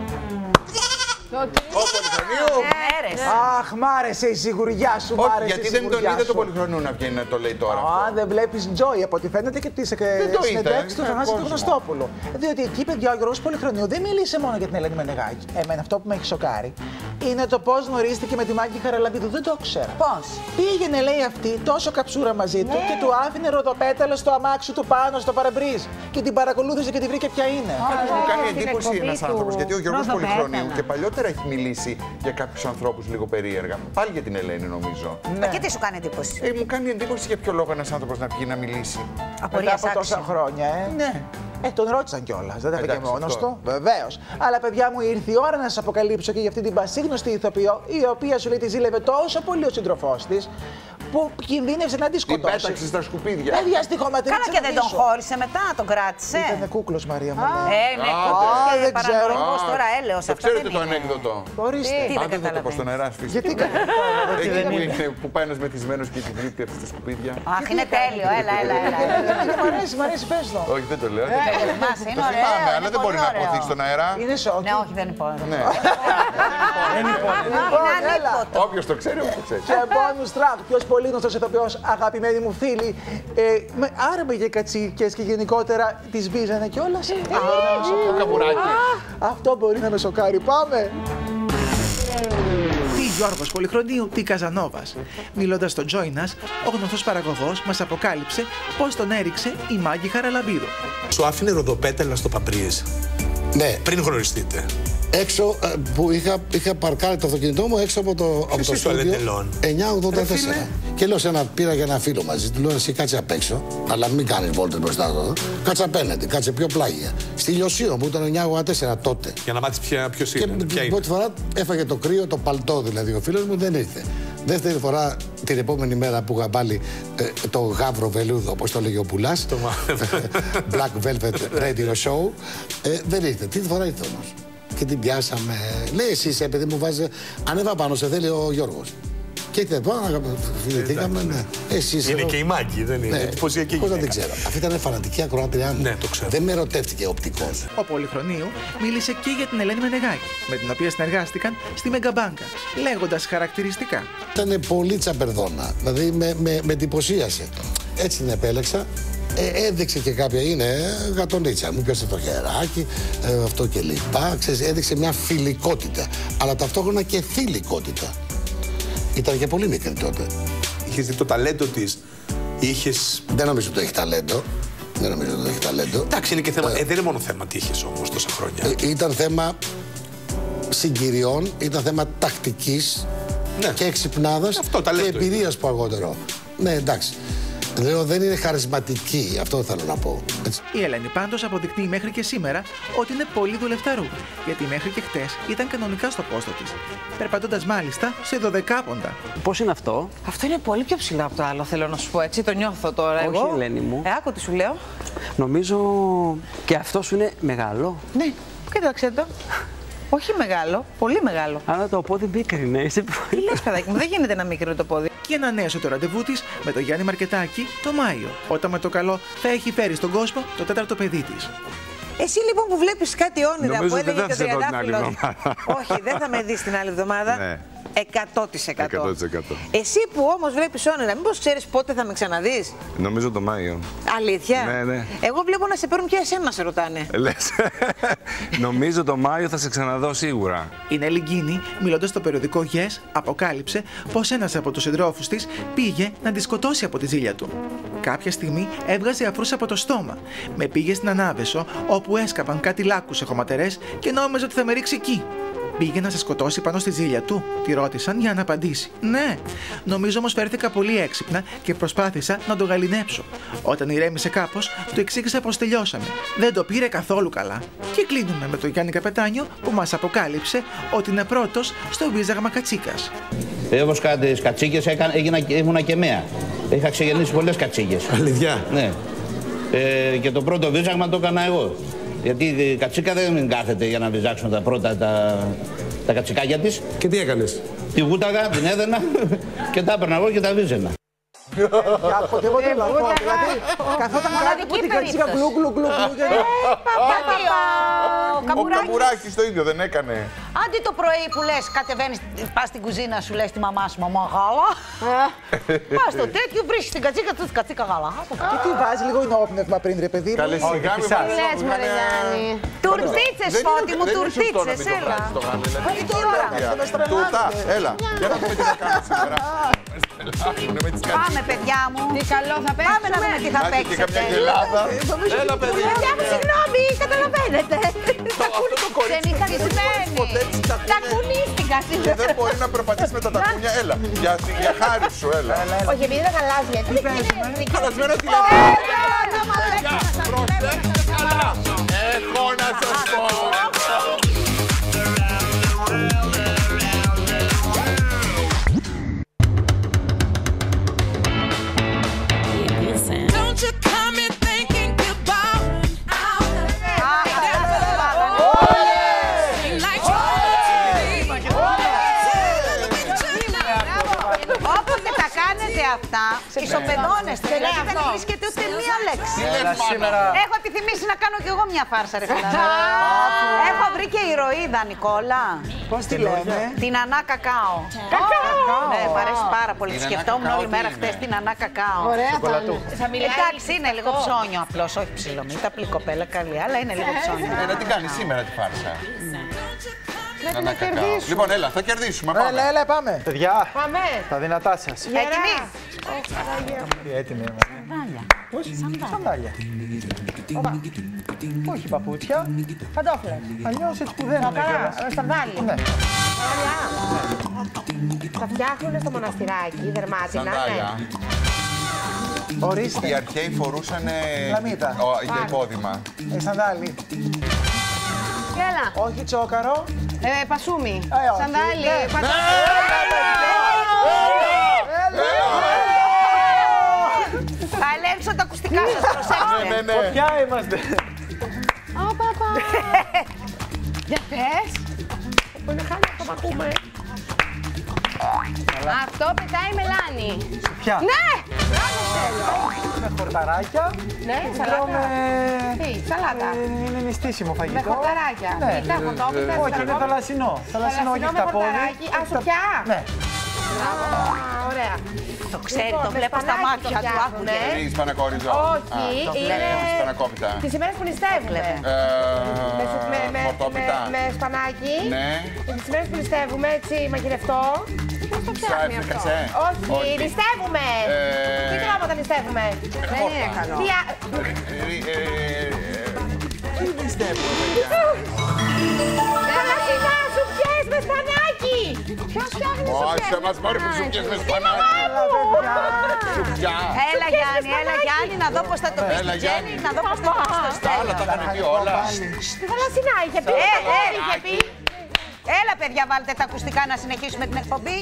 Ο Πολυχρονίου. Αχ, μ' άρεσε η σιγουριά σου. Όχι, γιατί δεν τον είδε το Πολυχρονίου να βγαίνει να το λέει τώρα? Δεν βλέπεις Joy, από ό,τι φαίνεται και τη συνεντεύξη του Θανάση του Γνωστόπουλου. Διότι εκεί, παιδιά, ο Γιώργος Πολυχρονίου δεν μίλησε μόνο για την Ελένη Μενεγάκη. Εμένα αυτό που με έχει σοκάρει είναι το πώς γνωρίστηκε με τη Μάγκη Χαραλαμπίδου. Δεν το ήξερα. Πώς? Πήγαινε, λέει αυτή, τόσο καψούρα μαζί του και του άφηνε ροδοπέταλα στο αμάξι του πάνω στο παραμπρίζ. Και την παρακολούθησε και τη βρήκε ποια είναι. Μου κάνει εντύπωση ένας άνθρωπος, γιατί ο Γιώργος Πολυχρονίου και παλιότερα έχει μιλήσει για κάποιους ανθρώπους λίγο περίεργα. Πάλι για την Ελένη, νομίζω. Και τι σου κάνει εντύπωση? Μου κάνει εντύπωση για ποιο λόγο ένας άνθρωπος να βγει να μιλήσει. Μετά από τόσα χρόνια, Ναι. Τον ρώτησαν κιόλας. Δεν θα πήγε μόνος του. Βεβαίως. Αλλά παιδιά μου, ήρθε η ώρα να σας αποκαλύψω και για αυτή την πασίγνωστη ηθοποιό, η οποία σου λέει τη ζήλευε τόσο πολύ ο σύντροφός της, που κινδύνευσε να τη σκοτώσει. Την πέταξε στα σκουπίδια. Παιδιά, στη χωματερή. Καλά και δεν τον χώρισε μετά, τον κράτησε. Ήταν κούκλος, Μαρία μου. Ναι, κούκλος και δεν ξέρω. παρανομικός τώρα, έλεος. Το ξέρετε το ανέκδοτο. Ορίστε. Τι δεν δεν το πω στον αέρα, γιατί που πάει ένας μεθυσμένος και την κρύπτει από τα σκουπίδια. Αχ, είναι τέλειο, έλα. Μ' αρέσει, πες το. Όχι, δεν το λέω. Είναι ωραίο. Θυμάμαι, αλλά δεν μπορεί να αποθεί στον αέρα. Είναι σοκ. Ναι, όχι, δεν υπόλοιπο. Όποιος το ξέρει, όποιος το ξέρει. Και bonus track, ποιος πολύ γνωστός ηθοποιός, αγαπημένοι μου φίλοι, άρμεγε κατσίκες και γενικότερα τις βίζανε κιόλας. Το καμπουράκι. Αυτό μπορεί να με σοκάρει. Πάμε! Τι Γιώργος Πολυχρονίου, τι Καζανόβας. Μιλώντας στον Τζόινας, ο γνωστός παραγωγός μας αποκάλυψε πώς τον έριξε η Μάγκη Χαραλαμπίδου. Σου άφηνε ροδοπέταλα στο Παμπρίζ. Ναι. Πριν γνωριστείτε. Έξω που είχα παρκάρει το αυτοκίνητό μου έξω από το στούντιο 984. Και λέω πήρα για ένα φίλο μαζί, του λέω εσύ κάτσε απ' έξω, αλλά μην κάνεις βόλτες μπροστά εδώ. Κάτσε απέναντι, κάτσε πιο πλάγια. Στη Λιωσίων που ήταν 984 τότε. Για να μάθεις ποιος είναι. Και την πρώτη φορά έφαγε το κρύο, το παλτό δηλαδή ο φίλος μου, δεν ήρθε. Δεύτερη φορά την επόμενη μέρα που είχα βάλει το γάβρο βελούδο, όπως το λέγει ο Πουλάς, Black Velvet Radio Show, δεν ήρθε. Τρίτη φορά ήρθε όμως. Και την πιάσαμε. Λέει εσύ είσαι παιδί μου, βάζει. Ανέβα πάνω, σε θέλει ο Γιώργος. Και ήρθε πάνω, φιληθήκαμε. Ναι. Είναι και η Μάγκη, δεν είναι. Εντυπωσιακή γυναίκα. Πώς δεν ξέρω. Αυτή ήταν φανατική ακροάτριά μου. Ναι, το ξέρω. Δεν με ερωτεύτηκε οπτικός. Ο Πολυχρονίου μίλησε και για την Ελένη Μενεγάκη, με την οποία συνεργάστηκαν στη Μεγαμπάνκα, λέγοντας χαρακτηριστικά. Ήταν πολύ τσαμπερδόνα. Δηλαδή με εντυπωσίασε. Έτσι την επέλεξα. Έδειξε και κάποια, είναι γατονίτσα, μου πιάσε το χεράκι, αυτό και λοιπά. Ξέρεις, έδειξε μια φιλικότητα, αλλά ταυτόχρονα και θηλυκότητα. Ήταν και πολύ μικρή τότε. Είχες δει το ταλέντο της, είχες... Δεν νομίζω ότι έχει ταλέντο. Δεν νομίζω ότι έχει ταλέντο. Εντάξει, είναι και θέμα, δεν είναι μόνο θέμα τι είχες όμως τόσα χρόνια. Ήταν θέμα συγκυριών, ήταν θέμα τακτικής και εξυπνάδας και εμπειρίας που αργότερο. Ναι, εντάξει. Λέω δεν είναι χαρισματική, αυτό θέλω να πω. Έτσι. Η Ελένη πάντως αποδεικνύει μέχρι και σήμερα ότι είναι πολύ δουλευταρού. Γιατί μέχρι και χτες ήταν κανονικά στο πόστο της. Περπατώντας μάλιστα σε 12 πόντα. Πώς είναι αυτό? Αυτό είναι πολύ πιο ψηλά από το άλλο, θέλω να σου πω έτσι. Το νιώθω τώρα εγώ. Όχι, Ελένη μου. Άκου τι σου λέω. Νομίζω και αυτό σου είναι μεγάλο. Ναι, κοίταξε το. Όχι μεγάλο, πολύ μεγάλο. Αλλά το πόδι μίκρινε, είσαι πολύ. Τι λες, παιδάκι μου, δεν γίνεται να μικρύνει το πόδι. Και ανανέωσε το ραντεβού της με τον Γιάννη Μαρκετάκη το Μάιο, όταν με το καλό θα έχει φέρει στον κόσμο το τέταρτο παιδί της. Εσύ λοιπόν που βλέπεις κάτι όνειρα νομίζω που έλεγε και ο Τριαντάφυλλος. Όχι, δεν θα με δεις την άλλη εβδομάδα. Ναι. 100%. 100%. Εσύ που όμως βλέπεις όνειρα, μήπως ξέρεις πότε θα με ξαναδείς? Νομίζω το Μάιο. Αλήθεια? Ναι. Εγώ βλέπω να σε παίρνουν και εσένα να σε ρωτάνε. Λες. Νομίζω το Μάιο θα σε ξαναδώ σίγουρα. Η Νέλη Γκίνη, μιλώντας στο περιοδικό Yes, αποκάλυψε πως ένας από τους συντρόφους της πήγε να τη σκοτώσει από τη ζήλια του. Κάποια στιγμή έβγαζε αφρούς από το στόμα. Με πήγε στην Ανάβεσο, όπου έσκαπαν κάτι λάκκους σε χωματερές και νόμιζε ότι θα με ρίξει εκεί. Πήγε να σε σκοτώσει πάνω στη ζήλια του, τη ρώτησαν για να απαντήσει. Ναι, νομίζω όμως φέρθηκα πολύ έξυπνα και προσπάθησα να το γαληνέψω. Όταν ηρέμησε κάπως, του εξήγησα πως τελειώσαμε. Δεν το πήρε καθόλου καλά. Και κλείνουμε με τον Γιάννη Καπετάνιο που μας αποκάλυψε ότι είναι πρώτος στο βίζαγμα κατσίκας. Όπως τις κατσίκες ήμουνα και μέα. Είχα ξεγεννήσει πολλές κατσίκες. Αλήθεια? Ναι. Και το πρώτο βίζαγμα το έκανα εγώ. Γιατί η κατσίκα δεν κάθεται για να βυζάξουν τα πρώτα τα κατσικάκια της. Και τι έκανες? Τη βούταγα, την έδαινα και τα έπαιρνα εγώ και τα βίζαινα. Από τίποτε λαγό, δηλαδή καθόταν κάτω από την κατσίκα γλου γλου γλου γλου. Ο Καμπουράκης το ίδιο δεν έκανε. Άντε το πρωί που λες, κατεβαίνεις, πας στην κουζίνα σου, λες τη μαμά σου, μαμά γάλα. Πας στο τέτοιο, βρίσκεις την κατσίκα του, κατσίκα γάλα. Και τι βάζει λίγο ενόπνευμα πριν ρε παιδί μου. Καλέ σιγά μη Τι λες μωρέ Γιάννη? Τουρτίτσες Φώτη μου, τουρτίτσες, έλα. Τούτα, έλα. Για να δούμε τι θα κάνουμε σήμερα. Πάμε παιδιά μου. Τι καλό θα παίξουμε. Πάμε να δούμε τι θα παίξετε. Έλα παιδιά. Παιδιά μου συγγνώμη, καταλαβαίνετε. Ξενυχαρισμένοι. Τα κουνίστηκα σήμερα. Δεν μπορεί να περπατήσει με τα τακούνια. Έλα, για χάρη σου, έλα. Όχι, επειδή είναι γαλάζια. Χαλασμένο τηλέφωνο. σας πω. Αυτά, ισοπεδώνεστε, δηλαδή δεν βρίσκεται ούτε μία λέξη. Έχω επιθυμήσει να κάνω κι εγώ μια φάρσα, ρε φίλε. Έχω βρει και ηρωίδα, Νικόλα. Πώς τη λέμε? Την Ανά Κακάο. Κακάο! Ναι, μου αρέσει πάρα πολύ. Σκεφτόμουν όλη μέρα χτες την Ανά Κακάο. Ωραία, εντάξει, είναι λίγο ψώνιο απλώς, όχι ψιλομύτα, απλή κοπέλα καλή, αλλά είναι λίγο ψώνιο. Να την κάνει σήμερα τη φάρσα. Πρέπει να κερδίσουμε. Λοιπόν, έλα, θα κερδίσουμε. Πάμε. Έλα, πάμε. Παιδιά, πάμε. Τα δυνατά σας. Έτοιμοι. Έτοιμοι είμαστε. Σαντάλια. Όχι παπούτσια. Παντόφλες. Αλλιώς έτσι που δεν είναι κιόλας. Σαντάλια. Ναι. Τα φτιάχνουν στο μοναστηράκι, δερμάτινα. Σαντάλια. Ορίστε. Οι αρχαίοι φορούσαν λαμίτα για υπόδημα. Σαντάλι. Έλα. Όχι τσόκαρο. Πασούμι. Σαντάλι. Θα ελέγξω τα ακουστικά σας, προσέξτε. Ναι. Ποια είμαστε. Για πες. Που είναι χάλια αυτό που ακούμε. Αυτό πετάει μελάνι. Ποια? Ναι! Μπράβο, Στέλιο. Με χορταράκια. Ναι, σαλάτα. Τι, σαλάτα. Είναι νηστίσιμο φαγητό. Με χορταράκια. Τι, τα χορτόπιτα. Όχι, είναι θαλασσινό. Θαλασσινό, όχι χταπόδι. Α, σοπιά. Ναι. Ωραία. Το ξέρει, το βλέπω στα μάτια του. Άκουγε. Είναι σπανακόριζο. Όχι, είναι σπανακόπιτα. τις ημέρες που νηστεύουμε. Με σπανάκι. Ναι. Τις ημέρες που νηστεύουμε, έτσι μαγειρευτό. Πώς το φτιάχνει αυτό? Όχι, νηστεύουμε. Τι τρόπο τα νηστεύουμε? Δεν είναι καλό. Τι νηστεύουμε, παιδιά? Θαλασσινά σουπιές με σπανάκι. Ποιος φτιάχνει σουπιές? Όχι, μας πάρει που σουπιές με σπανάκι. Σουπιά. Έλα Γιάννη, να δω πώς θα το πεις. Γιάννη, να δω πώς θα το πεις στο Στέλιο. Άλλα τα είχαν πει όλα. Τη θαλασσινά είχε πει. Είχε πει. Έλα παιδιά, βάλτε τα ακουστικά να συνεχίσουμε την εκπομπή.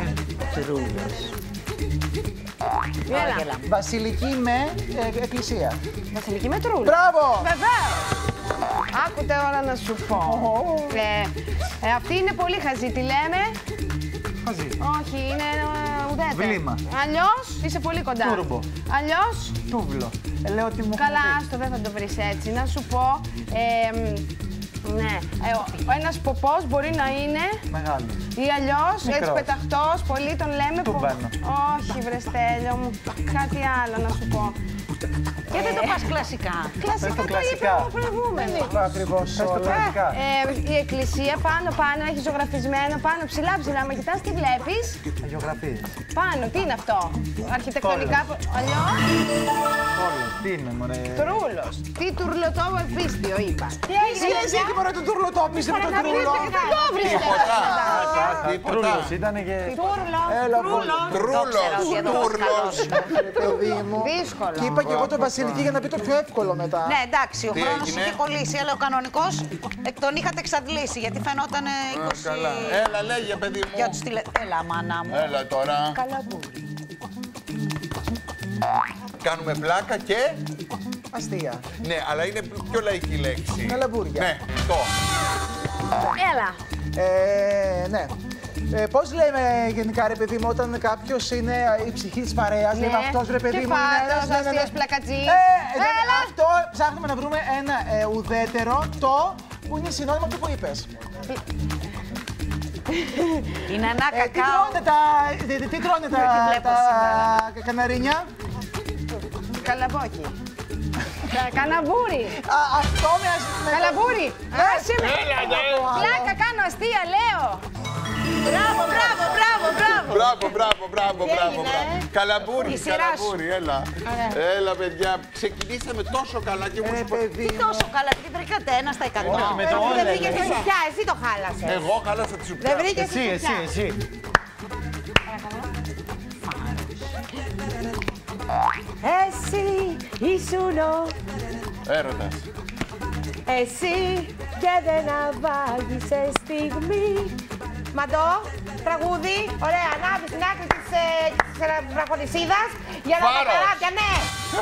Έλα. Βασιλική με εκκλησία. Βασιλική με τρούλα. Μπράβο! Βεβαίως. Άκουτε ώρα να σου πω. Αυτή είναι πολύ χαζή. Τι λέμε? Χαζή. Όχι, είναι ουδέτερη. Βλήμα. Αλλιώς είσαι πολύ κοντά. Τούρμπο. Αλλιώς. Τούβλο. Λέω ότι μου Καλά, άστο, δεν θα το βρεις έτσι. Να σου πω. Ναι. Ένας ποπός μπορεί να είναι. Μεγάλο. Ή αλλιώς έτσι πεταχτός, πολλοί τον λέμε. Τουμπάνο. Όχι, βρε Στέλιο μου. Κάτι άλλο να σου πω. Γιατί δεν το πας κλασικά? Κλασικά το είπα εγώ προηγούμενη. Ακριβώς όλα. Η εκκλησία πάνω έχει ζωγραφισμένο, πάνω ψηλά. Μα κοιτάς τι βλέπεις? Αγιογραφίες. Πάνω, τι είναι αυτό? Αρχιτεκτονικά. Αλλιώς. Τι είναι, μωρέ? Τρούλος. Τι τουρλωτό επίστιο είπα. Τι έγινε? Εσύ εκεί μωρέ το τουρλωτό πίστιο με τον τρούλο. Δεν το βρεις. Τρούλος ήταν και... Τρούλος. Παιδί μου. Δύσκολο. Και είπα και εγώ τον Βασιλική για να πει το πιο εύκολο μετά. Ναι, εντάξει, ο χρόνος είχε κολλήσει, αλλά ο κανονικός εκ τον είχατε εξαντλήσει, γιατί φαινόταν 20... Έλα, λέγε, παιδί μου. Για τους Έλα, μάνα μου. Έλα τώρα. Καλαμπούρι. Κάνουμε πλάκα και... Αστεία. Ναι, αλλά είναι πιο λαϊκή λέξη. Καλαμπούρια. Ναι, το. Έλα. Ναι. Πώς λέμε γενικά ρε παιδί μου όταν κάποιος είναι η ψυχή της παρέας, λέμε αυτός ρε παιδί μου είναι ένας αστείος πλακατζής. Αυτό ψάχνουμε να βρούμε ένα ουδέτερο το που είναι συνώνυμο του που είπες. Είναι Ανά Κακάο. Τι τρώνε τα καναρίνια? Καλαμπόκι. Καναμπούρι. Αυτό με Καλαμπούρι. Άσε με. Πλάκα κάνω αστεία, λέω. Μπράβο. Καλαμπούρι, έλα. Έλα, παιδιά, ξεκινήσαμε τόσο καλά και μου Τι τόσο καλά, γιατί βρήκατε 1 στα 100. Δεν βρήκες τη σουπιά, εσύ το χάλασες. Εγώ χάλασα τη σουπιά. Δεν βρήκες τη σουπιά. Εσύ. Εσύ ήσουν ο Έρωτας. Εσύ και δεν αβάγισε στιγμή. Μαντώ, τραγούδι, ωραία, ανάβει στην άκρη της βραχονισίδας για να τα καράβια, ναι.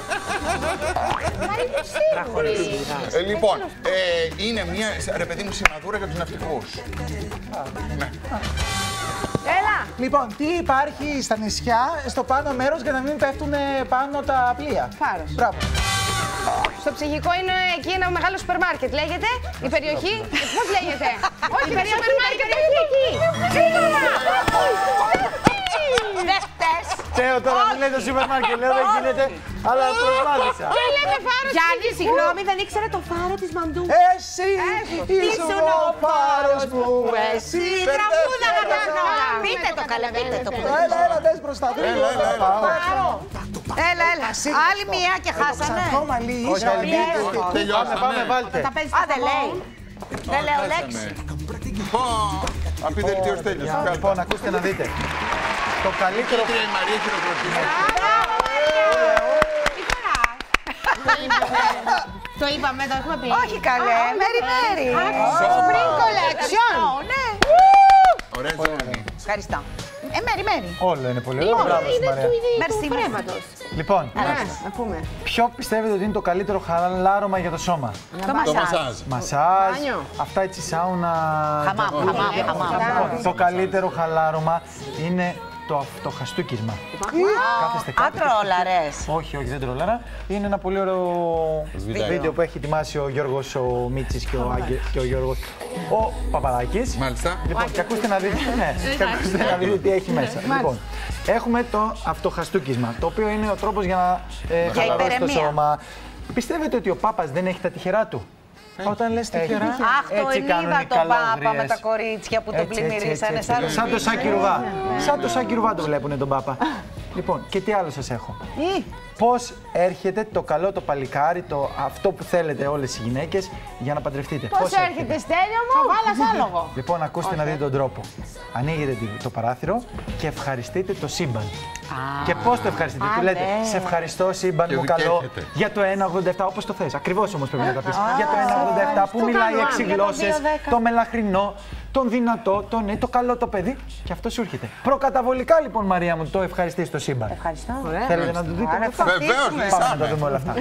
Μα είναι σίγουρη. Λοιπόν, είναι μια, ρε παιδί μου, σημαδούρα για τους ναυτικούς. Ναι. Έλα. Λοιπόν, τι υπάρχει στα νησιά, στο πάνω μέρος για να μην πέφτουν πάνω τα πλοία. Φάρος. Μπράβο. Στο ψυχικό είναι εκεί ένα μεγάλο σούπερ μάρκετ. Λέγεται η περιοχή. Πώς λέγεται? Όχι, η περιοχή είναι εκεί. Δεν φταίς. Τέο, τώρα μην λέτε το σούπερ μάρκετ, λέω δεν γίνεται, αλλά προσπάθησα. Τι λέμε φάρος? Γιάννη, συγγνώμη, δεν ήξερε το φάρο της Μαντού. Εσύ ήσουν ο φάρος μου, εσύ. Τραγούδα να κάνω. Πείτε το καλέ, πείτε το. Έλα, δες μπροστά. Έλα. Άλλη μία και χάσανε. Όχι, τελειώσαμε. Πάμε, βάλτε. Α, δεν λέει. Δεν λέω λέξη. Αυτή δελτίωση τέλειωσε. Λοιπόν, ακούστε να δείτε. Το καλύτερο... Η Μαρία χειροκροτήσε. Το είπαμε, το έχουμε πει. Όχι καλέ, μέρι. Spring Collection. Ωραία ζώνη. Ευχαριστώ. Μέρι. Όλο είναι πολύ ωραίο. Μπράβο, Μαρία. Merci, Πνεύματος. Λοιπόν, Να πούμε. ποιο πιστεύετε ότι είναι το καλύτερο χαλάρωμα για το μασάζ. Μασάζ, Μπάνιο. αυτά έτσι σάουνα... Χαμάμ. Λοιπόν, το καλύτερο χαλάρωμα είναι το αυτοχαστούκισμα. Κάθεστε κάτω. Τρόλαρες. Όχι, δεν τρόλαρα. Είναι ένα πολύ ωραίο βίντεο που έχει ετοιμάσει ο Γιώργος ο Μίτσης και ο Γιώργος ο Παπαδάκης. Μάλιστα. Λοιπόν, και ακούστε να δείτε, να δείτε τι έχει μέσα. Λοιπόν, έχουμε το αυτοχαστούκισμα, το οποίο είναι ο τρόπος για να χαλαρώσει το σώμα. Πιστεύετε ότι ο Πάπας δεν έχει τα τυχερά του? Όταν λες τυχερά, Αχ, το είδα τον Πάπα με τα κορίτσια που τον πλημμυρίσανε. Σαν το Σάκη Ρουβά. Σαν το Σάκη Ρουβά το βλέπουνε τον Πάπα. Λοιπόν, και τι άλλο σας έχω. Πώς έρχεται το καλό το παλικάρι, αυτό που θέλετε όλες οι γυναίκες για να παντρευτείτε. Πώς έρχεται, Στέλιο μου? Βάλας άλογο. Λοιπόν, ακούστε να δείτε τον τρόπο. Ανοίγετε το παράθυρο και ευχαριστείτε το σύμπαν. Και πώς το ευχαριστείτε? Του λέτε, σε ευχαριστώ σύμπαν μου καλό για το 1,87, όπως το θες. Ακριβώς όμως πρέπει να τα πεις. Για το 1,87 που μιλάει 6 γλώσσες, το μελαχρινό, τον δυνατό, το καλό το παιδί, και αυτό σου έρχεται. Προκαταβολικά λοιπόν, Μαρία μου, το ευχαριστείς το σύμπαν. Ευχαριστώ. Θέλετε να το δείτε όλα αυτά? Βεβαίως, Πάμε να τα δούμε όλα αυτά.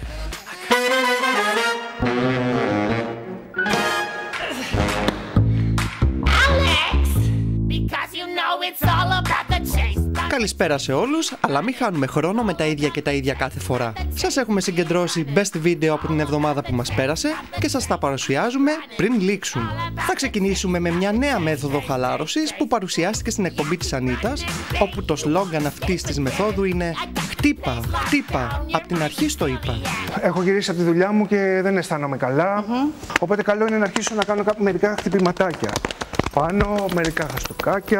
Καλησπέρα σε όλους, αλλά μην χάνουμε χρόνο με τα ίδια και τα ίδια κάθε φορά. Σας έχουμε συγκεντρώσει best video από την εβδομάδα που μας πέρασε και σας τα παρουσιάζουμε πριν λήξουν. Θα ξεκινήσουμε με μια νέα μέθοδο χαλάρωσης που παρουσιάστηκε στην εκπομπή της Ανίτας, όπου το σλόγγαν αυτής της μεθόδου είναι «Χτύπα, χτύπα, απ' την αρχή στο είπα». Έχω γυρίσει από τη δουλειά μου και δεν αισθάνομαι καλά, οπότε καλό είναι να αρχίσω να κάνω μερικά χτυπηματάκια. Πάνω, μερικά χαστούκάκια.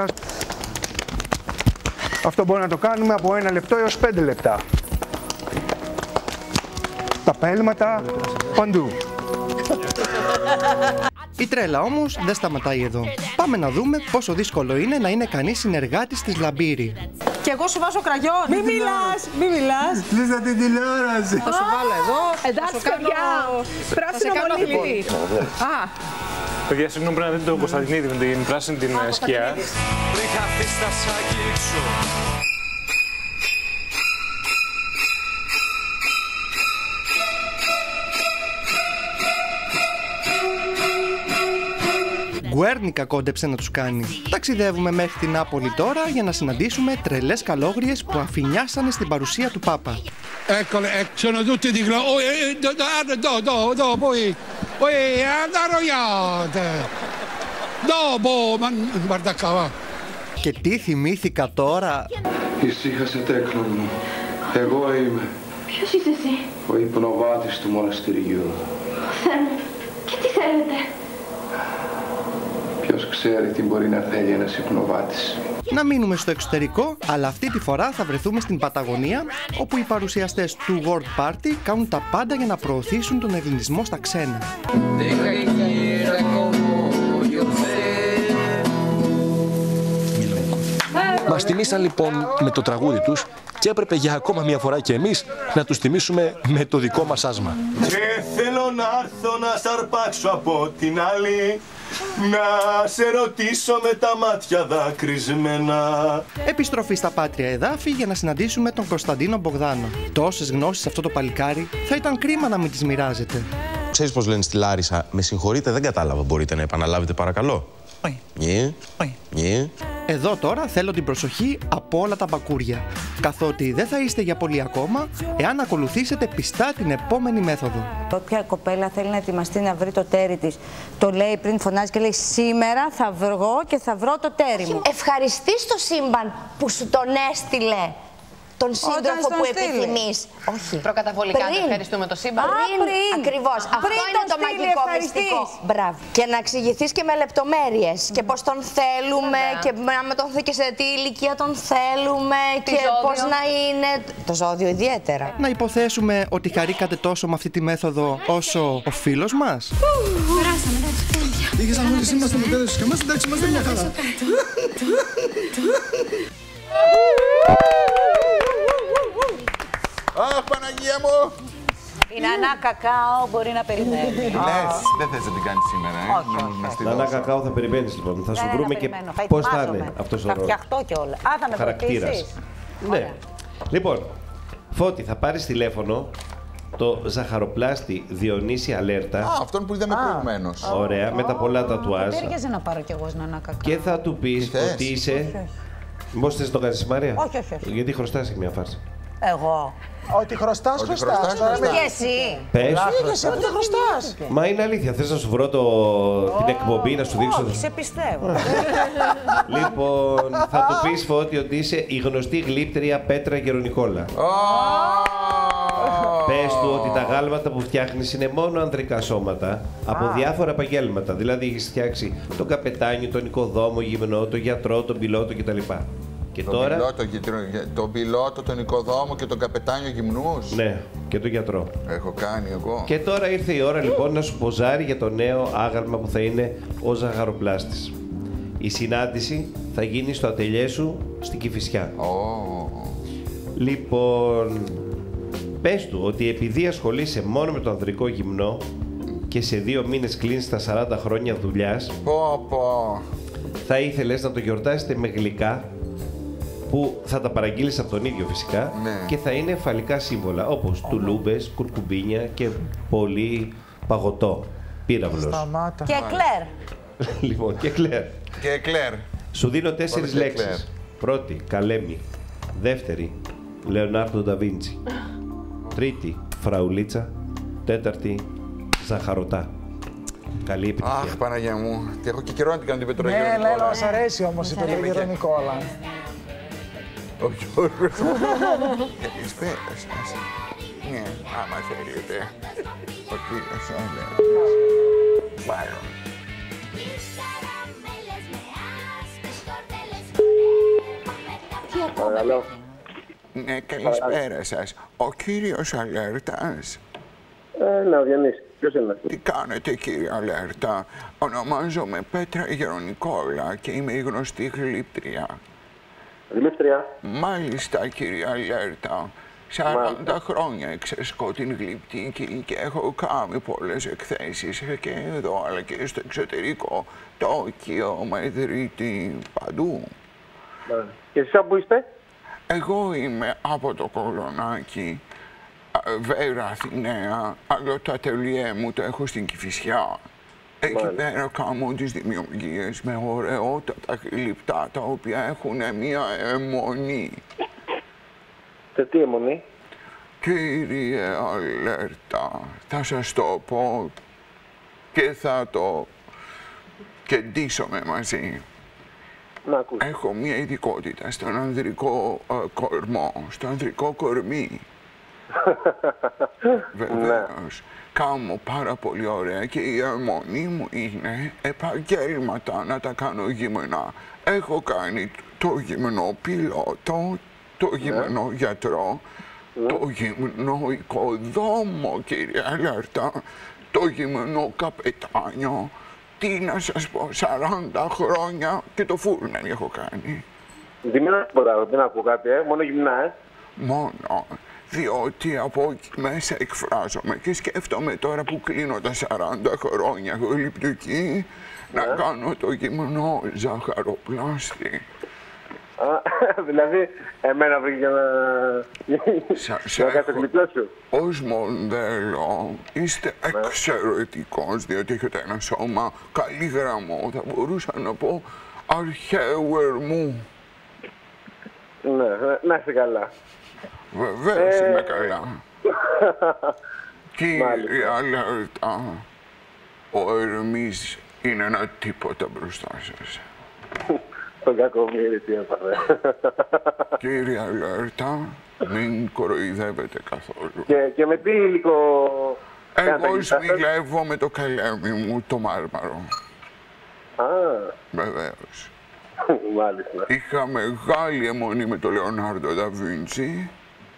Αυτό μπορεί να το κάνουμε από 1 λεπτό έως 5 λεπτά. Τα πέλματα παντού. Η τρέλα όμως δεν σταματάει εδώ. Πάμε να δούμε πόσο δύσκολο είναι να είναι κανείς συνεργάτης της Λαμπύρη. Και εγώ σου βάζω κραγιόν. Μην μιλάς. Λύσα την τηλεόραση. Θα σου βάλω εδώ. Εντάξει, παιδιά. Πράσινο μολύβι. Παιδιά, συγγνώμη, πρέπει να δείτε τον Κωνσταντινίδη με την πράσινη την σκιά. Γκουέρνικα κόντεψε να τους κάνει. Ταξιδεύουμε μέχρι την Νάπολη τώρα για να συναντήσουμε τρελές καλόγριες που αφηνιάσανε στην παρουσία του Πάπα. Eccole, sono tutte di poi arrabbiate. Dopo, ma guarda qua, va. Και τι θυμήθηκα τώρα. Ησύχασε τέκνο μου. Εγώ είμαι. Ποιος είσαι εσύ? Ο υπνοβάτης του μοναστηριού. Θεέ μου, και τι θέλετε? Ποιος ξέρει τι μπορεί να θέλει ένας υπνοβάτης. Να μείνουμε στο εξωτερικό, αλλά αυτή τη φορά θα βρεθούμε στην Παταγωνία, όπου οι παρουσιαστές του World Party κάνουν τα πάντα για να προωθήσουν τον ελληνισμό στα ξένα. Μας τιμήσαν λοιπόν με το τραγούδι τους και έπρεπε για ακόμα μια φορά και εμείς να τους τιμήσουμε με το δικό μας άσμα. Και θέλω να έρθω να σ' αρπάξω από την άλλη, να σε ρωτήσω με τα μάτια δακρυσμένα. Επιστροφή στα πάτρια εδάφη για να συναντήσουμε τον Κωνσταντίνο Μπογδάνο. Τόσες γνώσεις σε αυτό το παλικάρι, θα ήταν κρίμα να μην τις μοιράζεται. Ξέρεις πώς λένε στη Λάρισα, με συγχωρείτε, δεν κατάλαβα, μπορείτε να επαναλάβετε παρακαλώ? Εδώ τώρα θέλω την προσοχή από όλα τα μπακούρια, καθότι δεν θα είστε για πολύ ακόμα εάν ακολουθήσετε πιστά την επόμενη μέθοδο. Όποια κοπέλα θέλει να ετοιμαστεί να βρει το τέρι της, το λέει πριν, φωνάζει και λέει σήμερα θα βγω και θα βρω το τέρι μου. Ευχαριστείς το σύμπαν που σου τον έστειλε. Τον σύντροφο που επιθυμείς. Όχι. Προκαταβολικά να ευχαριστούμε το σύμπαν. Ακριβώς. Αυτό είναι το μαγικό μυστικό. Μπράβο. Και να εξηγηθείς και με λεπτομέρειες. Και πώς τον θέλουμε. Και με τον και σε τι ηλικία τον θέλουμε. Και πώς να είναι. Το ζώδιο ιδιαίτερα. Να υποθέσουμε ότι χαρήκατε τόσο με αυτή τη μέθοδο όσο ο φίλος μας. Περάσαμε, εντάξει, τέλεια. Είχες αγωνίσει μας το μοντέλο της καμάς, εντάξει, είμαστε μια χαρά. Αχ, Παναγία μου! Η Νανά Κακάο μπορεί να περιμένει. Λες, δεν θες να την κάνεις σήμερα, Όχι. Νανά Κακάο θα περιμένεις λοιπόν. Θα σου βρούμε και πώς θα είναι αυτός ο ρόλος. Θα φτιαχτώ κιόλα. Α, θα με χαρακτήρας. Ναι. Λοιπόν, Φώτη, θα πάρεις τηλέφωνο το ζαχαροπλάστη Διονύση Αλέρτα. Α, αυτόν που είδαμε προηγουμένως. Ωραία, με τα πολλά τατουάζ. Δεν τέριαζε να πάρω κι εγώ Νανά Κακάο. Και θα του πεις ότι είσαι. Μήπως θες να το κάνεις, Μαρία? Όχι. Γιατί χρωστάς μια φάρσα. Εγώ. Ότι χρωστάς. Και εσύ. Πες. Εσύ που δεν χρωστάς. Μα είναι αλήθεια. Θες να σου βρω την εκπομπή, να σου δείξω. Όχι, σε πιστεύω. Λοιπόν, θα του πεις, Φώτη, ότι είσαι η γνωστή γλύπτρια Πέτρα Γερονικόλα. Πες του ότι τα γάλματα που φτιάχνεις είναι μόνο ανδρικά σώματα από διάφορα επαγγέλματα. Δηλαδή έχεις φτιάξει τον καπετάνιο, τον οικοδόμο, γυμνό, τον γιατρό, τον πιλότο κτλ. Και τώρα. Τον πιλότο, τον οικοδόμο και τον καπετάνιο γυμνούς. Ναι, και τον γιατρό. Έχω κάνει εγώ. Και τώρα ήρθε η ώρα λοιπόν να σου ποζάρει για το νέο άγαλμα που θα είναι ο ζαχαροπλάστης. Η συνάντηση θα γίνει στο ατελιέ σου στην Κηφισιά. Λοιπόν, πες του ότι επειδή ασχολείσαι μόνο με το ανδρικό γυμνό και σε 2 μήνες κλείνεις τα 40 χρόνια δουλειάς, θα ήθελες να το γιορτάσετε με γλυκά που θα τα παραγγείλεις από τον ίδιο φυσικά και θα είναι φαλικά σύμβολα όπως τουλούμπες, κουρκουμπίνια και πολύ παγωτό, πύραυλος. Και εκλέρ. Λοιπόν, και εκλέρ. Και εκλέρ. Σου δίνω 4 λέξεις. Πρώτη, Καλέμι. Δεύτερη, Λεωνάρντο Νταβίντσι. Τρίτη, Φραουλίτσα. Τέταρτη, Ζαχαρωτά. Καλή επιτυχία. Αχ, Παναγία μου. Και έχω και καιρό να την κάνω την Πέτρα Γερονικόλα. Ναι, λέω, μας αρέσει όμως η Πέτρα Γερονικόλα. Ο Γιώργος. Καλησπέρα σας. Ναι, άμα θέλετε. Ο κύριος Όλερ. Πάρω. Τι ακόμα. Ναι, καλησπέρα σας. Ο κύριος Αλέρτας. Ναι, ο Διονύσης. Ποιος είναι? Τι κάνετε, κύριε Αλέρτα? Ονομάζομαι Πέτρα Γερονικόλα και είμαι η γνωστή γλύπτρια. Γλύπτρια? Μάλιστα, κύριε Αλέρτα. 40 χρόνια εξασκώ την γλυπτική και έχω κάνει πολλές εκθέσεις και εδώ αλλά και στο εξωτερικό. Τόκιο, Μαδρίτη, παντού. Και εσείς από πού είστε? Εγώ είμαι από το Κολονάκι, Βέρα Αθηναία, αλλά το ατελιέ μου το έχω στην Κηφισιά. Εκεί πέρα κάνω τις δημιουργίες με ωραιότατα γλυπτά τα οποία έχουν μία αιμονή. Σε τι αιμονή? Κύριε Αλέρτα, θα σας το πω και θα το κεντήσουμε μαζί. Έχω μία ειδικότητα στον ανδρικό κορμό, στο ανδρικό κορμί. Βεβαίως. Κάνω πάρα πολύ ωραία και η αιμονή μου είναι επαγγέλματα να τα κάνω γυμνά. Έχω κάνει το γυμνό πιλότο, το γυμνό γιατρό, το γυμνό οικοδόμο, κύριε Αλέρτα, το γυμνό καπετάνιο. Τι να σας πω, 40 χρόνια και το φούρναρι έχω κάνει. Δεν ακούω κάτι, μόνο γυμνά, Μόνο διότι από εκεί μέσα εκφράζομαι και σκέφτομαι τώρα που κλείνω τα 40 χρόνια γλυπτική να κάνω το γυμνό ζαχαροπλάστη. Δηλαδή, εμένα βρήκε για να κάνω το γλυπτό σου. Ως μοντέλο είστε εξαιρετικός, διότι έχετε ένα σώμα καλή γραμμό, θα μπορούσα να πω αρχαίου ερμού. Ναι, να είσαι καλά. Βεβαίως είμαι καλά. Κύριε Αλέρτα, ο Ερμής είναι ένα τίποτα μπροστά σας. Τον κακομοίρη τι έπαθε. Κύριε Αλέρτα, μην κοροϊδεύετε καθόλου. Και με τι υλικό... Εγώ σμιλεύω με το καλέμι μου το μάρμαρο. Βεβαίως. Μάλιστα. Είχα μεγάλη αιμονή με τον Λεωνάρντο Ντα Βίντσι.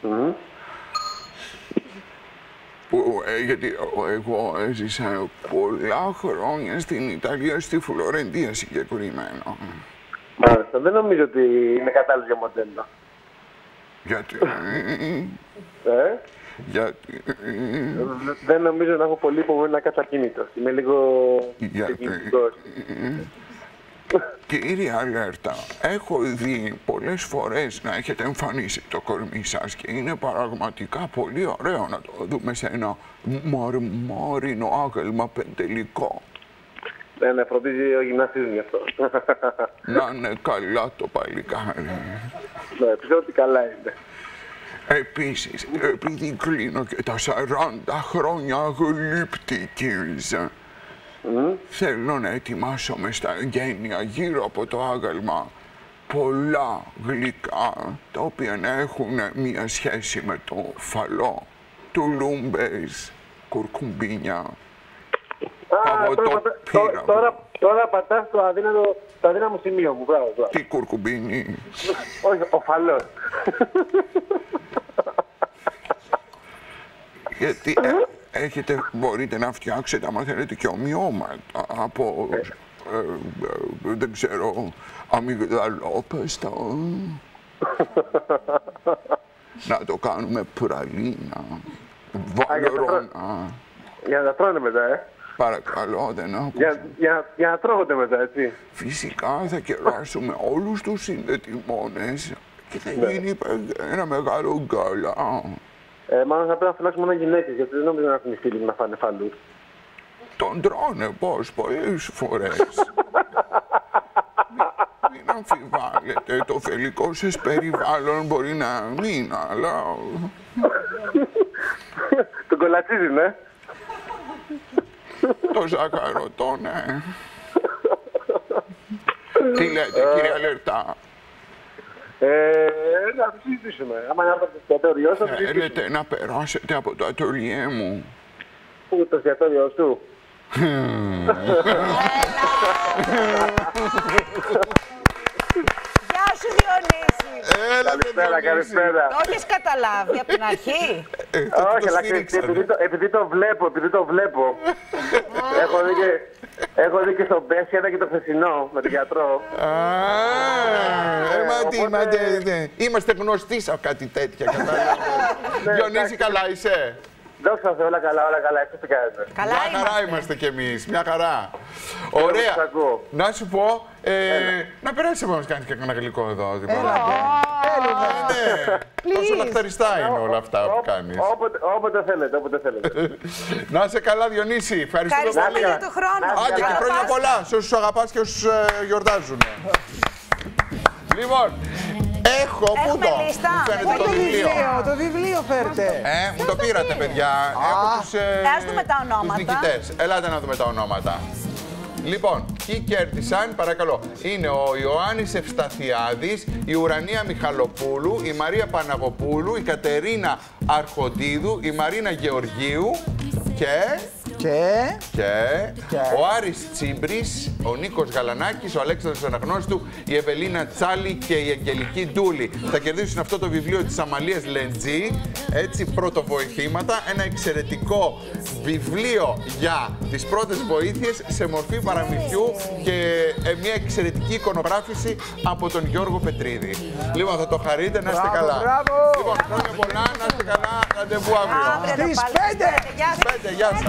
Γιατί εγώ έζησα πολλά χρόνια στην Ιταλία, στη Φλωρεντία συγκεκριμένα. Μάλιστα. Δεν νομίζω ότι είναι κατάλληλο για μοντέλο. Γιατί... Γιατί... Δεν νομίζω να έχω πολύ υπομονή να κάτω ακίνητο. Είμαι λίγο... Κύριε Αλέρτα, έχω δει πολλές φορές να έχετε εμφανίσει το κορμί σας και είναι πραγματικά πολύ ωραίο να το δούμε σε ένα μαρμάρινο άγαλμα πεντελικό. Ναι, φροντίζει ο γυμναστής μου γι' αυτό. Να είναι καλά το παλικάρι. Ναι, πιστεύω ότι καλά είναι. Επίσης, επειδή κλείνω και τα 40 χρόνια γλυπτικής, θέλω να ετοιμάσω στα εγγένεια γύρω από το άγαλμα πολλά γλυκά, τα οποία να έχουν μία σχέση με το φαλό, τουλούμπες, κουρκουμπίνια. Τώρα πατάς το αδύναμο σημείο μου, μπράβο. Τι κουρκουμπίνι? Όχι, ο φαλός. Γιατί μπορείτε να φτιάξετε, άμα θέλετε, και ομοιώματα από, δεν ξέρω, αμυγδαλόπεστα. Να το κάνουμε πραλίνα, βαλερώνα. Για να τα τρώνε μετά, Παρακαλώ, δεν άκουσα. Για να τρώγονται μετά, έτσι. Φυσικά θα κεράσουμε όλους τους συνδετημόνες και θα γίνει ένα μεγάλο γκάλα. Μάλλον θα πρέπει να φυλάξουμε μόνο γυναίκες, γιατί δεν νομίζω να έχουν οι φίλοι να φάνε φαλούς. Τον τρώνε πώς, πολλές φορές. Μην αμφιβάλλετε, το φιλικό σας περιβάλλον μπορεί να μην, αλλά... Τον κολατσίζει, ναι. Το ζάχαρο, ναι. Τι λέτε, κύριε Αλέρτα? Να το συζητήσουμε. Άμα είναι από το εστιατόριό σου, θα το συζητήσουμε. Θέλετε να περάσετε από το ατολιέ μου? Πού, το εστιατόριό σου? Γεια σου, Διονύση. Καλησπέρα. Το έχεις καταλάβει από την αρχή? Όχι, αλλά επειδή το βλέπω. Έχω δει και στον Πέσιανα και το χθεσινό με τον γιατρό. Είμαστε γνωστοί σε κάτι τέτοια, κατάλαβα. Διονύση, καλά είσαι? Δόξα Θεώ, όλα καλά, εσείς τι κάνετε? Μια χαρά είμαστε κι εμείς, μια χαρά. Ωραία. Να σου πω, να περάσεις να μας κάνεις και ένα γλυκό εδώ. Τόσο λαχταριστά είναι όλα αυτά που κάνεις. Όποτε θέλετε. Να είσαι καλά, Διονύση. Ευχαριστούμε πολύ. Ευχαριστούμε για τον χρόνο. Άντε και χρόνια πολλά σε όσους αγαπάς και όσους γιορτάζουν. Λοιπόν, Έχουμε λίστα. Το βιβλίο φέρτε. Μου το πήρατε, παιδιά. Έχω τους δούμε τα ονόματα. νικητές. Ελάτε να δούμε τα ονόματα. Λοιπόν, ποιοι κέρδισαν, παρακαλώ. Είναι ο Ιωάννης Ευσταθιάδης, η Ουρανία Μιχαλοπούλου, η Μαρία Παναγοπούλου, η Κατερίνα Αρχοντίδου, η Μαρίνα Γεωργίου και ο Άρης Τσίμπρης, ο Νίκος Γαλανάκης, ο Αλέξανδρος Αναγνώστου, η Ευελίνα Τσάλη και η Αγγελική Ντούλη. Θα κερδίσουν αυτό το βιβλίο της Αμαλίας Λεντζή, έτσι, πρωτοβοηθήματα, ένα εξαιρετικό βιβλίο για τις πρώτες βοήθειες σε μορφή παραμυθιού και μια εξαιρετική εικονογράφηση από τον Γιώργο Πετρίδη. Λοιπόν, θα το χαρείτε, να είστε καλά. Λοιπόν, χρόνια πολλά, να είστε καλά, ραντεβού αύριο. Στις 5! Γεια σας.